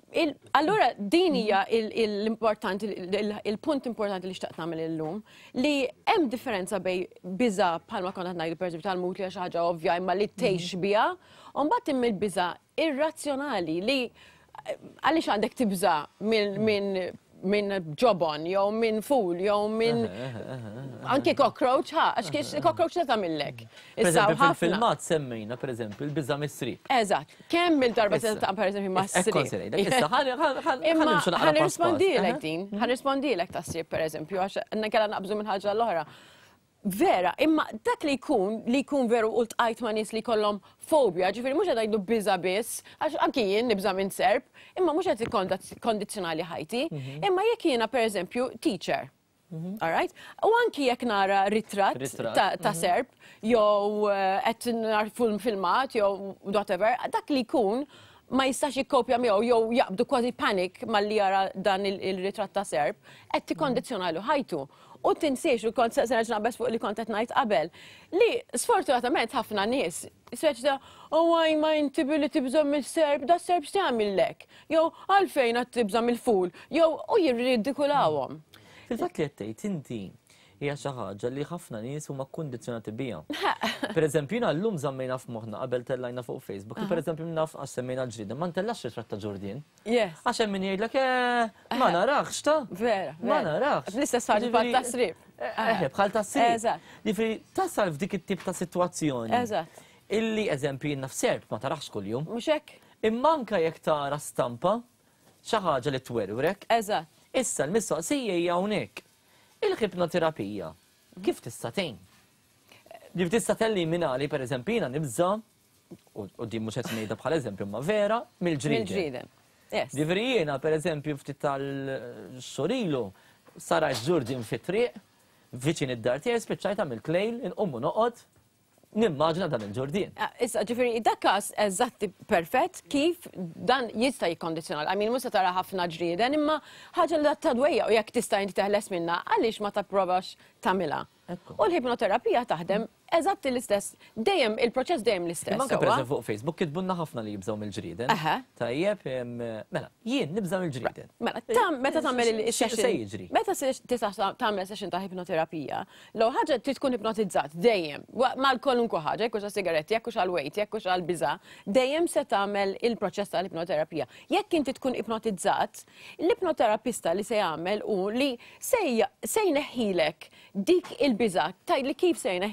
[SPEAKER 19] Allura, din hija l-importanti, il-punt importanti li xtaqt nagħmel illum, li hemm differenza bej biża' bħalma konna ngħidu pereżempju tal-mut li xi ħaġa ovvja imma li tgħix biha, u mbagħad hemm il-biża' irrazzjonali li għaliex għandek tibża' minn minn ġobon, jew minn ful, jew minn anke cockroach, ha, għax kiex cockroach se tagħmillek.
[SPEAKER 2] Issa fil-filmat semmejna pereżempju il-biża' mis-sriq.
[SPEAKER 19] Eżatt. Kemm il-darba se tagħmel pereżempju mas-sriq.
[SPEAKER 2] Issa ħanimxu naqra
[SPEAKER 19] ħanirrispondilek din, ħanirrispondilek tas-sriq pereżempju għax kellha naqbżu minn ħaġa l-oħra. Vera, imma dak li jkun li jkun veru u tqajt ma' nies li jkollhom fobja, ġifieri mhux qed ngħidu biża' biss, għax anki jien nibża' minn serb, imma mhux qed ikkondizzjonali ħajti, imma jekk jiena pereżempju teacher. All right? U anki jekk nara ritratt ta' serb, jew qed narfu filmat, jew whatever, dak li jkun ma jistax jikkopja miegħu jew jaqbdu kważi panic malli jara dan il-ritratt ta' serb, qed tikkondizzjonalu ħajtu. U tinsiex, u kont se nerġa' naqbes fuq li kont qed ngħid qabel, li sfortunatament ħafna nies speċi ta' oh għaj ma inti billi tibża mill-serb, da serb x'tagħmillek, jew għalfejn qed tibża mill-ful, jew u jirridikulawhom.
[SPEAKER 2] Fil-fatt li qed tgħid inti hija xi ħaġa li ħafna nies huma kkundizzjonati biha. Pereżempju jiena llum żammejna f'moħħna qabel tellajna fuq Facebook, li pereżempju naf għax semmejna l-ġrieda, ma ntellax ritratt ta' Ġurdien. Għax hemm min jgħidlek ma narax ta'
[SPEAKER 19] vera,
[SPEAKER 2] ma narax.
[SPEAKER 19] L-istess ħaġa bħal tasrib.
[SPEAKER 2] Eħe, bħal tasrib. Ġifieri tasal f'dik it-tip ta' sitwazzjoni.
[SPEAKER 19] Eżatt.
[SPEAKER 2] Illi eżempju jiena f'serb ma tarax kuljum.
[SPEAKER 19] Mhux hekk.
[SPEAKER 2] Imma anke jekk tara stampa xi ħaġa li twerwrek.
[SPEAKER 19] Eżatt.
[SPEAKER 2] Issa l-mistoqsija hija hawnhekk. Il-ħipnoterapija, kif tista' tgħin? Kif tista' telliminali pereżempju jiena nibża' u din mhux qed ngħidha bħal eżempju ma vera mill-ġrieden.
[SPEAKER 19] Mill-ġrieden.
[SPEAKER 2] Ġifieri jiena pereżempju ftit tal-xorilu sarajt Ġurdien fit-triq viċin id-dar tiegħi spiċċajt għamilt lejl inqum u noqgħod nimmaġina dan il-Ġurdien.
[SPEAKER 19] Issa ġifieri dak każ eżatti perfett kif dan jista' jikkondizzjonal. I mean mhux se tara ħafna ġrieden imma ħaġa li tadwejja u jekk tista' inti teħles minnha għaliex ma tapprovax tagħmilha. U l-ħipnoterapija taħdem eżatt l-istess, dejjem il-proċess dejjem l-istess.
[SPEAKER 2] Imma anke pereżempju fuq Facebook kitbunna ħafna li jibżgħu mill-ġrieden. Tajjeb, mela, jien nibża mill-ġrieden.
[SPEAKER 19] Mela, meta tagħmel il-session. Meta tista' tagħmel session ta' ħipnoterapija, l ħaġa trid tkun ipnotizzat dejjem mal kwalunkwe ħaġa, jekk hux sigaretti, jekk hux għall-wejt, jekk hux għall-biża', dejjem se tagħmel il-proċess tal-ipnoterapija. Jekk inti tkun ipnotizzat, l-ipnoterapista li se jagħmel hu li se jneħħilek dik il-biża' tajli kif se jneħħiha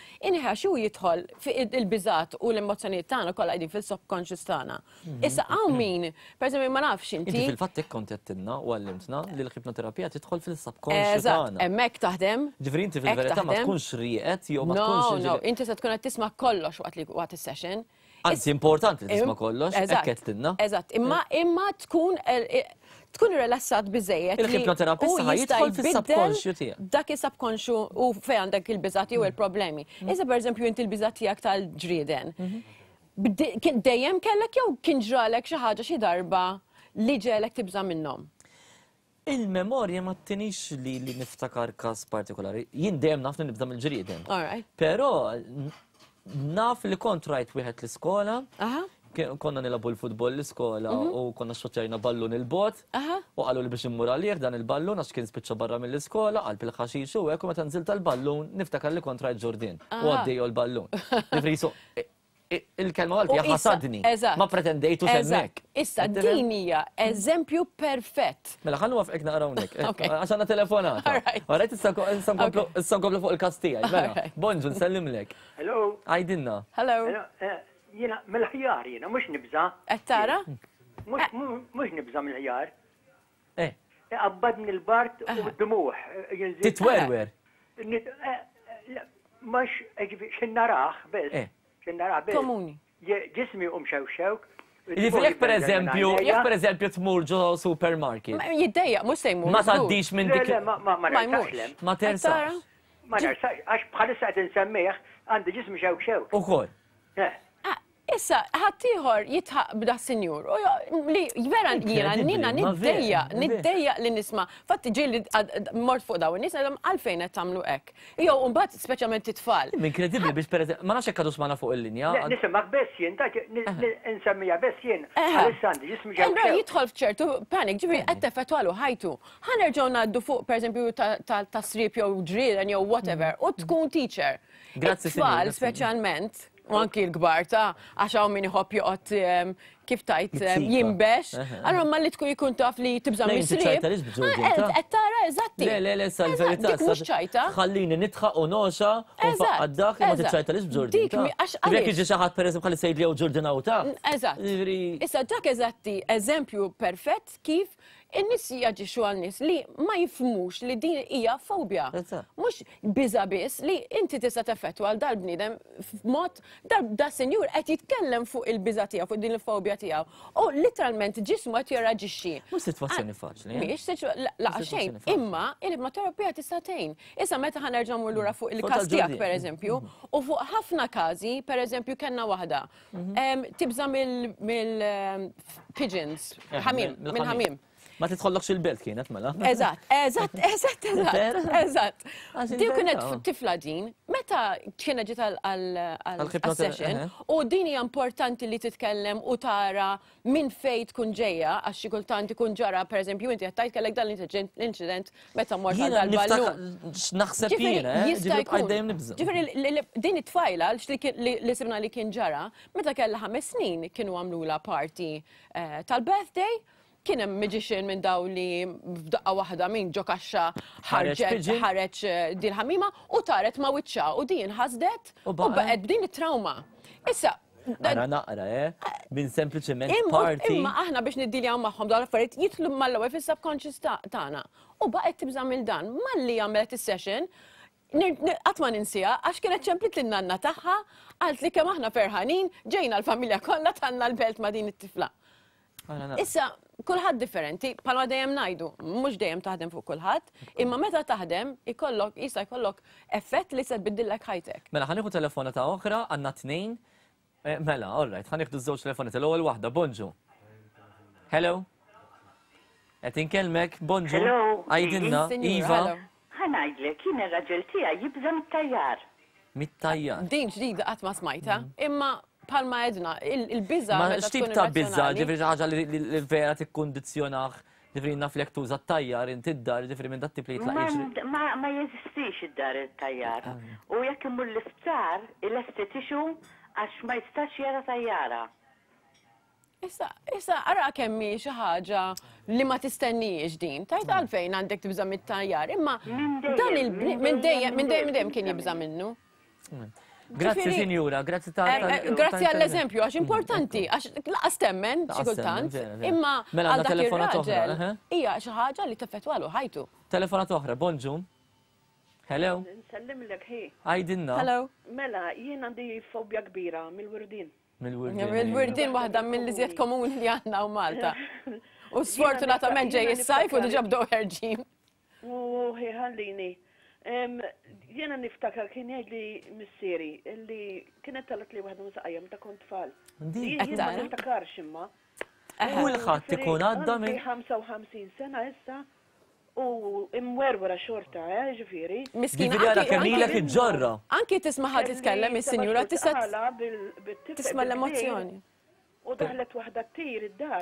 [SPEAKER 19] inħa xu jidħol fi il-biżat u l-emozjonijiet tagħna kollha qegħdin fil-subconscious tagħna. Issa hawn min, pereżempju ma nafx inti.
[SPEAKER 2] Inti fil-fatt hekk kont qedtilna u għallimtna li l-ipnoterapija tidħol fil-subconscious tagħna.
[SPEAKER 19] Eżatt, hemmhekk taħdem.
[SPEAKER 2] Ġifieri inti fil-verità ma tkunx rieqed jew ma tkunx.
[SPEAKER 19] No, no, inti se tkun qed tisma' kollox waqt li waqt is-session.
[SPEAKER 2] Anzi, importanti li tisma' kollox, hekk qedtilna.
[SPEAKER 19] Eżatt, imma imma tkun tkun rilassat biżejjed.
[SPEAKER 2] Il-hipnoterapista ħajidħol fis-subconscious tiegħek.
[SPEAKER 19] Dak is-subconscious u fejn għandek il-biżat jew il-problemi. Iżda pereżempju inti l-biżat tiegħek tal-ġrieden. Dejjem kellek jew kien ġralek xi ħaġa xi darba li ġelek tibża minnhom?
[SPEAKER 2] Il-memorja ma tinix li li niftakar każ partikolari. Jien dejjem naf nibda mill-ġrieden. Però naf li kont rajt wieħed l-iskola. Konna nilabu l-futbol l-iskola u konna xoċċajna ballun il-bot u għallu li biex immur għalir dan il-ballun għax kien spiċċa barra mill-iskola għal pil-ħaxix u għek u meta nżil tal-ballun niftakar li kontra Ġordin u għaddejju l-ballun. Nifrisu, il-kelma għalbi ħasadni, ma pretendejtu semmek.
[SPEAKER 19] Issa, din hija eżempju perfett.
[SPEAKER 2] Mela ħannu għafek naqrawnek, għaxanna telefonata. Għarajt issa nkomplu fuq il-kastija. Mela, bonġu, nsellimlek.
[SPEAKER 20] Hello.
[SPEAKER 2] Għajdinna.
[SPEAKER 19] Hello.
[SPEAKER 20] Jena, mill-ħjar jena, mux nibza.
[SPEAKER 19] Ettara?
[SPEAKER 20] Mux nibza mill-ħjar.
[SPEAKER 2] Eh.
[SPEAKER 20] Abbad min il-bart u d-dumuħ.
[SPEAKER 2] Titwerwer.
[SPEAKER 20] Mux, xinnaraħ, bez. Xinnaraħ, bez.
[SPEAKER 19] Komuni.
[SPEAKER 20] Ġismi um xewxewk.
[SPEAKER 2] Jifri jek per eżempju, jek per eżempju tmur ġo supermarket.
[SPEAKER 19] Jiddejja, mux sejmur.
[SPEAKER 2] Ma taddix minn dik.
[SPEAKER 20] Ma narsax.
[SPEAKER 2] Ma tersax.
[SPEAKER 20] Ma narsax, għax bħalissa għed nsemmiħ, għandi ġismi xewxewk.
[SPEAKER 2] U kol.
[SPEAKER 19] Issa, ħattijħor jitħaq b'da senjur. Li, vera jena, nina, niddeja, niddeja li nisma. Fatti ġili mort fuq daw, nisma għalfejn għet tamlu ek. Jo, unbat, speċjalment titfall.
[SPEAKER 2] Inkredibli biex per ma nafx ekkadux maħna fuq il-linja.
[SPEAKER 20] Nisimak bess jien, nsemmija bess jien. Alessandri, jismi ġew.
[SPEAKER 19] Embra jitħol fċertu panik, ġivri għette fetwalu ħajtu. ħanerġaw naddu fuq, per eżempju, ta' strip jew ġrieden jew whatever, u tkun teacher.
[SPEAKER 2] Grazzi,
[SPEAKER 19] Tfal, speċjalment, u anki l-gbar ta' għaxaw minn iħobb joqgħod kif tajt jimbex. Allora ma li tkun jkun taf li tibża mis-srib. Qed tara eżatti.
[SPEAKER 2] Le, le, le, sal-verità.
[SPEAKER 19] Dik mhux ċajta.
[SPEAKER 2] Ħallini nitħaq u noxa u faqaddak ma tiċċajtalix b'Ġurdin.
[SPEAKER 19] Dik għax
[SPEAKER 2] Jekk jiġi xi ħadd pereżempju ħalli sejd li jew Ġurdin awta.
[SPEAKER 19] Eżatt. Issa dak eżatti eżempju perfett kif in-nies jaġixxu għal-nies li ma jifhmux li din hija fobja. Mhux biża biss li inti tista' teffettwa għal dal-bniedem f'mod da senjur qed jitkellem fuq il-biża tiegħu, fuq din il-fobja tiegħu. U literalment ġismu qed jirraġixxi.
[SPEAKER 2] Mhux sitwazzjoni faċli.
[SPEAKER 19] Mhix laqa xejn, imma il-terapija tista' tgħin. Issa meta ħanerġa' mmur lura fuq il-każ tiegħek pereżempju, u fuq ħafna każi, pereżempju kellna waħda. Tibża mill-pigeons, ħamim, minn ħamim.
[SPEAKER 2] Ma titħollokx il-belt kienet mela.
[SPEAKER 19] Eżatt, eżatt, eżatt, eżatt, eżatt. Dik kienet tifla din, meta kienet ġiet għal-session, u din hija importanti li titkellem u tara minn fejn tkun ġejja, għax xi kultant ikun ġara, pereżempju inti qed tajt kellek dan l-inċident meta mort għal dal-ballun.
[SPEAKER 2] Naħseb jiena, ġifieri dejjem nibża.
[SPEAKER 19] Ġifieri din it-tfajla li sibna li kien ġara, meta kellha ħames snin kienu għamlula party tal-birthday. Kien hemm magician minn daw li f'daqqa waħda minn ġo kaxxa ħareġ din ħamima u taret ma' wiċċa u din ħasdet u baqgħet din it-trauma. Issa
[SPEAKER 2] Ara naqra, eh? Min sempliċement party.
[SPEAKER 19] Imma aħna biex niddiljaw magħhom dawn l-affarijiet jitlu mal-ewwel fis-subconscious tagħna. U baqgħet tibża mill dan malli għamlet is-session qatt ma ninsija għax kienet ċemplit lin-nanna tagħha qalt li kemm aħna ferħanin ġejna l-familja kollha tagħna l-belt ma' din it-tifla. Issa, kulħadd differenti, palma dejjem ngħidu, mhux dejjem taħdem fuq kulħadd, imma meta taħdem ikollok jista' jkollok effett li se tbiddillek ħajtek.
[SPEAKER 2] Mela ħanieħu telefona ta' oħra, għandna tnejn. Mela, all right, ħanieħdu żewġ telefoni tal-ewwel waħda, bonġu. Hello. Qed inkellmek, bonġu. Għajdilna, Iva.
[SPEAKER 21] Ħanajdlek, kien ir-raġel tiegħi jibża mit-tajjar.
[SPEAKER 2] Mit-tajjar.
[SPEAKER 19] Din ġdida qatt ma smajta, imma palma edna, il-bizza.
[SPEAKER 2] Ma xtib ta' bizza, ġifri ħaġa li vera tikkondizjonaħ, ġifri naflek tuża t-tajjar, inti d-dar, ġifri minn dat tip li jitlaqix.
[SPEAKER 21] Ma jeżistix id-dar il-tajjar. U jekk imur l-isptar, il-estetixu għax ma jistax jara tajjara.
[SPEAKER 19] Issa, issa, ara kemmi xi ħaġa li ma tistennijiex din. Tajt għalfejn għandek tibża mit-tajjar, imma dan il-minn dejjem minn dejjem kien jibża minnu.
[SPEAKER 2] Grazzi, Sinjura, grazzi ta'
[SPEAKER 19] Grazzi għall-eżempju, għax importanti, għax laqas temmen, xikultant, imma għal dak il-raġel, hija xi ħaġa li teffettwalu ħajtu.
[SPEAKER 2] Telefonat oħra, bonġu. Hello.
[SPEAKER 1] Nsellim lek ħi.
[SPEAKER 2] Għajdinna.
[SPEAKER 19] Hello.
[SPEAKER 1] Mela, jien għandi fobja kbira mill-wirdin.
[SPEAKER 2] Mill-wirdin.
[SPEAKER 19] Mill-wirdin waħda mill-iżjed komuni li għandna u Malta. U sfortunatament ġej is-sajf u diġà bdew ħerġin.
[SPEAKER 1] U ħallini. Jena niftakar kien jgħidli missieri illi kienet talat li waħda musaqajja meta kont tfal. Jien ma niftakarx imma.
[SPEAKER 2] Kulħadd ikun għadda minn
[SPEAKER 1] ħamsa u ħamsin sena issa u imwerwera xorta, ġifieri.
[SPEAKER 19] Miskina
[SPEAKER 2] għara kemilek iġġorra.
[SPEAKER 19] Anki tisma' ħadd titkellem is-sinjura tista' tisma' l-emozzjoni.
[SPEAKER 1] U daħlet waħda tir id-dar.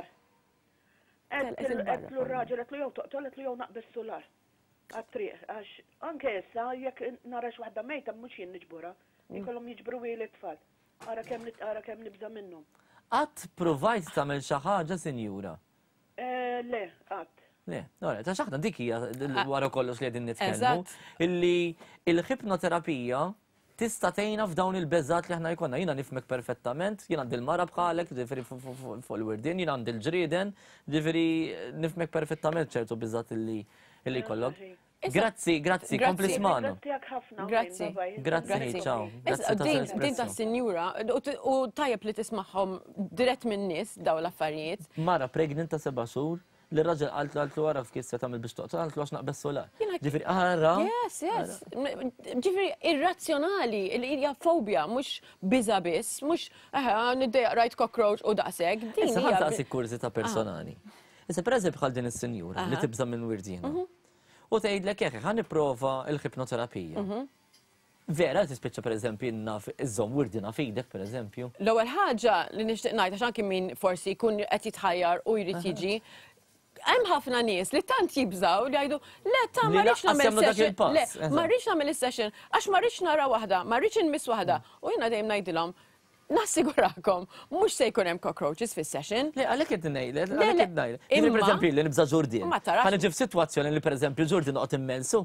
[SPEAKER 1] Għetlu r-raġel, għetlu jew toqtol, għetlu jew naqbes solar. Għat-triq, għax anke issa jekk narax waħda mejta mhux jien niġbura, jkollhom jiġbru wieli tfal. Ara kemm ara kemm nibża minnhom.
[SPEAKER 2] Qatt provajt tagħmel xi ħaġa, Sinjura?
[SPEAKER 1] Le, qatt.
[SPEAKER 2] Le, ora, ta' xaħna dik hija wara kollox li qegħdin nitkellmu, illi il-ħipnoterapija tista' tgħinna f'dawn il-beżat li aħna jkollna. Jiena nifmek perfettament, jien għandi l-mara bħalek, ġifieri fuq il-wirdien, jien għandi l-ġrieden, ġifieri nifmek perfettament ċertu beżat illi illi kollok. Grazzi, grazzi, kompli smana.
[SPEAKER 19] Grazzi.
[SPEAKER 2] Grazzi, ciao.
[SPEAKER 19] Din ta' sinjura, u tajjeb li tismaħħom dirett minn nies daw l-affarijiet.
[SPEAKER 2] Mara pregnant ta' seba' xhur, li r-raġel qalt għaltu għara f'kif se tagħmel biex toqtol, għaltu għax naqbess solar. Ġifieri ara.
[SPEAKER 19] Yes, yes. Ġifieri irrazzjonali, hija fobja, mhux biża biss, mhux niddejjaq rajt cockroach u daqshekk.
[SPEAKER 2] Issa ħadd taqsik kurzita personali. Issa pereżempju bħal din is-sinjura li tibża minn wirdina. U tgħidlek jekk ħa nipprova l-ħipnoterapija. Vera tispiċċa pereżempju naf iżżomm wirdina f'idek pereżempju.
[SPEAKER 19] L-ewwel ħaġa li nixtieq ngħid għax anke min forsi jkun qed jitħajjar u jrid jiġi. Hemm ħafna nies li tant jibżaw li jgħidu le ta' ma rridx nagħmel session. Le, ma rridx nagħmel is-session għax ma rridx nara waħda, ma rridx inmiss waħda. U jiena dejjem ngħidilhom nassigurakom, mux se jkun hemm cockroaches fis-session.
[SPEAKER 2] Le, għalek id ngħidlek, għalek id ngħidlek. Ġifieri pereżempju li nibża ġurdien. Ħa niġi f'sitwazzjoni li pereżempju ġurdien noqgħod immensu.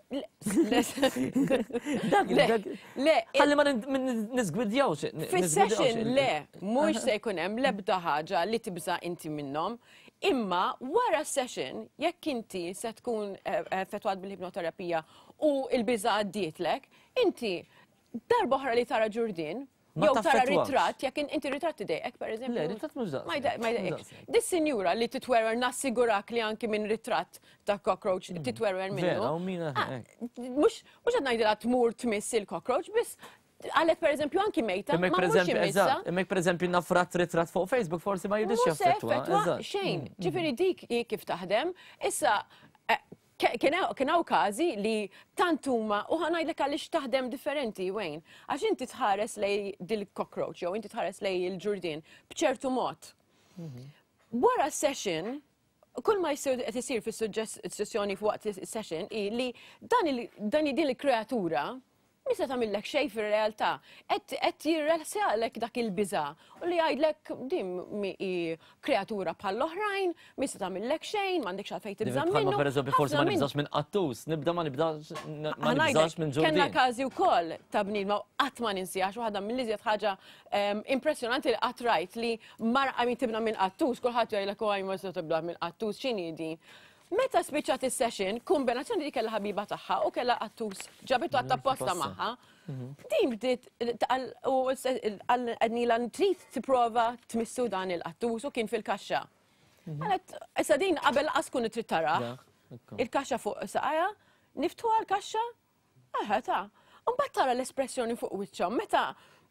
[SPEAKER 2] Le, ħalli ma nisgwidjawx.
[SPEAKER 19] Fis-session le, mhux se jkun hemm l-ebda ħaġa li tibża inti minnhom. Imma wara s-session, jekk inti se tkun effettwat bil-hipnoterapija u l-biża għaddietlek, inti darba oħra li tara ġurdien, jew tara ritratt, jekk inti ritratt idejek, per eżempju.
[SPEAKER 2] Le, ritratt mhux daqs.
[SPEAKER 19] Ma jdejqek. Dis-sinjura li titwerwer nassigurak li anki minn ritratt ta' cockroach titwerwer minnu.
[SPEAKER 2] Vera, u mina.
[SPEAKER 19] Mhux qed ngħidilha tmur tmiss il-cockroach, biss għalet per eżempju anki mejta, ma mhux imissa.
[SPEAKER 2] Immek per eżempju nafrat ritratt fuq Facebook forsi ma jidhirx jaffettwa.
[SPEAKER 19] Xejn, ġifieri dik kif taħdem, issa kien hawn każi li tant huma u ħanajdlek għaliex taħdem differenti wejn. Għax inti tħares lej dil-cockroach jew inti tħares lej il-ġurdien b'ċertu mod. Wara s-session, kull ma jsir qed isir fis-suġġessjoni f'waqt is-session hi li dan din il-kreatura misa tagħmillek xejn fir-realtà. Qed jirrelsalek dak il-biża' u li jgħidlek din hi kreatura bħall-oħrajn, misa tagħmillek xejn, m'għandekx għalfejn tibża' minnu.
[SPEAKER 2] Pereżempju forsi ma nibżax minn qattus, nibda ma nibdax ma nibżax minn ġurdien.
[SPEAKER 19] Kellna każi wkoll ta' bniedma qatt ma ninsiex waħda mill-iżjed ħaġa impressjonanti li qatt rajt li marqa min tibda minn qattus, kulħadd jgħidlek huwa ma se tibda minn qattus, x'inhi din? Meta spiċċat is-session, kombinazzjoni li kellha ħabiba tagħha u kellha qattus ġabitu għatta posta magħha. Din bdiet u għadnila trid tipprova tmissu dan il-qattus u kien fil-kaxxa. Għalet, issa din qabel laqas kun trid tara il-kaxxa fuq saqajja, niftuha l-kaxxa, aħa ta' mbagħad tara l-espressjoni fuq wiċċhom meta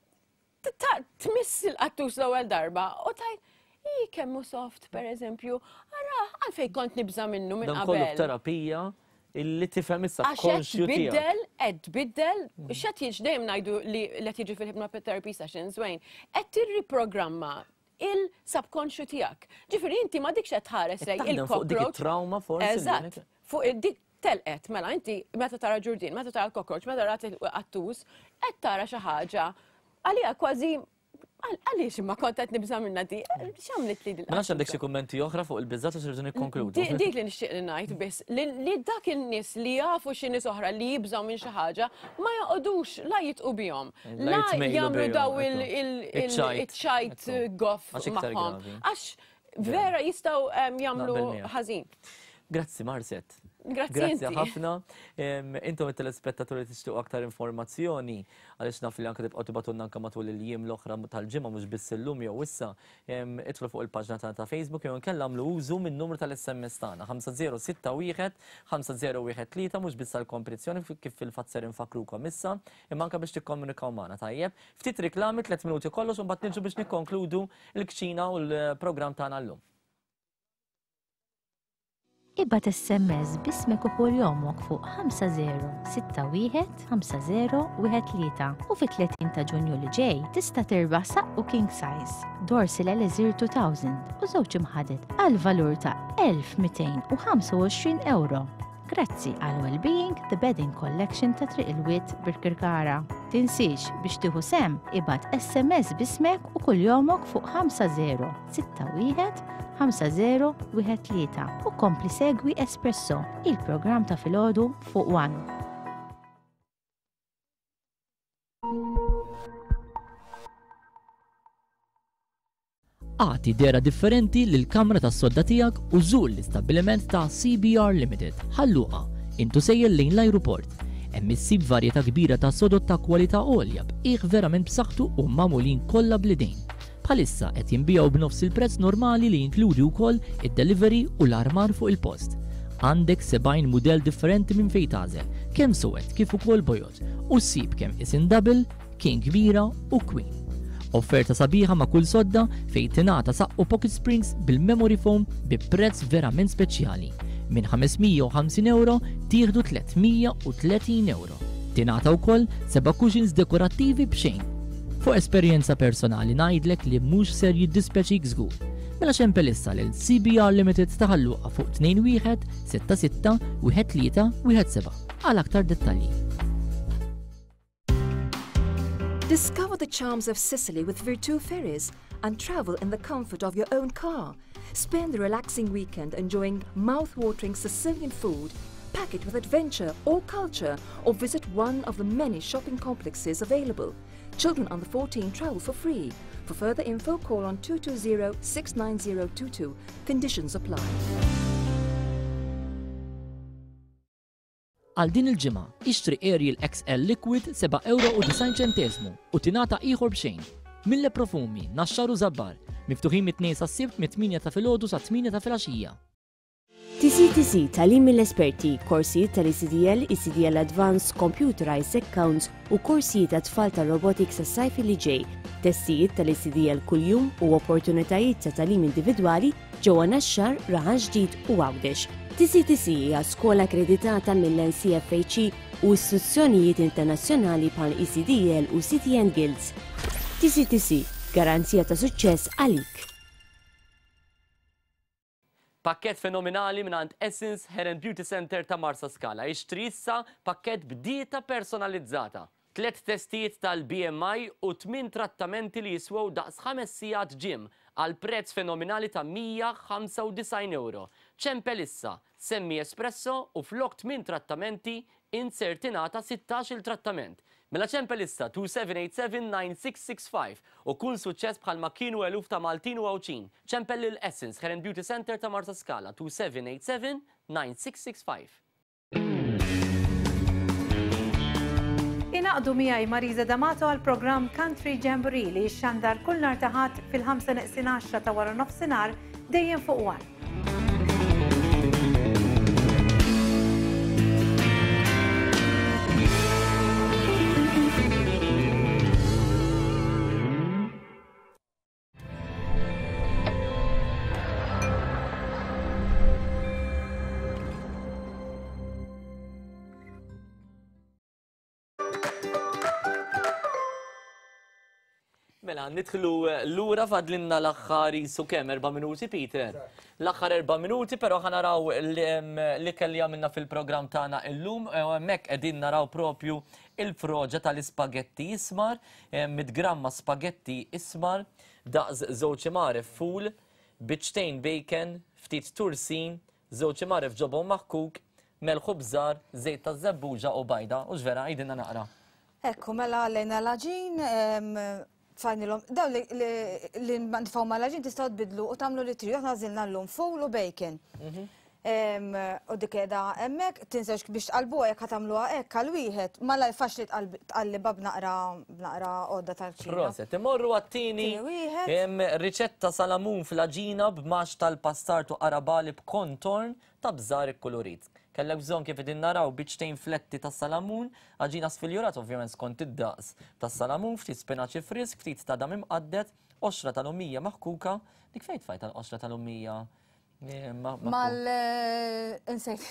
[SPEAKER 19] tmiss il-qattus l-ewwel darba u tajt I kemmu soft, per eżempju, ara, għalfej kont nibża minnu minn qabel.
[SPEAKER 2] Dan kollu terapija illi tifhem issa konxju tiegħek.
[SPEAKER 19] Biddel, qed biddel, x'qed jiġ dejjem ngħidu li qed jiġi fil-hypnotherapy sessions wejn, qed tirriprogramma il-subconscious tiegħek. Ġifieri inti ma dikx qed tħares lej il-cockroach.
[SPEAKER 2] Trauma forsi.
[SPEAKER 19] Eżatt. Fuq dik telqet, mela inti meta tara ġurdien, meta tara l-cockroach, meta tara qattus, qed tara xi ħaġa għalija kważi Għaliex imma kontat nibża minna di, x'għamlet li di?
[SPEAKER 2] Ma nafx għandek xi kummenti oħra fuq il-biżżat għax irridu nikkonkludu.
[SPEAKER 19] Dik li nixtieq li ngħid biss li dak in-nies li jafu xi nies oħra li jibżgħu minn xi ħaġa ma joqogħdux la jitqu bihom. La jagħmlu daw il-ċajt goff magħhom. Għax vera jistgħu jagħmlu ħażin.
[SPEAKER 2] Grazzi Marset.
[SPEAKER 19] Grazzi
[SPEAKER 2] ħafna. Intom it-telespettaturi tixtuq aktar informazzjoni għaliex naf li anke tibqgħu tibatulna anke matul il-jiem l-oħra tal-ġimgħa mhux biss illum jew issa. Idħlu fuq il-paġna tagħna ta' Facebook jew inkella għamlu użu min-numru tal-S M S tagħna ħamsa zero sitta wieħed ħamsa zero wieħed tlieta mhux biss għall-kompetizzjoni kif fil-fatt ser infakrukom issa, imma anke biex tikkomunikaw magħna tajjeb. Ftit riklami tliet minuti kollox u mbagħad niġu biex nikkonkludu l-kċina u l-programm tagħna llum.
[SPEAKER 5] Ibgħat S M S b'ismek u kuljumok fuq ħamsa zero sitta wieħed ħamsa zero wieħed tlieta u fit-tletin ta' Ġunju li ġej tista' tirbaħ saqqu king size Dorsal Elixir two thousand u żewġ imħadet għal valur ta' elf mitejn u ħamsa u għoxrin euro. Grazzi għal Wellbeing The Bedding Collection ta' Triq il-Wied Birkirkara. Tinsiex biex tieħu sem ibgħat S M S b'ismek u kuljumok fuq ħamsa zero sitta wieħed ħamsa zero wieħed tlieta u kompli segwi Espresso, il-programm ta' filgħodu fuq One.
[SPEAKER 12] Għati dera differenti lill-kamra tas-sodda tiegħek u żur l-istabbiliment ta' C B R Limited. Ħalluqa, intu sejjel lejn l-ajruport. Hemm issib varjetà kbira ta' sodot ta' kwalità għolja bqiegħ verament b'saħħtu u magħmulin kollha bl-idejn. Bħalissa qed jinbijaw b'nofs il-prezz normali li jinkludi wkoll id-delivery u l-armar fuq il-post. Għandek sebgħin mudell differenti minn fejn tagħżel, kemm suwed kif ukoll bojot, u ssib kemm isin double, king kbira u queen. Offerta sabiħa ma' kull sodda fejn tingħata saqqu pocket springs bil-memory foam bi prezz verament speċjali. Minn ħamesmija u ħamsin euro tieħdu tlietmija u tletin euro. Tingħata wkoll seba' cushions dekorattivi b'xejn. Fuq esperjenza personali ngħidlek li mhux ser jiddispjaċik żgur. Mela ċempelissa lil C B R Limited taħalluqa fuq tnejn wieħed sitta sitta wieħed tlieta wieħed seba' għal aktar dettalji.
[SPEAKER 4] Discover the charms of Sicily with Virtu Ferries and travel in the comfort of your own car. Spend a relaxing weekend enjoying mouth-watering Sicilian food, pack it with adventure or culture, or visit one of the many shopping complexes available. Children under fourteen travel for free. For further info, call on two two zero six nine zero two two. Conditions apply.
[SPEAKER 12] Għal din il-ġimgħa ixtri Ariel X L Liquid seba' euro u design ċentesmu u tingħata ieħor b'xejn. Mille profumi, naxxar u żabbar, miftuħin mit-tnejn sas-sibt mit-tminja ta' filgħodu sa' tminja ta' filgħaxija.
[SPEAKER 22] T C T C talim mill-esperti, korsijiet tal-E C D L, E C D L Advanced Computerized Accounts u korsijiet ta' tfal ta' robotics sa' sajf li ġej, testijiet tal-E C D L kuljum u opportunitajiet ta' talim individwali ġewwa Naxxar, Raħan Ġdid u Għawdex. T C T C hija skola akkreditata mill-N C F H E u istituzzjonijiet internazzjonali bħal E C D L u C T N Guilds. T C T C, garanzija ta' suċċess għalik.
[SPEAKER 2] Pakket fenomenali minant Essence Hair and Beauty Center ta' Marsa Scala. Ixtri issa pakket b'dieta personalizzata. Tlet testijiet tal-B M I u tmin trattamenti li jiswew daqs ħames sigħat ġim għal prezz fenomenali ta' mija ħamsa u disgħin euro. ċempel issa, semmi espresso u flok tmin trattamenti insertinata sittax il-trattament. Mela ċempel issa two seven eight seven nine six six five u kull suċċess bħal makkinu eluf ta' Maltin u għawċin. ċempel l-Essence Hair and Beauty Center ta' Marsa Scala two seven eight seven nine six six five.
[SPEAKER 23] Inaqdu miegħi Mariza D'Amato għal programm Country Jamboree li jixxandar kull nhar ta' ħadd fil-ħamsa neqsin għaxra ta' wara nofsinhar dejjem fuq One.
[SPEAKER 2] Mela, nidħlu l-ura fadlinna l-axħar jisu kemm erba' minuti, Peter. L-axħar erba' minuti, pero ħanaraw li kelli għamilna fil-program tagħna illum, hemmhekk qegħdin naraw propju il-froġa tal-ispagetti ismar, mid gramma spagetti ismar, daqs żewġ imaref ful, biċtejn bacon, ftit tursin, żewġ imaref ġobhom maħkuk, melħu bżar, żejt ta' żebbuġa u bajda, u ġvera għidinna naqra.
[SPEAKER 3] Ekku, mela għallejna l-ġin, fajnilom, daw li nfaw ma l-ġin tistaw tbidlu u tamlu li triju, għahna zilna l-lum ful u bacon. U dik edha emmek, tinsewx biex tqalbu għek għatamlu għek għal-wieħed, ma la jfax li tqalliba b'naqra odda tal-ċina.
[SPEAKER 2] Proset, imorru għattini ricetta salamun fil-ġina b'max tal-pastartu arabali b'kontorn ta' bżar ikkolorit. Kellek bżon kif idin naraw biċtejn fletti ta' salamun, għaġina sfiljurat ovvjament skont id-daqs ta' salamun, ftit spenaċi frisk, ftit ta' dam imqaddet, oxra tal-ummija maħkuka, dik fejt fajt tal-oxra tal-ummija?
[SPEAKER 3] Mal... insejt.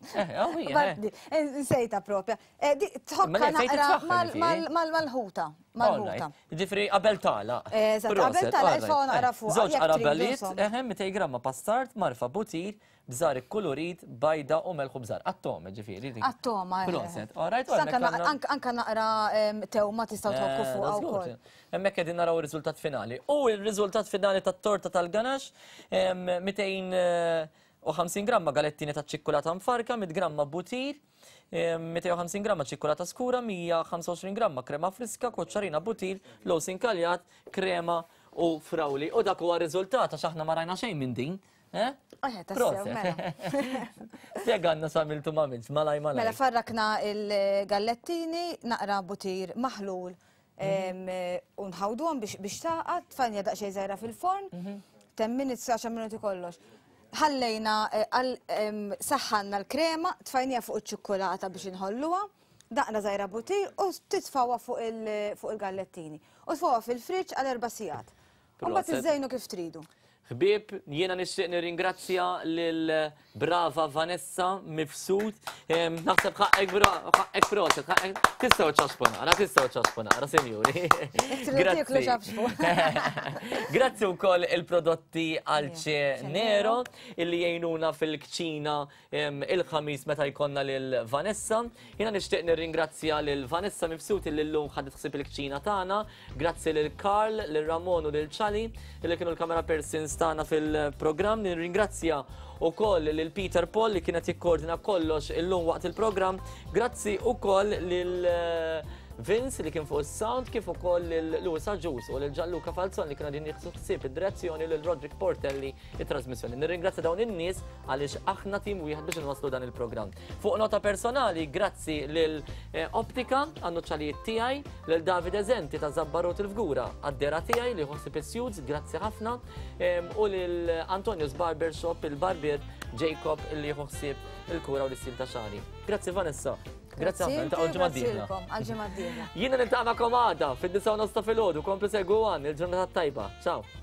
[SPEAKER 3] Insejta propja. Tħokka naqra mal-ħuta. Mal-ħuta.
[SPEAKER 2] Ġifri, qabel tala.
[SPEAKER 3] Eżat, qabel tala, il-faw naqra fuq.
[SPEAKER 2] Zoċ arabelit, mitej gramma pastart, marfa butir, bżar ikkolorit, bajda u melħu bżar. Attome, ġifiri.
[SPEAKER 3] Attoma,
[SPEAKER 2] Proset.
[SPEAKER 3] Anka naqra tew ma tistaw tħokku fuq għaw kol.
[SPEAKER 2] Emmek għedin naraw il-rizultat finali. U il-rizultat finali ta' torta tal-ganax, mitejn u ħamsin gramma galettini ta' ċikkolata mfarka, mid gramma butir, mija u ħamsin gramma ċikkolata skura, mija u ħamsa u għoxrin gramma krema friska, koċċarina butir, lowsin kaljat, krema u frawli. U dak huwa riżultat għax aħna ma rajna xejn minn din. Spieganna samiltu ma minx, malaj malaj.
[SPEAKER 3] Mela farrakna il-gallettini, naqra butir maħlul, unħawdu għan biex taqat, tfajnja daqxej zaħra fil-forn, ten minutes, għaxan minuti kollox. Ħallejna, saħħanna l-krema, tfajnija fuq il-ċikkolata biex nħolluwa, daqna zaħra butir u titfawa fuq il-gallettini. U tfawa fil-friċ għal erba sijat. Un bat iż-żejnu kif tridu.
[SPEAKER 2] Ħbib, jiena nixtieq nirringrazzja lill-brava Vanessa Mifsud. Naħseb ħaqek proċet, tistgħu ċaspona, ara tistgħu ċaspona, ara senjuri. Grazzi wkoll il-prodotti Alce Nero illi jgħinuna fil-kċina il-ħamis meta jkollna lil Vanessa. Jiena nixtieq nirringrazzja lil Vanessa Mifsud illi llum ħadet ħsieb il-kċina tagħna. Grazzi lil Karl, lil Ramon u lil Ċali illi kienu l-kamera persons tagħna fil-programm. Nirringrazzja ukoll lil Peter Paul li kienet jikkoordina kollox illum waqt il-programm. Grazzi ukoll lil Vince li kien fuq is-sound, kif ukoll lil Luis Aġus u lil Gianluca Falzon li kienu din jieħdu ħsieb id-direzzjoni lil Roderick Portelli it-trasmissjoni. Nirringrazzja dawn in-nies għaliex aħna tim wieħed biex inwasslu dan il-programm. Fuq nota personali, grazzi lil Optika għan-nuċċalijiet tiegħi, lil David Eżenti ta' Zabbarot il-Fgura għad-dera tiegħi li ħossib is-suits, grazzi ħafna, u lil Antonius Barbershop il-barbier Jacob li ħossib il-kura u l-istil ta' xari. Grazzi Vanessa. Grazie ħafna, niltaqgħu l-ġimgħa d-dieħla. Jiena niltaqgħu magħkom għada fid-disa u nofs ta' filgħodu, komplu segwu għan il-ġurnata tajba. Ciao.